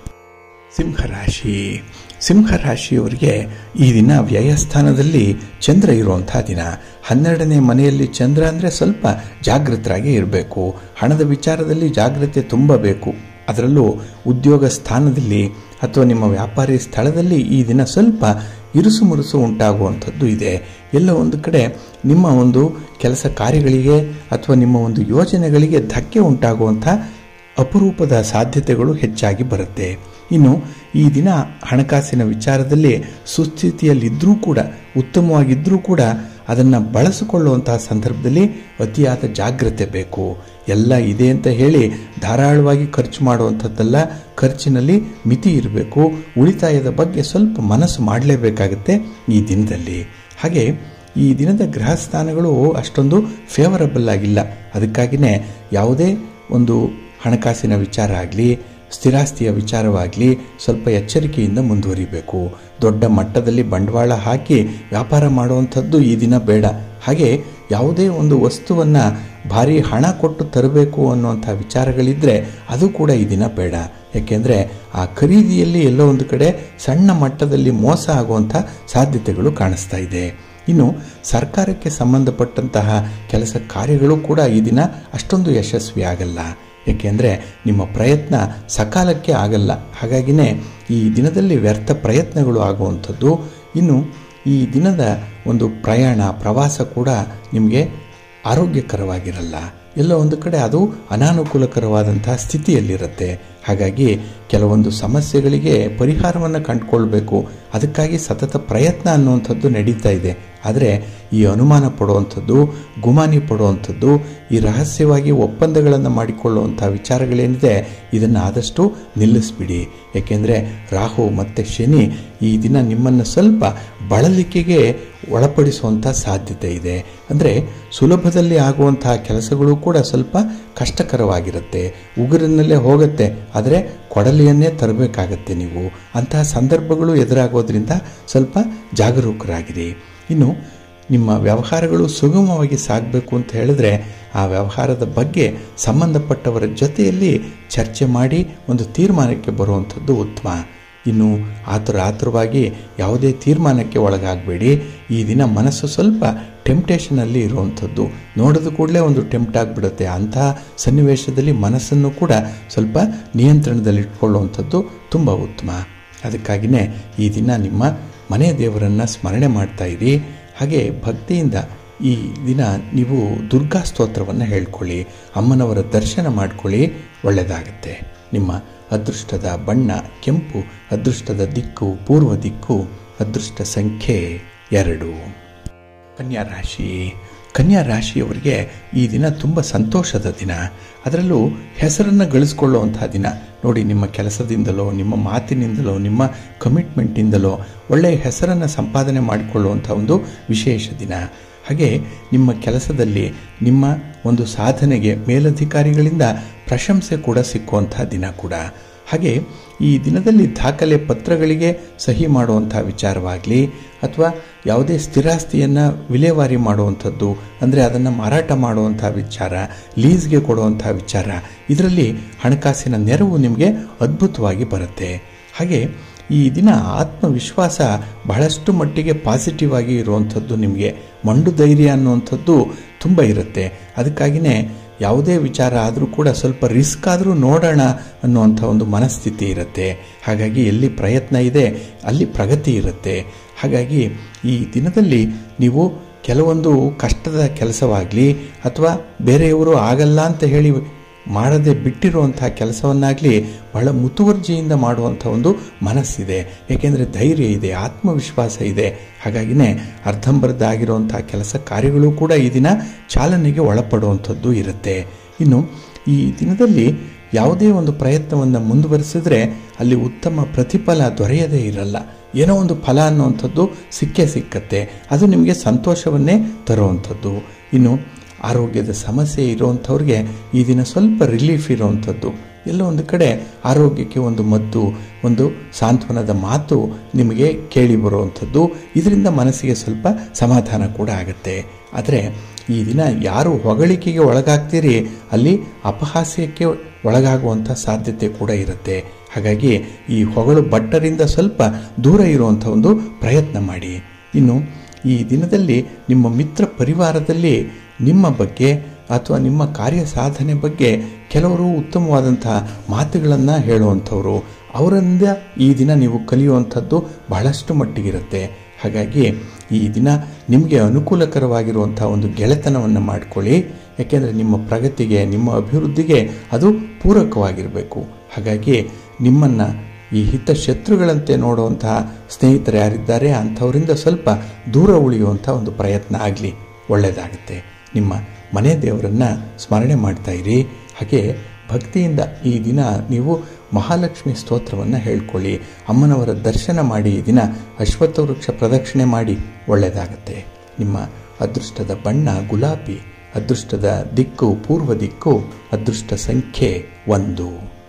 ಸಿಂಹರಾಶಿ. ಸಿಂಹರಾಶಿಯವರಿಗೆ ಈ ದಿನ ವ್ಯಯಸ್ಥಾನದಲ್ಲಿ ಚಂದ್ರ ಇರುವಂಥ ದಿನ. 12ನೇ ಮನೆಯಲ್ಲಿ ಚಂದ್ರ ಅಂದರೆ ಸ್ವಲ್ಪ ಜಾಗೃತರಾಗಿ ಇರಬೇಕು. ಹಣದ ವಿಚಾರದಲ್ಲಿ ಜಾಗ್ರತೆ ತುಂಬ ಬೇಕು. ಅದರಲ್ಲೂ ಉದ್ಯೋಗ ಸ್ಥಾನದಲ್ಲಿ ಅಥವಾ ನಿಮ್ಮ ವ್ಯಾಪಾರಿ ಸ್ಥಳದಲ್ಲಿ ಈ ದಿನ ಸ್ವಲ್ಪ ಇರುಸು ಮುರುಸು ಉಂಟಾಗುವಂಥದ್ದು ಇದೆ. ಎಲ್ಲ ಒಂದು ಕಡೆ ನಿಮ್ಮ ಒಂದು ಕೆಲಸ ಕಾರ್ಯಗಳಿಗೆ ಅಥವಾ ನಿಮ್ಮ ಒಂದು ಯೋಜನೆಗಳಿಗೆ ಧಕ್ಕೆ ಉಂಟಾಗುವಂಥ ಅಪರೂಪದ ಸಾಧ್ಯತೆಗಳು ಹೆಚ್ಚಾಗಿ ಬರುತ್ತೆ. ಇನ್ನು ಈ ದಿನ ಹಣಕಾಸಿನ ವಿಚಾರದಲ್ಲಿ ಸುಸ್ಥಿತಿಯಲ್ಲಿದ್ದರೂ ಕೂಡ, ಉತ್ತಮವಾಗಿದ್ದರೂ ಕೂಡ ಅದನ್ನು ಬಳಸಿಕೊಳ್ಳುವಂತಹ ಸಂದರ್ಭದಲ್ಲಿ ಅತಿಯಾದ ಜಾಗ್ರತೆ ಬೇಕು. ಎಲ್ಲ ಇದೆ ಅಂತ ಹೇಳಿ ಧಾರಾಳವಾಗಿ ಖರ್ಚು ಮಾಡುವಂಥದ್ದಲ್ಲ, ಖರ್ಚಿನಲ್ಲಿ ಮಿತಿ ಇರಬೇಕು. ಉಳಿತಾಯದ ಬಗ್ಗೆ ಸ್ವಲ್ಪ ಮನಸ್ಸು ಮಾಡಲೇಬೇಕಾಗುತ್ತೆ ಈ ದಿನದಲ್ಲಿ. ಹಾಗೆ ಈ ದಿನದ ಗ್ರಹ ಸ್ಥಾನಗಳು ಅಷ್ಟೊಂದು ಫೇವರಬಲ್ ಆಗಿಲ್ಲ. ಅದಕ್ಕಾಗಿಯೇ ಯಾವುದೇ ಒಂದು ಹಣಕಾಸಿನ ವಿಚಾರ ಆಗಲಿ, ಸ್ಥಿರಾಸ್ತಿಯ ವಿಚಾರವಾಗಲಿ ಸ್ವಲ್ಪ ಎಚ್ಚರಿಕೆಯಿಂದ ಮುಂದುವರಿಬೇಕು. ದೊಡ್ಡ ಮಟ್ಟದಲ್ಲಿ ಬಂಡವಾಳ ಹಾಕಿ ವ್ಯಾಪಾರ ಮಾಡುವಂಥದ್ದು ಈ ದಿನ ಬೇಡ. ಹಾಗೆ ಯಾವುದೇ ಒಂದು ವಸ್ತುವನ್ನು ಭಾರಿ ಹಣ ಕೊಟ್ಟು ತರಬೇಕು ಅನ್ನುವಂಥ ವಿಚಾರಗಳಿದ್ದರೆ ಅದು ಕೂಡ ಈ ದಿನ ಬೇಡ. ಯಾಕೆಂದರೆ ಆ ಖರೀದಿಯಲ್ಲಿ ಎಲ್ಲೋ ಒಂದು ಕಡೆ ಸಣ್ಣ ಮಟ್ಟದಲ್ಲಿ ಮೋಸ ಆಗುವಂಥ ಸಾಧ್ಯತೆಗಳು ಕಾಣಿಸ್ತಾ ಇದೆ. ಇನ್ನು ಸರ್ಕಾರಕ್ಕೆ ಸಂಬಂಧಪಟ್ಟಂತಹ ಕೆಲಸ ಕಾರ್ಯಗಳು ಕೂಡ ಈ ದಿನ ಅಷ್ಟೊಂದು ಯಶಸ್ವಿ ಆಗಲ್ಲ. ಏಕೆಂದರೆ ನಿಮ್ಮ ಪ್ರಯತ್ನ ಸಕಾಲಕ್ಕೆ ಆಗಲ್ಲ. ಹಾಗಾಗಿನೇ ಈ ದಿನದಲ್ಲಿ ವ್ಯರ್ಥ ಪ್ರಯತ್ನಗಳು ಆಗುವಂಥದ್ದು. ಇನ್ನು ಈ ದಿನದ ಒಂದು ಪ್ರವಾಸ ಕೂಡ ನಿಮಗೆ ಆರೋಗ್ಯಕರವಾಗಿರಲ್ಲ. ಎಲ್ಲ ಒಂದು ಕಡೆ ಅದು ಅನಾನುಕೂಲಕರವಾದಂತಹ ಸ್ಥಿತಿಯಲ್ಲಿರುತ್ತೆ. ಹಾಗಾಗಿ ಕೆಲವೊಂದು ಸಮಸ್ಯೆಗಳಿಗೆ ಪರಿಹಾರವನ್ನು ಕಂಡುಕೊಳ್ಬೇಕು. ಅದಕ್ಕಾಗಿ ಸತತ ಪ್ರಯತ್ನ ಅನ್ನುವಂಥದ್ದು ನಡೀತಾ ಇದೆ. ಆದರೆ ಈ ಅನುಮಾನ ಪಡುವಂಥದ್ದು, ಗುಮಾನಿ ಪಡುವಂಥದ್ದು, ಈ ರಹಸ್ಯವಾಗಿ ಒಪ್ಪಂದಗಳನ್ನು ಮಾಡಿಕೊಳ್ಳುವಂಥ ವಿಚಾರಗಳೇನಿದೆ ಇದನ್ನು ಆದಷ್ಟು ನಿಲ್ಲಿಸ್ಬಿಡಿ. ಏಕೆಂದರೆ ರಾಹು ಮತ್ತು ಶನಿ ಈ ದಿನ ನಿಮ್ಮನ್ನು ಸ್ವಲ್ಪ ಬಳಲಿಕೆಗೆ ಒಳಪಡಿಸುವಂಥ ಸಾಧ್ಯತೆ ಇದೆ. ಅಂದರೆ ಸುಲಭದಲ್ಲಿ ಆಗುವಂತಹ ಕೆಲಸಗಳು ಕೂಡ ಸ್ವಲ್ಪ ಕಷ್ಟಕರವಾಗಿರುತ್ತೆ, ಉಗುರಿನಲ್ಲೇ ಹೋಗುತ್ತೆ. ಆದರೆ ಕೊಡಲಿಯನ್ನೇ ತರಬೇಕಾಗತ್ತೆ ನೀವು. ಅಂತಹ ಸಂದರ್ಭಗಳು ಎದುರಾಗೋದ್ರಿಂದ ಸ್ವಲ್ಪ ಜಾಗರೂಕರಾಗಿರಿ. ಇನ್ನು ನಿಮ್ಮ ವ್ಯವಹಾರಗಳು ಸುಗಮವಾಗಿ ಸಾಗಬೇಕು ಅಂತ ಹೇಳಿದ್ರೆ ಆ ವ್ಯವಹಾರದ ಬಗ್ಗೆ ಸಂಬಂಧಪಟ್ಟವರ ಜೊತೆಯಲ್ಲಿ ಚರ್ಚೆ ಮಾಡಿ ಒಂದು ತೀರ್ಮಾನಕ್ಕೆ ಬರುವಂಥದ್ದು ಉತ್ತಮ. ಇನ್ನು ಆತುರವಾಗಿ ಯಾವುದೇ ತೀರ್ಮಾನಕ್ಕೆ ಒಳಗಾಗಬೇಡಿ. ಈ ದಿನ ಮನಸ್ಸು ಸ್ವಲ್ಪ ಟೆಂಪ್ಟೇಷನಲ್ಲಿ ಇರುವಂಥದ್ದು, ನೋಡಿದ ಕೂಡಲೇ ಒಂದು ಟೆಂಪ್ಟ್ ಆಗಿಬಿಡುತ್ತೆ. ಅಂತಹ ಸನ್ನಿವೇಶದಲ್ಲಿ ಮನಸ್ಸನ್ನು ಕೂಡ ಸ್ವಲ್ಪ ನಿಯಂತ್ರಣದಲ್ಲಿಟ್ಕೊಳ್ಳುವಂಥದ್ದು ತುಂಬ ಉತ್ತಮ. ಅದಕ್ಕಾಗಿಯೇ ಈ ದಿನ ನಿಮ್ಮ ಮನೆ ದೇವರನ್ನು ಸ್ಮರಣೆ ಮಾಡ್ತಾ ಇರಿ. ಹಾಗೆ ಭಕ್ತಿಯಿಂದ ಈ ದಿನ ನೀವು ದುರ್ಗಾ ಸ್ತೋತ್ರವನ್ನು ಹೇಳ್ಕೊಳ್ಳಿ, ಅಮ್ಮನವರ ದರ್ಶನ ಮಾಡ್ಕೊಳ್ಳಿ, ಒಳ್ಳೆಯದಾಗುತ್ತೆ. ನಿಮ್ಮ ಅದೃಷ್ಟದ ಬಣ್ಣ ಕೆಂಪು, ಅದೃಷ್ಟದ ದಿಕ್ಕು ಪೂರ್ವ ದಿಕ್ಕು, ಅದೃಷ್ಟ ಸಂಖ್ಯೆ 2. ಕನ್ಯಾ ರಾಶಿ. ಕನ್ಯಾ ರಾಶಿಯವರಿಗೆ ಈ ದಿನ ತುಂಬ ಸಂತೋಷದ ದಿನ. ಅದರಲ್ಲೂ ಹೆಸರನ್ನು ಗಳಿಸ್ಕೊಳ್ಳುವಂತಹ ದಿನ. ನೋಡಿ, ನಿಮ್ಮ ಕೆಲಸದಿಂದಲೋ, ನಿಮ್ಮ ಮಾತಿನಿಂದಲೋ, ನಿಮ್ಮ ಕಮಿಟ್ಮೆಂಟಿಂದಲೋ ಒಳ್ಳೆಯ ಹೆಸರನ್ನು ಸಂಪಾದನೆ ಮಾಡಿಕೊಳ್ಳುವಂಥ ಒಂದು ವಿಶೇಷ ದಿನ. ಹಾಗೆ ನಿಮ್ಮ ಕೆಲಸದಲ್ಲಿ ನಿಮ್ಮ ಒಂದು ಸಾಧನೆಗೆ ಮೇಲಧಿಕಾರಿಗಳಿಂದ ಪ್ರಶಂಸೆ ಕೂಡ ಸಿಕ್ಕುವಂಥ ದಿನ ಕೂಡ. ಹಾಗೆ ಈ ದಿನದಲ್ಲಿ ದಾಖಲೆ ಪತ್ರಗಳಿಗೆ ಸಹಿ ಮಾಡುವಂಥ ವಿಚಾರವಾಗಲಿ ಅಥವಾ ಯಾವುದೇ ಸ್ಥಿರಾಸ್ತಿಯನ್ನು ವಿಲೇವಾರಿ ಮಾಡುವಂಥದ್ದು, ಅಂದರೆ ಅದನ್ನು ಮಾರಾಟ ಮಾಡುವಂಥ ವಿಚಾರ, ಲೀಸ್ಗೆ ಕೊಡುವಂಥ ವಿಚಾರ, ಇದರಲ್ಲಿ ಹಣಕಾಸಿನ ನೆರವು ನಿಮಗೆ ಅದ್ಭುತವಾಗಿ ಬರುತ್ತೆ. ಹಾಗೆ ಈ ದಿನ ಆತ್ಮವಿಶ್ವಾಸ ಬಹಳಷ್ಟು ಮಟ್ಟಿಗೆ ಪಾಸಿಟಿವ್ ಆಗಿ ಇರುವಂಥದ್ದು. ನಿಮಗೆ ಮಂಡು ಧೈರ್ಯ ಅನ್ನುವಂಥದ್ದು ತುಂಬ ಇರುತ್ತೆ. ಅದಕ್ಕಾಗಿಯೇ ಯಾವುದೇ ವಿಚಾರ ಆದರೂ ಕೂಡ ಸ್ವಲ್ಪ ರಿಸ್ಕ್ ಆದರೂ ನೋಡೋಣ ಅನ್ನುವಂಥ ಒಂದು ಮನಸ್ಥಿತಿ ಇರುತ್ತೆ. ಹಾಗಾಗಿ ಎಲ್ಲಿ ಪ್ರಯತ್ನ ಇದೆ ಅಲ್ಲಿ ಪ್ರಗತಿ ಇರುತ್ತೆ. ಹಾಗಾಗಿ ಈ ದಿನದಲ್ಲಿ ನೀವು ಕೆಲವೊಂದು ಕಷ್ಟದ ಕೆಲಸವಾಗಲಿ ಅಥವಾ ಬೇರೆಯವರು ಆಗಲ್ಲ ಅಂತ ಹೇಳಿ ಮಾಡದೆ ಬಿಟ್ಟಿರುವಂಥ ಕೆಲಸವನ್ನಾಗಲಿ ಬಹಳ ಮುತುವರ್ಜಿಯಿಂದ ಮಾಡುವಂಥ ಒಂದು ಮನಸ್ಸಿದೆ. ಏಕೆಂದರೆ ಧೈರ್ಯ ಇದೆ, ಆತ್ಮವಿಶ್ವಾಸ ಇದೆ. ಹಾಗಾಗಿನೇ ಅರ್ಧಂಬರ್ಧ ಆಗಿರುವಂಥ ಕೆಲಸ ಕಾರ್ಯಗಳು ಕೂಡ ಈ ದಿನ ಚಾಲನೆಗೆ ಒಳಪಡುವಂಥದ್ದು ಇರುತ್ತೆ. ಇನ್ನು ಈ ದಿನದಲ್ಲಿ ಯಾವುದೇ ಒಂದು ಪ್ರಯತ್ನವನ್ನು ಮುಂದುವರಿಸಿದ್ರೆ ಅಲ್ಲಿ ಉತ್ತಮ ಪ್ರತಿಫಲ ದೊರೆಯದೇ ಇರಲ್ಲ. ಏನೋ ಒಂದು ಫಲ ಅನ್ನುವಂಥದ್ದು ಸಿಕ್ಕತ್ತೆ. ಅದು ನಿಮಗೆ ಸಂತೋಷವನ್ನೇ ತರುವಂಥದ್ದು. ಇನ್ನು ಆರೋಗ್ಯದ ಸಮಸ್ಯೆ ಇರುವಂಥವ್ರಿಗೆ ಈ ದಿನ ಸ್ವಲ್ಪ ರಿಲೀಫ್ ಇರುವಂಥದ್ದು. ಎಲ್ಲೋ ಒಂದು ಕಡೆ ಆರೋಗ್ಯಕ್ಕೆ ಒಂದು ಮದ್ದು, ಒಂದು ಸಾಂತ್ವನದ ಮಾತು ನಿಮಗೆ ಕೇಳಿ ಬರುವಂಥದ್ದು. ಇದರಿಂದ ಮನಸ್ಸಿಗೆ ಸ್ವಲ್ಪ ಸಮಾಧಾನ ಕೂಡ ಆಗುತ್ತೆ. ಆದರೆ ಈ ದಿನ ಯಾರು ಹೊಗಳಿಕೆಗೆ ಒಳಗಾಗ್ತೀರಿ ಅಲ್ಲಿ ಅಪಹಾಸ್ಯಕ್ಕೆ ಒಳಗಾಗುವಂಥ ಸಾಧ್ಯತೆ ಕೂಡ ಇರುತ್ತೆ. ಹಾಗಾಗಿ ಈ ಹೊಗಳು ಭಟ್ಟರಿಂದ ಸ್ವಲ್ಪ ದೂರ ಇರುವಂಥ ಒಂದು ಪ್ರಯತ್ನ ಮಾಡಿ. ಇನ್ನು ಈ ದಿನದಲ್ಲಿ ನಿಮ್ಮ ಮಿತ್ರ ಪರಿವಾರದಲ್ಲಿ ನಿಮ್ಮ ಬಗ್ಗೆ ಅಥವಾ ನಿಮ್ಮ ಕಾರ್ಯ ಸಾಧನೆ ಬಗ್ಗೆ ಕೆಲವರು ಉತ್ತಮವಾದಂಥ ಮಾತುಗಳನ್ನು ಹೇಳುವಂಥವ್ರು, ಅವರಿಂದ ಈ ದಿನ ನೀವು ಕಲಿಯುವಂಥದ್ದು ಬಹಳಷ್ಟು ಮಟ್ಟಿಗಿರುತ್ತೆ. ಹಾಗಾಗಿ ಈ ದಿನ ನಿಮಗೆ ಅನುಕೂಲಕರವಾಗಿರುವಂಥ ಒಂದು ಗೆಳೆತನವನ್ನು ಮಾಡಿಕೊಳ್ಳಿ. ಯಾಕೆಂದರೆ ನಿಮ್ಮ ಪ್ರಗತಿಗೆ, ನಿಮ್ಮ ಅಭಿವೃದ್ಧಿಗೆ ಅದು ಪೂರಕವಾಗಿರಬೇಕು. ಹಾಗಾಗಿ ನಿಮ್ಮನ್ನು ಈ ಹಿತಶತ್ರುಗಳಂತೆ ನೋಡುವಂತಹ ಸ್ನೇಹಿತರು ಯಾರಿದ್ದಾರೆ ಅಂಥವರಿಂದ ಸ್ವಲ್ಪ ದೂರ ಉಳಿಯುವಂಥ ಒಂದು ಪ್ರಯತ್ನ ಆಗಲಿ, ಒಳ್ಳೆಯದಾಗುತ್ತೆ. ನಿಮ್ಮ ಮನೆ ದೇವರನ್ನು ಸ್ಮರಣೆ ಮಾಡ್ತಾ ಇರಿ. ಹಾಗೆ ಭಕ್ತಿಯಿಂದ ಈ ದಿನ ನೀವು ಮಹಾಲಕ್ಷ್ಮಿ ಸ್ತೋತ್ರವನ್ನು ಹೇಳ್ಕೊಳ್ಳಿ. ಅಮ್ಮನವರ ದರ್ಶನ ಮಾಡಿ ಈ ದಿನ ಅಶ್ವತ್ಥ ವೃಕ್ಷ ಪ್ರದಕ್ಷಿಣೆ ಮಾಡಿ, ಒಳ್ಳೆಯದಾಗುತ್ತೆ. ನಿಮ್ಮ ಅದೃಷ್ಟದ ಬಣ್ಣ ಗುಲಾಬಿ, ಅದೃಷ್ಟದ ದಿಕ್ಕು ಪೂರ್ವ ದಿಕ್ಕು, ಅದೃಷ್ಟ ಸಂಖ್ಯೆ 1.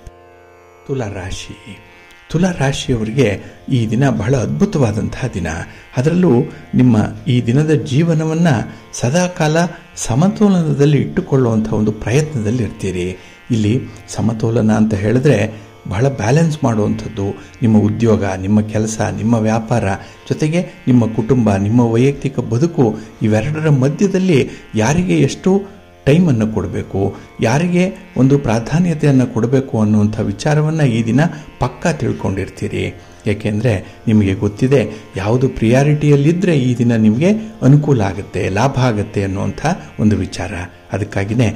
ತುಲಾರಾಶಿ. ತುಲಾರಾಶಿಯವರಿಗೆ ಈ ದಿನ ಬಹಳ ಅದ್ಭುತವಾದಂತಹ ದಿನ. ಅದರಲ್ಲೂ ನಿಮ್ಮ ಈ ದಿನದ ಜೀವನವನ್ನು ಸದಾಕಾಲ ಸಮತೋಲನದಲ್ಲಿ ಇಟ್ಟುಕೊಳ್ಳುವಂಥ ಒಂದು ಪ್ರಯತ್ನದಲ್ಲಿ ಇರ್ತೀರಿ. ಇಲ್ಲಿ ಸಮತೋಲನ ಅಂತ ಹೇಳಿದ್ರೆ ಬಹಳ ಬ್ಯಾಲೆನ್ಸ್ ಮಾಡುವಂಥದ್ದು. ನಿಮ್ಮ ಉದ್ಯೋಗ, ನಿಮ್ಮ ಕೆಲಸ, ನಿಮ್ಮ ವ್ಯಾಪಾರ ಜೊತೆಗೆ ನಿಮ್ಮ ಕುಟುಂಬ, ನಿಮ್ಮ ವೈಯಕ್ತಿಕ ಬದುಕು, ಇವೆರಡರ ಮಧ್ಯದಲ್ಲಿ ಯಾರಿಗೆ ಎಷ್ಟು ಟೈಮನ್ನು ಕೊಡಬೇಕು, ಯಾರಿಗೆ ಒಂದು ಪ್ರಾಧಾನ್ಯತೆಯನ್ನು ಕೊಡಬೇಕು ಅನ್ನುವಂಥ ವಿಚಾರವನ್ನು ಈ ದಿನ ಪಕ್ಕಾ ತಿಳ್ಕೊಂಡಿರ್ತೀರಿ. ಏಕೆಂದರೆ ನಿಮಗೆ ಗೊತ್ತಿದೆ ಯಾವುದು ಪ್ರಿಯಾರಿಟಿಯಲ್ಲಿದ್ದರೆ ಈ ದಿನ ನಿಮಗೆ ಅನುಕೂಲ ಆಗುತ್ತೆ, ಲಾಭ ಆಗುತ್ತೆ ಅನ್ನುವಂಥ ಒಂದು ವಿಚಾರ. ಅದಕ್ಕಾಗಿಯೇ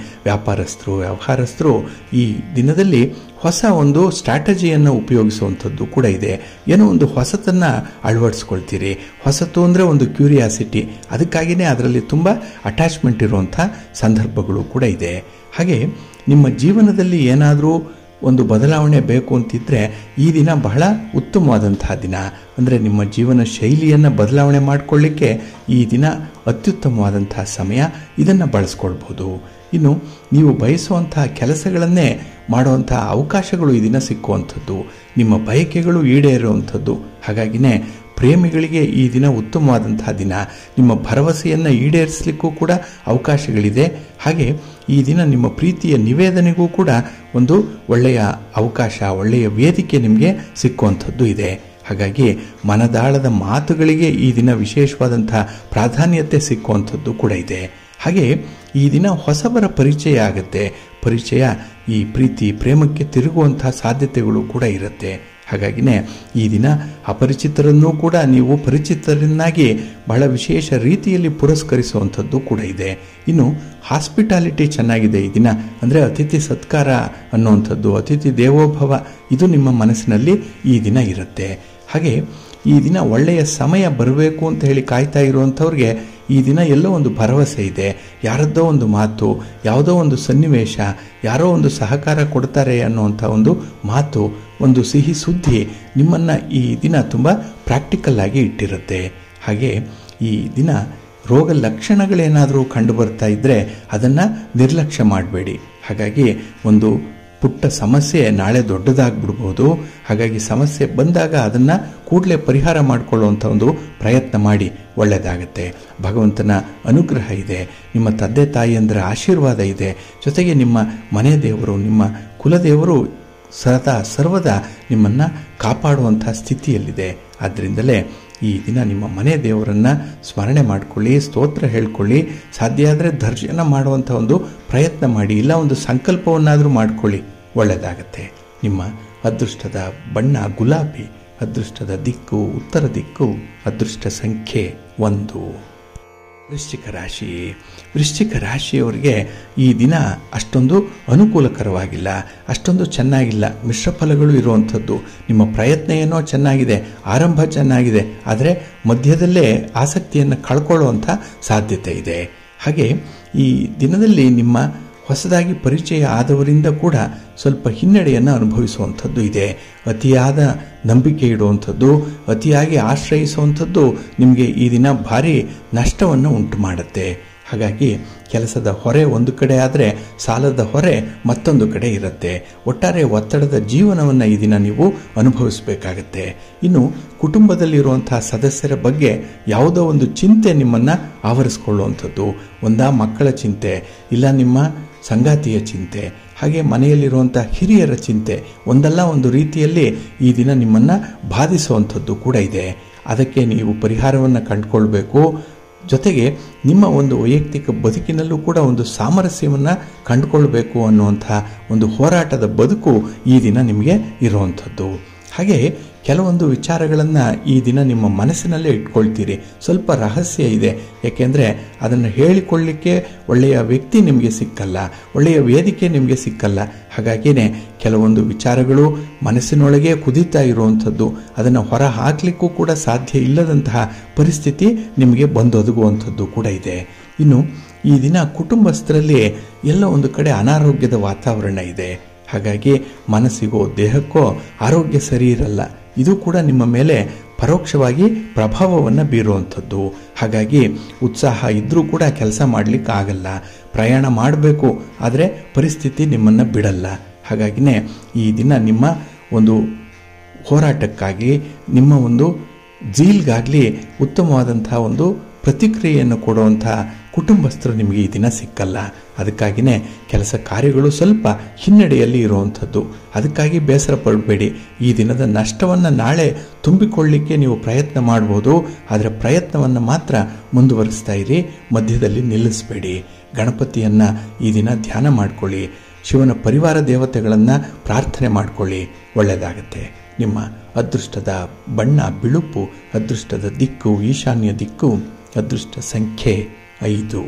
ವ್ಯವಹಾರಸ್ಥರು ಈ ದಿನದಲ್ಲಿ ಹೊಸ ಒಂದು ಸ್ಟ್ರಾಟಜಿಯನ್ನು ಉಪಯೋಗಿಸುವಂಥದ್ದು ಕೂಡ ಇದೆ. ಏನೋ ಒಂದು ಹೊಸತನ್ನು ಅಳವಡಿಸ್ಕೊಳ್ತೀರಿ. ಹೊಸತು ಅಂದರೆ ಒಂದು ಕ್ಯೂರಿಯಾಸಿಟಿ, ಅದಕ್ಕಾಗಿಯೇ ಅದರಲ್ಲಿ ತುಂಬ ಅಟ್ಯಾಚ್ಮೆಂಟ್ ಇರುವಂಥ ಸಂದರ್ಭಗಳು ಕೂಡ ಇದೆ. ಹಾಗೆ ನಿಮ್ಮ ಜೀವನದಲ್ಲಿ ಏನಾದರೂ ಒಂದು ಬದಲಾವಣೆ ಬೇಕು ಅಂತಿದ್ರೆ ಈ ದಿನ ಬಹಳ ಉತ್ತಮವಾದಂತಹ ದಿನ. ಅಂದರೆ ನಿಮ್ಮ ಜೀವನ ಶೈಲಿಯನ್ನು ಬದಲಾವಣೆ ಮಾಡಿಕೊಳ್ಳಿಕ್ಕೆ ಈ ದಿನ ಅತ್ಯುತ್ತಮವಾದಂತಹ ಸಮಯ. ಇದನ್ನು ಬಳಸ್ಕೊಳ್ಬೋದು. ಇನ್ನು ನೀವು ಬಯಸುವಂತಹ ಕೆಲಸಗಳನ್ನೇ ಮಾಡುವಂಥ ಅವಕಾಶಗಳು ಈ ದಿನ ಸಿಕ್ಕುವಂಥದ್ದು, ನಿಮ್ಮ ಬಯಕೆಗಳು ಈಡೇರುವಂಥದ್ದು. ಹಾಗಾಗಿನೇ ಪ್ರೇಮಿಗಳಿಗೆ ಈ ದಿನ ಉತ್ತಮವಾದಂತಹ ದಿನ. ನಿಮ್ಮ ಭರವಸೆಯನ್ನು ಈಡೇರಿಸಲಿಕ್ಕೂ ಕೂಡ ಅವಕಾಶಗಳಿದೆ. ಹಾಗೆ ಈ ದಿನ ನಿಮ್ಮ ಪ್ರೀತಿಯ ನಿವೇದನೆಗೂ ಕೂಡ ಒಂದು ಒಳ್ಳೆಯ ಅವಕಾಶ, ಒಳ್ಳೆಯ ವೇದಿಕೆ ನಿಮಗೆ ಸಿಕ್ಕುವಂಥದ್ದು ಇದೆ. ಹಾಗಾಗಿ ಮನದಾಳದ ಮಾತುಗಳಿಗೆ ಈ ದಿನ ವಿಶೇಷವಾದಂಥ ಪ್ರಾಧಾನ್ಯತೆ ಸಿಕ್ಕುವಂಥದ್ದು ಕೂಡ ಇದೆ. ಹಾಗೆ ಈ ದಿನ ಹೊಸಬರ ಪರಿಚಯ ಆಗುತ್ತೆ. ಪರಿಚಯ ಈ ಪ್ರೀತಿ ಪ್ರೇಮಕ್ಕೆ ತಿರುಗುವಂಥ ಸಾಧ್ಯತೆಗಳು ಕೂಡ ಇರುತ್ತೆ. ಹಾಗಾಗಿನೇ ಈ ದಿನ ಅಪರಿಚಿತರನ್ನೂ ಕೂಡ ನೀವು ಪರಿಚಿತರನ್ನಾಗಿ ಬಹಳ ವಿಶೇಷ ರೀತಿಯಲ್ಲಿ ಪುರಸ್ಕರಿಸುವಂಥದ್ದು ಕೂಡ ಇದೆ. ಇನ್ನು ಹಾಸ್ಪಿಟಾಲಿಟಿ ಚೆನ್ನಾಗಿದೆ ಈ ದಿನ. ಅಂದರೆ ಅತಿಥಿ ಸತ್ಕಾರ ಅನ್ನುವಂಥದ್ದು, ಅತಿಥಿ ದೇವೋಭವ, ಇದು ನಿಮ್ಮ ಮನಸ್ಸಿನಲ್ಲಿ ಈ ದಿನ ಇರುತ್ತೆ. ಹಾಗೆ ಈ ದಿನ ಒಳ್ಳೆಯ ಸಮಯ ಬರಬೇಕು ಅಂತ ಹೇಳಿ ಕಾಯ್ತಾ ಇರುವಂಥವ್ರಿಗೆ ಈ ದಿನ ಎಲ್ಲೋ ಒಂದು ಭರವಸೆ ಇದೆ. ಯಾರದ್ದೋ ಒಂದು ಮಾತು, ಯಾವುದೋ ಒಂದು ಸನ್ನಿವೇಶ, ಯಾರೋ ಒಂದು ಸಹಕಾರ ಕೊಡ್ತಾರೆ ಅನ್ನುವಂಥ ಒಂದು ಮಾತು, ಒಂದು ಸಿಹಿ ಸುದ್ದಿ ನಿಮ್ಮನ್ನು ಈ ದಿನ ತುಂಬ ಪ್ರಾಕ್ಟಿಕಲ್ ಆಗಿ ಇಟ್ಟಿರುತ್ತೆ. ಹಾಗೆ ಈ ದಿನ ರೋಗ ಲಕ್ಷಣಗಳೇನಾದರೂ ಕಂಡು ಬರ್ತಾ ಇದ್ದರೆ ಅದನ್ನು ನಿರ್ಲಕ್ಷ್ಯ ಮಾಡಬೇಡಿ. ಹಾಗಾಗಿ ಒಂದು ಪುಟ್ಟ ಸಮಸ್ಯೆ ನಾಳೆ ದೊಡ್ಡದಾಗ್ಬಿಡ್ಬೋದು. ಹಾಗಾಗಿ ಸಮಸ್ಯೆ ಬಂದಾಗ ಅದನ್ನು ಕೂಡಲೇ ಪರಿಹಾರ ಮಾಡಿಕೊಳ್ಳುವಂಥ ಒಂದು ಪ್ರಯತ್ನ ಮಾಡಿ, ಒಳ್ಳೆಯದಾಗುತ್ತೆ. ಭಗವಂತನ ಅನುಗ್ರಹ ಇದೆ, ನಿಮ್ಮ ತಂದೆ ತಾಯಿಯಂದರ ಆಶೀರ್ವಾದ ಇದೆ, ಜೊತೆಗೆ ನಿಮ್ಮ ಮನೆ ದೇವರು, ನಿಮ್ಮ ಕುಲದೇವರು ಸರ್ವದಾ ನಿಮ್ಮನ್ನು ಕಾಪಾಡುವಂಥ ಸ್ಥಿತಿಯಲ್ಲಿದೆ. ಆದ್ದರಿಂದಲೇ ಈ ದಿನ ನಿಮ್ಮ ಮನೆ ದೇವರನ್ನು ಸ್ಮರಣೆ ಮಾಡಿಕೊಳ್ಳಿ, ಸ್ತೋತ್ರ ಹೇಳ್ಕೊಳ್ಳಿ. ಸಾಧ್ಯ ಆದರೆ ದರ್ಶನ ಮಾಡುವಂಥ ಒಂದು ಪ್ರಯತ್ನ ಮಾಡಿ, ಇಲ್ಲ ಒಂದು ಸಂಕಲ್ಪವನ್ನಾದರೂ ಮಾಡಿಕೊಳ್ಳಿ, ಒಳ್ಳೆಯದಾಗತ್ತೆ. ನಿಮ್ಮ ಅದೃಷ್ಟದ ಬಣ್ಣ ಗುಲಾಬಿ, ಅದೃಷ್ಟದ ದಿಕ್ಕು ಉತ್ತರ ದಿಕ್ಕು, ಅದೃಷ್ಟ ಸಂಖ್ಯೆ 1. ವೃಶ್ಚಿಕ ರಾಶಿ. ವೃಶ್ಚಿಕ ರಾಶಿಯವರಿಗೆ ಈ ದಿನ ಅಷ್ಟೊಂದು ಅನುಕೂಲಕರವಾಗಿಲ್ಲ, ಅಷ್ಟೊಂದು ಚೆನ್ನಾಗಿಲ್ಲ. ಮಿಶ್ರ ಫಲಗಳು ಇರುವಂಥದ್ದು. ನಿಮ್ಮ ಪ್ರಯತ್ನ ಏನೋ ಚೆನ್ನಾಗಿದೆ, ಆರಂಭ ಚೆನ್ನಾಗಿದೆ, ಆದರೆ ಮಧ್ಯದಲ್ಲೇ ಆಸಕ್ತಿಯನ್ನು ಕಳ್ಕೊಳ್ಳುವಂಥ ಸಾಧ್ಯತೆ ಇದೆ. ಹಾಗೆ ಈ ದಿನದಲ್ಲಿ ನಿಮ್ಮ ಹೊಸದಾಗಿ ಪರಿಚಯ ಆದವರಿಂದ ಕೂಡ ಸ್ವಲ್ಪ ಹಿನ್ನಡೆಯನ್ನು ಅನುಭವಿಸುವಂಥದ್ದು ಇದೆ. ಅತಿಯಾದ ನಂಬಿಕೆ ಇಡುವಂಥದ್ದು, ಅತಿಯಾಗಿ ಆಶ್ರಯಿಸುವಂಥದ್ದು ನಿಮಗೆ ಈ ದಿನ ಭಾರಿ ನಷ್ಟವನ್ನು ಉಂಟು ಮಾಡುತ್ತೆ. ಹಾಗಾಗಿ ಕೆಲಸದ ಹೊರೆ ಒಂದು ಕಡೆ ಆದರೆ ಸಾಲದ ಹೊರೆ ಮತ್ತೊಂದು ಕಡೆ ಇರುತ್ತೆ. ಒಟ್ಟಾರೆ ಒತ್ತಡದ ಜೀವನವನ್ನು ಈ ದಿನ ನೀವು ಅನುಭವಿಸಬೇಕಾಗತ್ತೆ. ಇನ್ನು ಕುಟುಂಬದಲ್ಲಿರುವಂತಹ ಸದಸ್ಯರ ಬಗ್ಗೆ ಯಾವುದೋ ಒಂದು ಚಿಂತೆ ನಿಮ್ಮನ್ನು ಆವರಿಸ್ಕೊಳ್ಳುವಂಥದ್ದು, ಒಂದಾ ಮಕ್ಕಳ ಚಿಂತೆ, ಇಲ್ಲ ನಿಮ್ಮ ಸಂಗಾತಿಯ ಚಿಂತೆ, ಹಾಗೆ ಮನೆಯಲ್ಲಿರುವಂಥ ಹಿರಿಯರ ಚಿಂತೆ, ಒಂದಲ್ಲ ಒಂದು ರೀತಿಯಲ್ಲಿ ಈ ದಿನ ನಿಮ್ಮನ್ನು ಬಾಧಿಸುವಂಥದ್ದು ಕೂಡ ಇದೆ. ಅದಕ್ಕೆ ನೀವು ಪರಿಹಾರವನ್ನು ಕಂಡುಕೊಳ್ಬೇಕು. ಜೊತೆಗೆ ನಿಮ್ಮ ಒಂದು ವೈಯಕ್ತಿಕ ಬದುಕಿನಲ್ಲೂ ಕೂಡ ಒಂದು ಸಾಮರಸ್ಯವನ್ನು ಕಂಡುಕೊಳ್ಬೇಕು ಅನ್ನುವಂಥ ಒಂದು ಹೋರಾಟದ ಬದುಕು ಈ ದಿನ ನಿಮಗೆ ಇರುವಂಥದ್ದು. ಹಾಗೆ ಕೆಲವೊಂದು ವಿಚಾರಗಳನ್ನು ಈ ದಿನ ನಿಮ್ಮ ಮನಸ್ಸಿನಲ್ಲೇ ಇಟ್ಕೊಳ್ತೀರಿ. ಸ್ವಲ್ಪ ರಹಸ್ಯ ಇದೆ, ಯಾಕೆಂದರೆ ಅದನ್ನು ಹೇಳಿಕೊಳ್ಳಲಿಕ್ಕೆ ಒಳ್ಳೆಯ ವ್ಯಕ್ತಿ ನಿಮಗೆ ಸಿಕ್ಕಲ್ಲ, ಒಳ್ಳೆಯ ವೇದಿಕೆ ನಿಮಗೆ ಸಿಕ್ಕಲ್ಲ. ಹಾಗಾಗಿಯೇ ಕೆಲವೊಂದು ವಿಚಾರಗಳು ಮನಸ್ಸಿನೊಳಗೆ ಕುದೀತಾ ಇರುವಂಥದ್ದು, ಅದನ್ನು ಹೊರ ಹಾಕಲಿಕ್ಕೂ ಕೂಡ ಸಾಧ್ಯ ಇಲ್ಲದಂತಹ ಪರಿಸ್ಥಿತಿ ನಿಮಗೆ ಬಂದೊದಗುವಂಥದ್ದು ಕೂಡ ಇದೆ. ಇನ್ನು ಈ ದಿನ ಕುಟುಂಬಸ್ಥರಲ್ಲಿ ಎಲ್ಲ ಒಂದು ಕಡೆ ಅನಾರೋಗ್ಯದ ವಾತಾವರಣ ಇದೆ. ಹಾಗಾಗಿ ಮನಸ್ಸಿಗೋ ದೇಹಕ್ಕೋ ಆರೋಗ್ಯ ಸರಿ ಇರಲ್ಲ. ಇದು ಕೂಡ ನಿಮ್ಮ ಮೇಲೆ ಪರೋಕ್ಷವಾಗಿ ಪ್ರಭಾವವನ್ನು ಬೀರುವಂಥದ್ದು. ಹಾಗಾಗಿ ಉತ್ಸಾಹ ಇದ್ದರೂ ಕೂಡ ಕೆಲಸ ಮಾಡಲಿಕ್ಕೆ ಆಗಲ್ಲ. ಪ್ರಯಾಣ ಮಾಡಬೇಕು, ಆದರೆ ಪರಿಸ್ಥಿತಿ ನಿಮ್ಮನ್ನು ಬಿಡಲ್ಲ. ಹಾಗಾಗಿನೇ ಈ ದಿನ ನಿಮ್ಮ ಒಂದು ಹೋರಾಟಕ್ಕಾಗಿ, ನಿಮ್ಮ ಒಂದು ಜೀಲ್ಗಾಗಲಿ ಉತ್ತಮವಾದಂಥ ಒಂದು ಪ್ರತಿಕ್ರಿಯೆಯನ್ನು ಕೊಡುವಂಥ ಕುಟುಂಬಸ್ಥರು ನಿಮಗೆ ಈ ದಿನ ಸಿಕ್ಕಲ್ಲ. ಅದಕ್ಕಾಗಿಯೇ ಕೆಲಸ ಕಾರ್ಯಗಳು ಸ್ವಲ್ಪ ಹಿನ್ನಡೆಯಲ್ಲಿ ಇರುವಂಥದ್ದು. ಅದಕ್ಕಾಗಿ ಬೇಸರ ಪಡಬೇಡಿ. ಈ ದಿನದ ನಷ್ಟವನ್ನು ನಾಳೆ ತುಂಬಿಕೊಳ್ಳಲಿಕ್ಕೆ ನೀವು ಪ್ರಯತ್ನ ಮಾಡ್ಬೋದು, ಆದರೆ ಪ್ರಯತ್ನವನ್ನು ಮಾತ್ರ ಮುಂದುವರಿಸ್ತಾ ಇರಿ, ಮಧ್ಯದಲ್ಲಿ ನಿಲ್ಲಿಸಬೇಡಿ. ಗಣಪತಿಯನ್ನು ಈ ದಿನ ಧ್ಯಾನ ಮಾಡಿಕೊಳ್ಳಿ, ಶಿವನ ಪರಿವಾರ ದೇವತೆಗಳನ್ನು ಪ್ರಾರ್ಥನೆ ಮಾಡಿಕೊಳ್ಳಿ, ಒಳ್ಳೆಯದಾಗತ್ತೆ. ನಿಮ್ಮ ಅದೃಷ್ಟದ ಬಣ್ಣ ಬಿಳುಪು, ಅದೃಷ್ಟದ ದಿಕ್ಕು ಈಶಾನ್ಯ ದಿಕ್ಕು, ಅದೃಷ್ಟ ಸಂಖ್ಯೆ 5.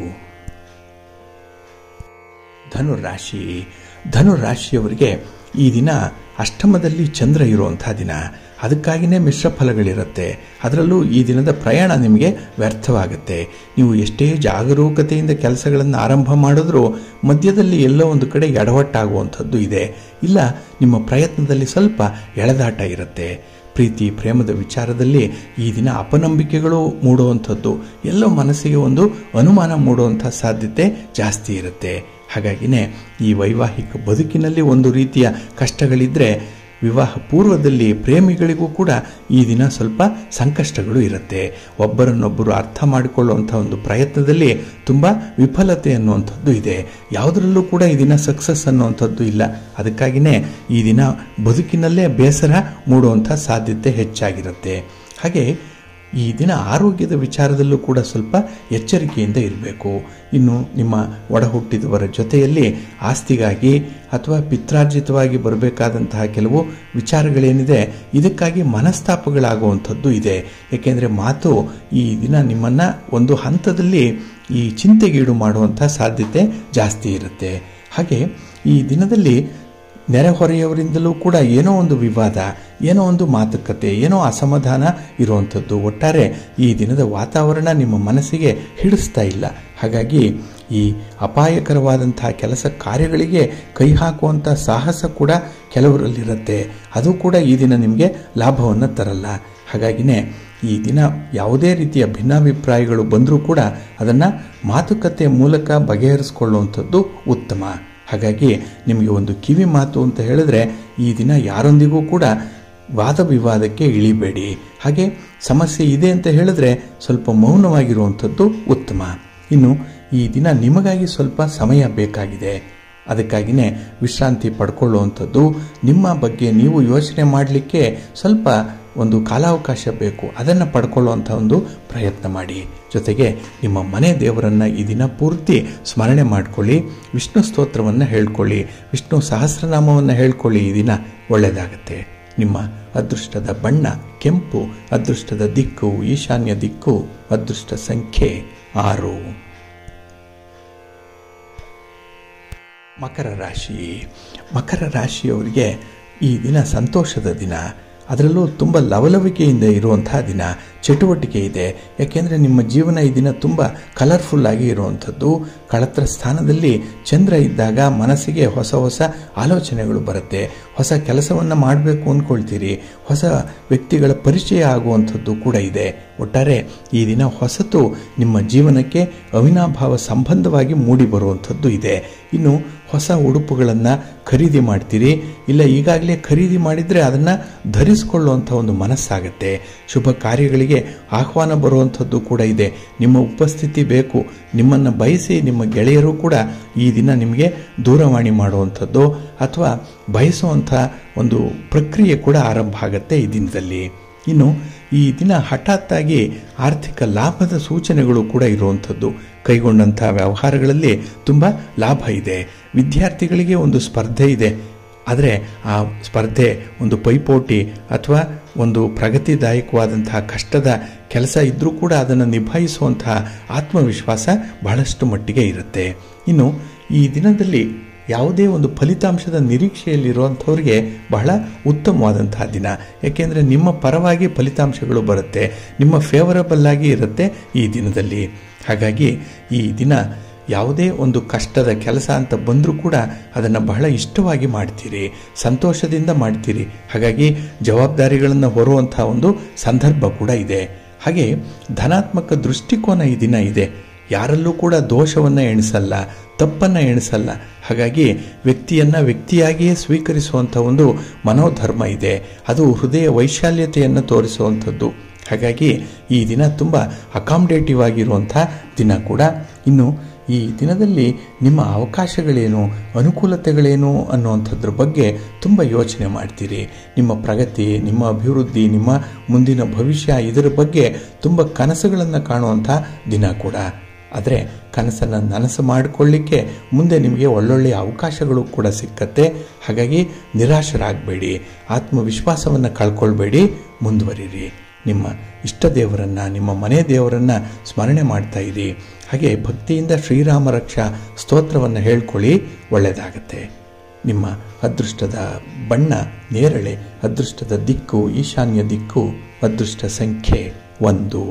ಧನುರಾಶಿ. ಧನುರಾಶಿಯವರಿಗೆ ಈ ದಿನ ಅಷ್ಟಮದಲ್ಲಿ ಚಂದ್ರ ಇರುವಂಥ ದಿನ. ಅದಕ್ಕಾಗಿಯೇ ಮಿಶ್ರ ಫಲಗಳಿರುತ್ತೆ. ಅದರಲ್ಲೂ ಈ ದಿನದ ಪ್ರಯಾಣ ನಿಮಗೆ ವ್ಯರ್ಥವಾಗುತ್ತೆ. ನೀವು ಎಷ್ಟೇ ಜಾಗರೂಕತೆಯಿಂದ ಕೆಲಸಗಳನ್ನು ಆರಂಭ ಮಾಡಿದ್ರೂ ಮಧ್ಯದಲ್ಲಿ ಎಲ್ಲೋ ಒಂದು ಕಡೆ ಎಡವಟ್ಟಾಗುವಂಥದ್ದು ಇದೆ, ಇಲ್ಲ ನಿಮ್ಮ ಪ್ರಯತ್ನದಲ್ಲಿ ಸ್ವಲ್ಪ ಎಳೆದಾಟ ಇರುತ್ತೆ. ಪ್ರೀತಿ ಪ್ರೇಮದ ವಿಚಾರದಲ್ಲಿ ಈ ದಿನ ಅಪನಂಬಿಕೆಗಳು ಮೂಡುವಂಥದ್ದು, ಎಲ್ಲೋ ಮನಸ್ಸಿಗೆ ಒಂದು ಅನುಮಾನ ಮೂಡುವಂಥ ಸಾಧ್ಯತೆ ಜಾಸ್ತಿ ಇರುತ್ತೆ. ಹಾಗಾಗಿನೇ ಈ ವೈವಾಹಿಕ ಬದುಕಿನಲ್ಲಿ ಒಂದು ರೀತಿಯ ಕಷ್ಟಗಳಿದ್ದರೆ, ವಿವಾಹ ಪೂರ್ವದಲ್ಲಿ ಪ್ರೇಮಿಗಳಿಗೂ ಕೂಡ ಈ ದಿನ ಸ್ವಲ್ಪ ಸಂಕಷ್ಟಗಳು ಇರುತ್ತೆ. ಒಬ್ಬರನ್ನೊಬ್ಬರು ಅರ್ಥ ಮಾಡಿಕೊಳ್ಳುವಂಥ ಒಂದು ಪ್ರಯತ್ನದಲ್ಲಿ ತುಂಬ ವಿಫಲತೆ ಅನ್ನುವಂಥದ್ದು ಇದೆ. ಯಾವುದರಲ್ಲೂ ಕೂಡ ಈ ದಿನ ಸಕ್ಸಸ್ ಅನ್ನುವಂಥದ್ದು ಇಲ್ಲ. ಅದಕ್ಕಾಗಿಯೇ ಈ ದಿನ ಬದುಕಿನಲ್ಲೇ ಬೇಸರ ಮೂಡುವಂಥ ಸಾಧ್ಯತೆ ಹೆಚ್ಚಾಗಿರುತ್ತೆ. ಹಾಗೆ ಈ ದಿನ ಆರೋಗ್ಯದ ವಿಚಾರದಲ್ಲೂ ಕೂಡ ಸ್ವಲ್ಪ ಎಚ್ಚರಿಕೆಯಿಂದ ಇರಬೇಕು. ಇನ್ನು ನಿಮ್ಮ ಒಡ ಹುಟ್ಟಿದವರ ಜೊತೆಯಲ್ಲಿ ಆಸ್ತಿಗಾಗಿ ಅಥವಾ ಪಿತ್ರಾರ್ಜಿತವಾಗಿ ಬರಬೇಕಾದಂತಹ ಕೆಲವು ವಿಚಾರಗಳೇನಿದೆ, ಇದಕ್ಕಾಗಿ ಮನಸ್ತಾಪಗಳಾಗುವಂಥದ್ದು ಇದೆ. ಏಕೆಂದರೆ ಮಾತು ಈ ದಿನ ನಿಮ್ಮನ್ನು ಒಂದು ಹಂತದಲ್ಲಿ ಈ ಚಿಂತೆಗೀಡು ಮಾಡುವಂಥ ಸಾಧ್ಯತೆ ಜಾಸ್ತಿ ಇರುತ್ತೆ. ಹಾಗೆ ಈ ದಿನದಲ್ಲಿ ನೆರೆಹೊರೆಯವರಿಂದಲೂ ಕೂಡ ಏನೋ ಒಂದು ವಿವಾದ, ಏನೋ ಒಂದು ಮಾತುಕತೆ, ಏನೋ ಅಸಮಾಧಾನ ಇರುವಂಥದ್ದು. ಒಟ್ಟಾರೆ ಈ ದಿನದ ವಾತಾವರಣ ನಿಮ್ಮ ಮನಸ್ಸಿಗೆ ಹಿಡಿಸ್ತಾ ಇಲ್ಲ. ಹಾಗಾಗಿ ಈ ಅಪಾಯಕರವಾದಂತಹ ಕೆಲಸ ಕಾರ್ಯಗಳಿಗೆ ಕೈ ಹಾಕುವಂಥ ಸಾಹಸ ಕೂಡ ಕೆಲವರಲ್ಲಿರುತ್ತೆ. ಅದು ಕೂಡ ಈ ದಿನ ನಿಮಗೆ ಲಾಭವನ್ನು ತರಲ್ಲ. ಹಾಗಾಗಿನೇ ಈ ದಿನ ಯಾವುದೇ ರೀತಿಯ ಭಿನ್ನಾಭಿಪ್ರಾಯಗಳು ಬಂದರೂ ಕೂಡ ಅದನ್ನು ಮಾತುಕತೆ ಮೂಲಕ ಬಗೆಹರಿಸಿಕೊಳ್ಳುವಂಥದ್ದು ಉತ್ತಮ. ಹಾಗಾಗಿ ನಿಮಗೆ ಒಂದು ಕಿವಿ ಮಾತು ಅಂತ ಹೇಳಿದ್ರೆ, ಈ ದಿನ ಯಾರೊಂದಿಗೂ ಕೂಡ ವಾದ ವಿವಾದಕ್ಕೆ ಇಳಿಬೇಡಿ. ಹಾಗೆ ಸಮಸ್ಯೆ ಇದೆ ಅಂತ ಹೇಳಿದ್ರೆ ಸ್ವಲ್ಪ ಮೌನವಾಗಿರುವಂಥದ್ದು ಉತ್ತಮ. ಇನ್ನು ಈ ದಿನ ನಿಮಗಾಗಿ ಸ್ವಲ್ಪ ಸಮಯ ಬೇಕಾಗಿದೆ. ಅದಕ್ಕಾಗಿಯೇ ವಿಶ್ರಾಂತಿ ಪಡ್ಕೊಳ್ಳುವಂಥದ್ದು, ನಿಮ್ಮ ಬಗ್ಗೆ ನೀವು ಯೋಚನೆ ಮಾಡಲಿಕ್ಕೆ ಸ್ವಲ್ಪ ಒಂದು ಕಾಲಾವಕಾಶ ಬೇಕು, ಅದನ್ನು ಪಡ್ಕೊಳ್ಳುವಂಥ ಒಂದು ಪ್ರಯತ್ನ ಮಾಡಿ. ಜೊತೆಗೆ ನಿಮ್ಮ ಮನೆ ದೇವರನ್ನು ಈ ದಿನ ಪೂರ್ತಿ ಸ್ಮರಣೆ ಮಾಡಿಕೊಳ್ಳಿ, ವಿಷ್ಣು ಸ್ತೋತ್ರವನ್ನು ಹೇಳ್ಕೊಳ್ಳಿ, ವಿಷ್ಣು ಸಹಸ್ರನಾಮವನ್ನು ಹೇಳ್ಕೊಳ್ಳಿ. ಈ ದಿನ ಒಳ್ಳೆಯದಾಗತ್ತೆ. ನಿಮ್ಮ ಅದೃಷ್ಟದ ಬಣ್ಣ ಕೆಂಪು, ಅದೃಷ್ಟದ ದಿಕ್ಕು ಈಶಾನ್ಯ ದಿಕ್ಕು, ಅದೃಷ್ಟ ಸಂಖ್ಯೆ 6. ಮಕರ ರಾಶಿ. ಮಕರ ರಾಶಿಯವರಿಗೆ ಈ ದಿನ ಸಂತೋಷದ ದಿನ, ಅದರಲ್ಲೂ ತುಂಬ ಲವಲವಿಕೆಯಿಂದ ಇರುವಂತಹ ದಿನ, ಚಟುವಟಿಕೆ ಇದೆ. ಯಾಕೆಂದರೆ ನಿಮ್ಮ ಜೀವನ ಈ ದಿನ ತುಂಬ ಕಲರ್ಫುಲ್ಲಾಗಿ ಇರುವಂಥದ್ದು. ಕಳತ್ರ ಸ್ಥಾನದಲ್ಲಿ ಚಂದ್ರ ಇದ್ದಾಗ ಮನಸ್ಸಿಗೆ ಹೊಸ ಹೊಸ ಆಲೋಚನೆಗಳು ಬರುತ್ತೆ. ಹೊಸ ಕೆಲಸವನ್ನು ಮಾಡಬೇಕು ಅಂದ್ಕೊಳ್ತೀರಿ. ಹೊಸ ವ್ಯಕ್ತಿಗಳ ಪರಿಚಯ ಆಗುವಂಥದ್ದು ಕೂಡ ಇದೆ. ಒಟ್ಟಾರೆ ಈ ದಿನ ಹೊಸತು ನಿಮ್ಮ ಜೀವನಕ್ಕೆ ಅವಿನಾಭಾವ ಸಂಬಂಧವಾಗಿ ಮೂಡಿ ಬರುವಂಥದ್ದು ಇದೆ. ಇನ್ನು ಹೊಸ ಉಡುಪುಗಳನ್ನು ಖರೀದಿ ಮಾಡ್ತೀರಿ, ಇಲ್ಲ ಈಗಾಗಲೇ ಖರೀದಿ ಮಾಡಿದರೆ ಅದನ್ನು ಧರಿಸಿಕೊಳ್ಳುವಂಥ ಒಂದು ಮನಸ್ಸಾಗತ್ತೆ. ಶುಭ ಕಾರ್ಯಗಳಿಗೆ ಆಹ್ವಾನ ಬರುವಂಥದ್ದು ಕೂಡ ಇದೆ. ನಿಮ್ಮ ಉಪಸ್ಥಿತಿ ಬೇಕು. ನಿಮ್ಮನ್ನು ಬಯಸಿ ನಿಮ್ಮ ಗೆಳೆಯರು ಕೂಡ ಈ ದಿನ ನಿಮಗೆ ದೂರವಾಣಿ ಮಾಡುವಂಥದ್ದು ಅಥವಾ ಬಯಸುವಂಥ ಒಂದು ಪ್ರಕ್ರಿಯೆ ಕೂಡ ಆರಂಭ ಆಗುತ್ತೆ ಈ ದಿನದಲ್ಲಿ. ಇನ್ನು ಈ ದಿನ ಹಠಾತ್ತಾಗಿ ಆರ್ಥಿಕ ಲಾಭದ ಸೂಚನೆಗಳು ಕೂಡ ಇರುವಂಥದ್ದು. ಕೈಗೊಂಡಂಥ ವ್ಯವಹಾರಗಳಲ್ಲಿ ತುಂಬ ಲಾಭ ಇದೆ. ವಿದ್ಯಾರ್ಥಿಗಳಿಗೆ ಒಂದು ಸ್ಪರ್ಧೆ ಇದೆ. ಆದರೆ ಆ ಸ್ಪರ್ಧೆ ಒಂದು ಪೈಪೋಟಿ ಅಥವಾ ಒಂದು ಪ್ರಗತಿದಾಯಕವಾದಂತಹ ಕಷ್ಟದ ಕೆಲಸ ಇದ್ದರೂ ಕೂಡ ಅದನ್ನು ನಿಭಾಯಿಸುವಂತಹ ಆತ್ಮವಿಶ್ವಾಸ ಬಹಳಷ್ಟು ಮಟ್ಟಿಗೆ ಇರುತ್ತೆ. ಇನ್ನು ಈ ದಿನದಲ್ಲಿ ಯಾವುದೇ ಒಂದು ಫಲಿತಾಂಶದ ನಿರೀಕ್ಷೆಯಲ್ಲಿರುವಂಥವ್ರಿಗೆ ಬಹಳ ಉತ್ತಮವಾದಂತಹ ದಿನ. ಏಕೆಂದರೆ ನಿಮ್ಮ ಪರವಾಗಿ ಫಲಿತಾಂಶಗಳು ಬರುತ್ತೆ, ನಿಮ್ಮ ಫೇವರಬಲ್ ಆಗಿ ಇರುತ್ತೆ ಈ ದಿನದಲ್ಲಿ. ಹಾಗಾಗಿ ಈ ದಿನ ಯಾವುದೇ ಒಂದು ಕಷ್ಟದ ಕೆಲಸ ಅಂತ ಬಂದರೂ ಕೂಡ ಅದನ್ನು ಬಹಳ ಇಷ್ಟವಾಗಿ ಮಾಡ್ತೀರಿ, ಸಂತೋಷದಿಂದ ಮಾಡ್ತೀರಿ. ಹಾಗಾಗಿ ಜವಾಬ್ದಾರಿಗಳನ್ನು ಹೊರುವಂಥ ಒಂದು ಸಂದರ್ಭ ಕೂಡ ಇದೆ. ಹಾಗೆ ಧನಾತ್ಮಕ ದೃಷ್ಟಿಕೋನ ಈ ದಿನ ಇದೆ. ಯಾರಲ್ಲೂ ಕೂಡ ದೋಷವನ್ನು ಎಣಿಸಲ್ಲ, ತಪ್ಪನ್ನು ಎಣಿಸಲ್ಲ. ಹಾಗಾಗಿ ವ್ಯಕ್ತಿಯನ್ನು ವ್ಯಕ್ತಿಯಾಗಿಯೇ ಸ್ವೀಕರಿಸುವಂಥ ಒಂದು ಮನೋಧರ್ಮ ಇದೆ. ಅದು ಹೃದಯ ವೈಶಾಲ್ಯತೆಯನ್ನು ತೋರಿಸುವಂಥದ್ದು. ಹಾಗಾಗಿ ಈ ದಿನ ತುಂಬ ಅಕಾಮಡೇಟಿವ್ ಆಗಿರುವಂಥ ದಿನ ಕೂಡ. ಇನ್ನು ಈ ದಿನದಲ್ಲಿ ನಿಮ್ಮ ಅವಕಾಶಗಳೇನು, ಅನುಕೂಲತೆಗಳೇನು ಅನ್ನುವಂಥದ್ರ ಬಗ್ಗೆ ತುಂಬ ಯೋಚನೆ ಮಾಡ್ತೀರಿ. ನಿಮ್ಮ ಪ್ರಗತಿ, ನಿಮ್ಮ ಅಭಿವೃದ್ಧಿ, ನಿಮ್ಮ ಮುಂದಿನ ಭವಿಷ್ಯ, ಇದರ ಬಗ್ಗೆ ತುಂಬ ಕನಸುಗಳನ್ನು ಕಾಣುವಂಥ ದಿನ ಕೂಡ. ಆದರೆ ಕನಸನ್ನು ನನಸು ಮಾಡಿಕೊಳ್ಳಿಕ್ಕೆ ಮುಂದೆ ನಿಮಗೆ ಒಳ್ಳೊಳ್ಳೆಯ ಅವಕಾಶಗಳು ಕೂಡ ಸಿಕ್ಕತ್ತೆ. ಹಾಗಾಗಿ ನಿರಾಶರಾಗಬೇಡಿ, ಆತ್ಮವಿಶ್ವಾಸವನ್ನು ಕಳ್ಕೊಳ್ಬೇಡಿ, ಮುಂದುವರಿರಿ. ನಿಮ್ಮ ಇಷ್ಟ ದೇವರನ್ನು, ನಿಮ್ಮ ಮನೆ ದೇವರನ್ನು ಸ್ಮರಣೆ ಮಾಡ್ತಾ ಇರಿ. ಹಾಗೆ ಭಕ್ತಿಯಿಂದ ಶ್ರೀರಾಮ ರಕ್ಷಾ ಸ್ತೋತ್ರವನ್ನು ಹೇಳ್ಕೊಳ್ಳಿ, ಒಳ್ಳೆಯದಾಗತ್ತೆ. ನಿಮ್ಮ ಅದೃಷ್ಟದ ಬಣ್ಣ ನೇರಳೆ, ಅದೃಷ್ಟದ ದಿಕ್ಕು ಈಶಾನ್ಯ ದಿಕ್ಕು, ಅದೃಷ್ಟ ಸಂಖ್ಯೆ 1.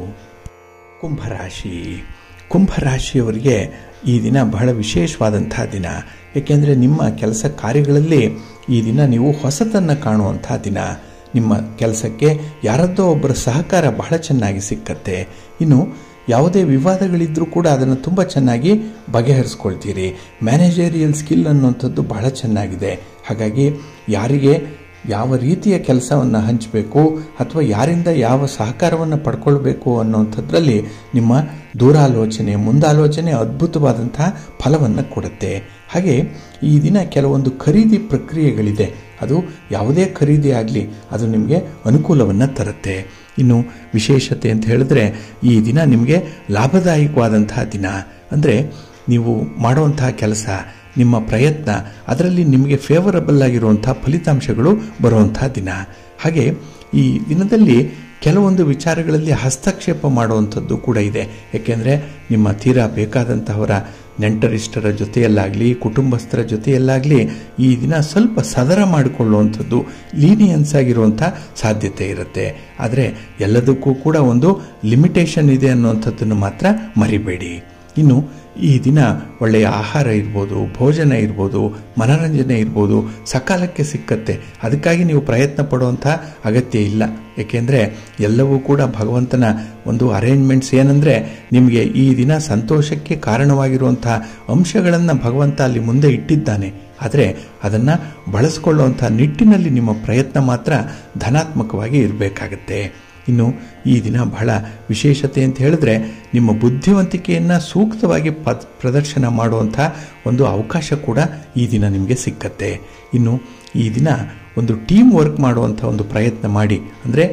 ಕುಂಭರಾಶಿ. ಕುಂಭರಾಶಿಯವರಿಗೆ ಈ ದಿನ ಬಹಳ ವಿಶೇಷವಾದಂಥ ದಿನ. ಏಕೆಂದರೆ ನಿಮ್ಮ ಕೆಲಸ ಕಾರ್ಯಗಳಲ್ಲಿ ಈ ದಿನ ನೀವು ಹೊಸತನ್ನು ಕಾಣುವಂಥ ದಿನ. ನಿಮ್ಮ ಕೆಲಸಕ್ಕೆ ಯಾರದ್ದೋ ಒಬ್ಬರ ಸಹಕಾರ ಬಹಳ ಚೆನ್ನಾಗಿ ಸಿಕ್ಕತ್ತೆ. ಇನ್ನು ಯಾವುದೇ ವಿವಾದಗಳಿದ್ದರೂ ಕೂಡ ಅದನ್ನು ತುಂಬ ಚೆನ್ನಾಗಿ ಬಗೆಹರಿಸ್ಕೊಳ್ತೀರಿ. ಮ್ಯಾನೇಜರಿಯಲ್ ಸ್ಕಿಲ್ ಅನ್ನುವಂಥದ್ದು ಬಹಳ ಚೆನ್ನಾಗಿದೆ. ಹಾಗಾಗಿ ಯಾರಿಗೆ ಯಾವ ರೀತಿಯ ಕೆಲಸವನ್ನು ಹಂಚಬೇಕು ಅಥವಾ ಯಾರಿಂದ ಯಾವ ಸಹಕಾರವನ್ನು ಪಡ್ಕೊಳ್ಬೇಕು ಅನ್ನೋಂಥದ್ರಲ್ಲಿ ನಿಮ್ಮ ದೂರಾಲೋಚನೆ, ಮುಂದಾಲೋಚನೆ ಅದ್ಭುತವಾದಂತಹ ಫಲವನ್ನು ಕೊಡುತ್ತೆ. ಹಾಗೆ ಈ ದಿನ ಕೆಲವೊಂದು ಖರೀದಿ ಪ್ರಕ್ರಿಯೆಗಳಿದೆ. ಅದು ಯಾವುದೇ ಖರೀದಿ ಆಗಲಿ ಅದು ನಿಮಗೆ ಅನುಕೂಲವನ್ನು ತರುತ್ತೆ. ಇನ್ನು ವಿಶೇಷತೆ ಅಂತ ಹೇಳಿದ್ರೆ ಈ ದಿನ ನಿಮಗೆ ಲಾಭದಾಯಕವಾದಂತಹ ದಿನ. ಅಂದರೆ ನೀವು ಮಾಡುವಂತಹ ಕೆಲಸ, ನಿಮ್ಮ ಪ್ರಯತ್ನ, ಅದರಲ್ಲಿ ನಿಮಗೆ ಫೇವರಬಲ್ ಆಗಿರುವಂಥ ಫಲಿತಾಂಶಗಳು ಬರುವಂಥ ದಿನ. ಹಾಗೆ ಈ ದಿನದಲ್ಲಿ ಕೆಲವೊಂದು ವಿಚಾರಗಳಲ್ಲಿ ಹಸ್ತಕ್ಷೇಪ ಮಾಡುವಂಥದ್ದು ಕೂಡ ಇದೆ. ಏಕೆಂದರೆ ನಿಮ್ಮ ತೀರಾ ಬೇಕಾದಂತಹವರ ನೆಂಟರಿಷ್ಟರ ಜೊತೆಯಲ್ಲಾಗಲಿ ಕುಟುಂಬಸ್ಥರ ಜೊತೆಯಲ್ಲಾಗಲಿ ಈ ದಿನ ಸ್ವಲ್ಪ ಸದರ ಮಾಡಿಕೊಳ್ಳುವಂಥದ್ದು, ಲೀನಿಯನ್ಸ್ ಆಗಿರುವಂಥ ಸಾಧ್ಯತೆ ಇರುತ್ತೆ. ಆದರೆ ಎಲ್ಲದಕ್ಕೂ ಕೂಡ ಒಂದು ಲಿಮಿಟೇಷನ್ ಇದೆ ಅನ್ನುವಂಥದ್ದನ್ನು ಮಾತ್ರ ಮರಿಬೇಡಿ. ಇನ್ನು ಈ ದಿನ ಒಳ್ಳೆಯ ಆಹಾರ ಇರ್ಬೋದು, ಭೋಜನ ಇರ್ಬೋದು, ಮನರಂಜನೆ ಇರ್ಬೋದು, ಸಕಾಲಕ್ಕೆ ಸಿಕ್ಕತ್ತೆ. ಅದಕ್ಕಾಗಿ ನೀವು ಪ್ರಯತ್ನ ಪಡುವಂಥ ಅಗತ್ಯ ಇಲ್ಲ. ಏಕೆಂದರೆ ಎಲ್ಲವೂ ಕೂಡ ಭಗವಂತನ ಒಂದು ಅರೇಂಜ್ಮೆಂಟ್ಸ್. ಏನಂದರೆ ನಿಮಗೆ ಈ ದಿನ ಸಂತೋಷಕ್ಕೆ ಕಾರಣವಾಗಿರುವಂಥ ಅಂಶಗಳನ್ನು ಭಗವಂತ ಅಲ್ಲಿ ಮುಂದೆ ಇಟ್ಟಿದ್ದಾನೆ. ಆದರೆ ಅದನ್ನು ಬಳಸ್ಕೊಳ್ಳುವಂಥ ನಿಟ್ಟಿನಲ್ಲಿ ನಿಮ್ಮ ಪ್ರಯತ್ನ ಮಾತ್ರ ಧನಾತ್ಮಕವಾಗಿ ಇರಬೇಕಾಗತ್ತೆ. ಇನ್ನು ಈ ದಿನ ಬಹಳ ವಿಶೇಷತೆ ಅಂತ ಹೇಳಿದ್ರೆ ನಿಮ್ಮ ಬುದ್ಧಿವಂತಿಕೆಯನ್ನು ಸೂಕ್ತವಾಗಿ ಪ್ರದರ್ಶನ ಮಾಡುವಂಥ ಒಂದು ಅವಕಾಶ ಕೂಡ ಈ ದಿನ ನಿಮಗೆ ಸಿಕ್ಕತ್ತೆ. ಇನ್ನು ಈ ದಿನ ಒಂದು ಟೀಮ್ ವರ್ಕ್ ಮಾಡುವಂಥ ಒಂದು ಪ್ರಯತ್ನ ಮಾಡಿ. ಅಂದರೆ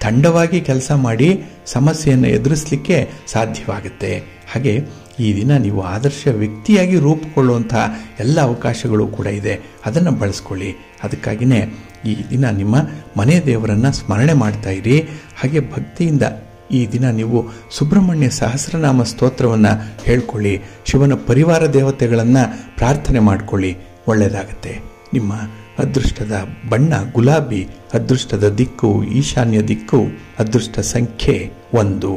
ತಂಡವಾಗಿ ಕೆಲಸ ಮಾಡಿ ಸಮಸ್ಯೆಯನ್ನು ಎದುರಿಸಲಿಕ್ಕೆ ಸಾಧ್ಯವಾಗುತ್ತೆ. ಹಾಗೆ ಈ ದಿನ ನೀವು ಆದರ್ಶ ವ್ಯಕ್ತಿಯಾಗಿ ರೂಪುಗೊಳ್ಳುವಂಥ ಎಲ್ಲ ಅವಕಾಶಗಳು ಕೂಡ ಇದೆ. ಅದನ್ನು ಬಳಸ್ಕೊಳ್ಳಿ. ಅದಕ್ಕಾಗಿಯೇ ಈ ದಿನ ನಿಮ್ಮ ಮನೆ ದೇವರನ್ನು ಸ್ಮರಣೆ ಮಾಡ್ತಾ ಇರಿ. ಹಾಗೆ ಭಕ್ತಿಯಿಂದ ಈ ದಿನ ನೀವು ಸುಬ್ರಹ್ಮಣ್ಯ ಸಹಸ್ರನಾಮ ಸ್ತೋತ್ರವನ್ನು ಹೇಳ್ಕೊಳ್ಳಿ. ಶಿವನ ಪರಿವಾರ ದೇವತೆಗಳನ್ನು ಪ್ರಾರ್ಥನೆ ಮಾಡಿಕೊಳ್ಳಿ. ಒಳ್ಳೆಯದಾಗತ್ತೆ. ನಿಮ್ಮ ಅದೃಷ್ಟದ ಬಣ್ಣ ಗುಲಾಬಿ, ಅದೃಷ್ಟದ ದಿಕ್ಕು ಈಶಾನ್ಯ ದಿಕ್ಕು, ಅದೃಷ್ಟ ಸಂಖ್ಯೆ 1.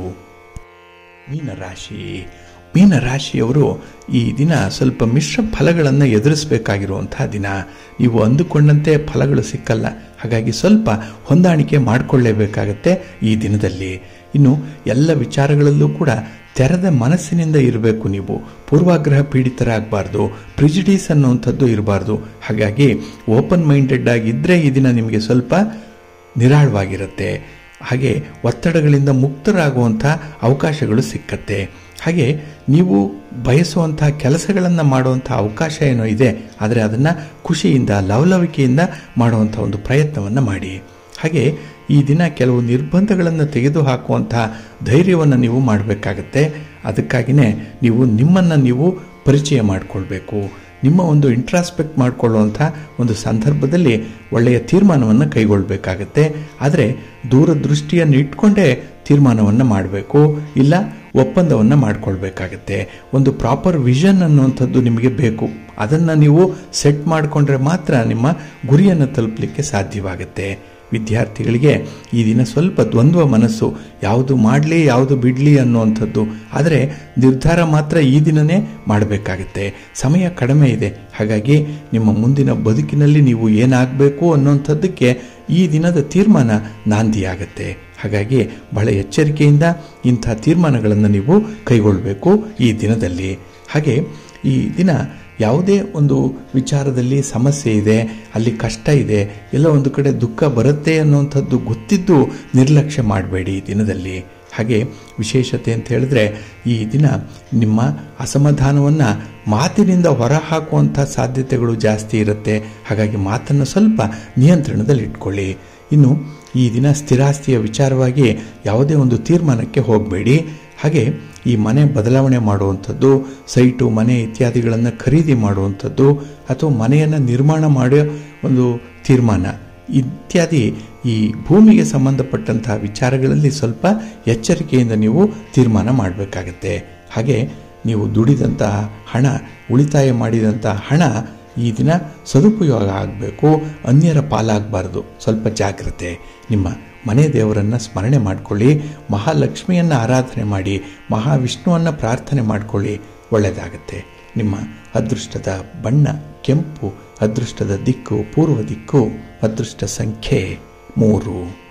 ಮೀನರಾಶಿ. ಮೀನರಾಶಿಯವರು ಈ ದಿನ ಸ್ವಲ್ಪ ಮಿಶ್ರ ಫಲಗಳನ್ನು ಎದುರಿಸಬೇಕಾಗಿರುವಂಥ ದಿನ. ನೀವು ಅಂದುಕೊಂಡಂತೆ ಫಲಗಳು ಸಿಕ್ಕಲ್ಲ. ಹಾಗಾಗಿ ಸ್ವಲ್ಪ ಹೊಂದಾಣಿಕೆ ಮಾಡಿಕೊಳ್ಳೇಬೇಕಾಗತ್ತೆ ಈ ದಿನದಲ್ಲಿ. ಇನ್ನು ಎಲ್ಲ ವಿಚಾರಗಳಲ್ಲೂ ಕೂಡ ತೆರೆದ ಮನಸ್ಸಿನಿಂದ ಇರಬೇಕು. ನೀವು ಪೂರ್ವಾಗ್ರಹ ಪೀಡಿತರಾಗಬಾರ್ದು, ಪ್ರಿಜಿಡೀಸ್ ಅನ್ನುವಂಥದ್ದು ಇರಬಾರ್ದು. ಹಾಗಾಗಿ ಓಪನ್ ಮೈಂಡೆಡ್ ಆಗಿದ್ದರೆ ಈ ದಿನ ನಿಮಗೆ ಸ್ವಲ್ಪ ನಿರಾಳವಾಗಿರುತ್ತೆ. ಹಾಗೆ ಒತ್ತಡಗಳಿಂದ ಮುಕ್ತರಾಗುವಂಥ ಅವಕಾಶಗಳು ಸಿಕ್ಕತ್ತೆ. ಹಾಗೆ ನೀವು ಬಯಸುವಂಥ ಕೆಲಸಗಳನ್ನು ಮಾಡುವಂಥ ಅವಕಾಶ ಏನೋ ಇದೆ, ಆದರೆ ಅದನ್ನು ಖುಷಿಯಿಂದ ಲವಲವಿಕೆಯಿಂದ ಮಾಡುವಂಥ ಒಂದು ಪ್ರಯತ್ನವನ್ನು ಮಾಡಿ. ಹಾಗೆ ಈ ದಿನ ಕೆಲವು ನಿರ್ಬಂಧಗಳನ್ನು ತೆಗೆದುಹಾಕುವಂಥ ಧೈರ್ಯವನ್ನು ನೀವು ಮಾಡಬೇಕಾಗತ್ತೆ. ಅದಕ್ಕಾಗಿಯೇ ನೀವು ನಿಮ್ಮನ್ನು ನೀವು ಪರಿಚಯ ಮಾಡಿಕೊಳ್ಬೇಕು. ನಿಮ್ಮ ಒಂದು ಇಂಟ್ರಾಸ್ಪೆಕ್ಟ್ ಮಾಡಿಕೊಳ್ಳುವಂಥ ಒಂದು ಸಂದರ್ಭದಲ್ಲಿ ಒಳ್ಳೆಯ ತೀರ್ಮಾನವನ್ನು ಕೈಗೊಳ್ಳಬೇಕಾಗತ್ತೆ. ಆದರೆ ದೂರದೃಷ್ಟಿಯನ್ನು ಇಟ್ಕೊಂಡೇ ತೀರ್ಮಾನವನ್ನು ಮಾಡಬೇಕು, ಇಲ್ಲ ಒಪ್ಪಂದವನ್ನು ಮಾಡಿಕೊಳ್ಬೇಕಾಗತ್ತೆ. ಒಂದು ಪ್ರಾಪರ್ ವಿಷನ್ ಅನ್ನುವಂಥದ್ದು ನಿಮಗೆ ಬೇಕು. ಅದನ್ನು ನೀವು ಸೆಟ್ ಮಾಡಿಕೊಂಡ್ರೆ ಮಾತ್ರ ನಿಮ್ಮ ಗುರಿಯನ್ನು ತಲುಪಲಿಕ್ಕೆ ಸಾಧ್ಯವಾಗುತ್ತೆ. ವಿದ್ಯಾರ್ಥಿಗಳಿಗೆ ಈ ದಿನ ಸ್ವಲ್ಪ ದ್ವಂದ್ವ ಮನಸ್ಸು, ಯಾವುದು ಮಾಡಲಿ ಯಾವುದು ಬಿಡಲಿ ಅನ್ನುವಂಥದ್ದು. ಆದರೆ ನಿರ್ಧಾರ ಮಾತ್ರ ಈ ದಿನವೇ ಮಾಡಬೇಕಾಗತ್ತೆ. ಸಮಯ ಕಡಿಮೆ ಇದೆ. ಹಾಗಾಗಿ ನಿಮ್ಮ ಮುಂದಿನ ಬದುಕಿನಲ್ಲಿ ನೀವು ಏನಾಗಬೇಕು ಅನ್ನುವಂಥದ್ದಕ್ಕೆ ಈ ದಿನದ ತೀರ್ಮಾನ ನಾಂದಿಯಾಗತ್ತೆ. ಹಾಗಾಗಿ ಬಹಳ ಎಚ್ಚರಿಕೆಯಿಂದ ಇಂಥ ತೀರ್ಮಾನಗಳನ್ನು ನೀವು ಕೈಗೊಳ್ಳಬೇಕು ಈ ದಿನದಲ್ಲಿ. ಹಾಗೆ ಈ ದಿನ ಯಾವುದೇ ಒಂದು ವಿಚಾರದಲ್ಲಿ ಸಮಸ್ಯೆ ಇದೆ, ಅಲ್ಲಿ ಕಷ್ಟ ಇದೆ, ಎಲ್ಲ ಒಂದು ಕಡೆ ದುಃಖ ಬರುತ್ತೆ ಅನ್ನುವಂಥದ್ದು ಗೊತ್ತಿದ್ದು ನಿರ್ಲಕ್ಷ್ಯ ಮಾಡಬೇಡಿ ಈ ದಿನದಲ್ಲಿ. ಹಾಗೆ ವಿಶೇಷತೆ ಅಂತ ಹೇಳಿದ್ರೆ ಈ ದಿನ ನಿಮ್ಮ ಅಸಮಾಧಾನವನ್ನು ಮಾತಿನಿಂದ ಹೊರಹಾಕುವಂಥ ಸಾಧ್ಯತೆಗಳು ಜಾಸ್ತಿ ಇರುತ್ತೆ. ಹಾಗಾಗಿ ಮಾತನ್ನು ಸ್ವಲ್ಪ ನಿಯಂತ್ರಣದಲ್ಲಿ ಇಟ್ಕೊಳ್ಳಿ. ಇನ್ನು ಈ ದಿನ ಸ್ಥಿರಾಸ್ತಿಯ ವಿಚಾರವಾಗಿ ಯಾವುದೇ ಒಂದು ತೀರ್ಮಾನಕ್ಕೆ ಹೋಗಬೇಡಿ. ಹಾಗೆ ಈ ಮನೆ ಬದಲಾವಣೆ ಮಾಡುವಂಥದ್ದು, ಸೈಟು ಮನೆ ಇತ್ಯಾದಿಗಳನ್ನು ಖರೀದಿ ಮಾಡುವಂಥದ್ದು, ಅಥವಾ ಮನೆಯನ್ನು ನಿರ್ಮಾಣ ಮಾಡೋ ಒಂದು ತೀರ್ಮಾನ ಇತ್ಯಾದಿ ಈ ಭೂಮಿಗೆ ಸಂಬಂಧಪಟ್ಟಂತಹ ವಿಚಾರಗಳಲ್ಲಿ ಸ್ವಲ್ಪ ಎಚ್ಚರಿಕೆಯಿಂದ ನೀವು ತೀರ್ಮಾನ ಮಾಡಬೇಕಾಗತ್ತೆ. ಹಾಗೆ ನೀವು ದುಡಿದಂತಹ ಹಣ, ಉಳಿತಾಯ ಮಾಡಿದಂಥ ಹಣ ಈ ದಿನ ಸದುಪಯೋಗ ಆಗಬೇಕು, ಅನ್ಯರ ಪಾಲಾಗಬಾರ್ದು. ಸ್ವಲ್ಪ ಜಾಗ್ರತೆ. ನಿಮ್ಮ ಮನೆ ದೇವರನ್ನು ಸ್ಮರಣೆ ಮಾಡಿಕೊಳ್ಳಿ. ಮಹಾಲಕ್ಷ್ಮಿಯನ್ನು ಆರಾಧನೆ ಮಾಡಿ, ಮಹಾವಿಷ್ಣುವನ್ನು ಪ್ರಾರ್ಥನೆ ಮಾಡಿಕೊಳ್ಳಿ. ಒಳ್ಳೆಯದಾಗತ್ತೆ. ನಿಮ್ಮ ಅದೃಷ್ಟದ ಬಣ್ಣ ಕೆಂಪು, ಅದೃಷ್ಟದ ದಿಕ್ಕು ಪೂರ್ವ ದಿಕ್ಕು, ಅದೃಷ್ಟ ಸಂಖ್ಯೆ 3.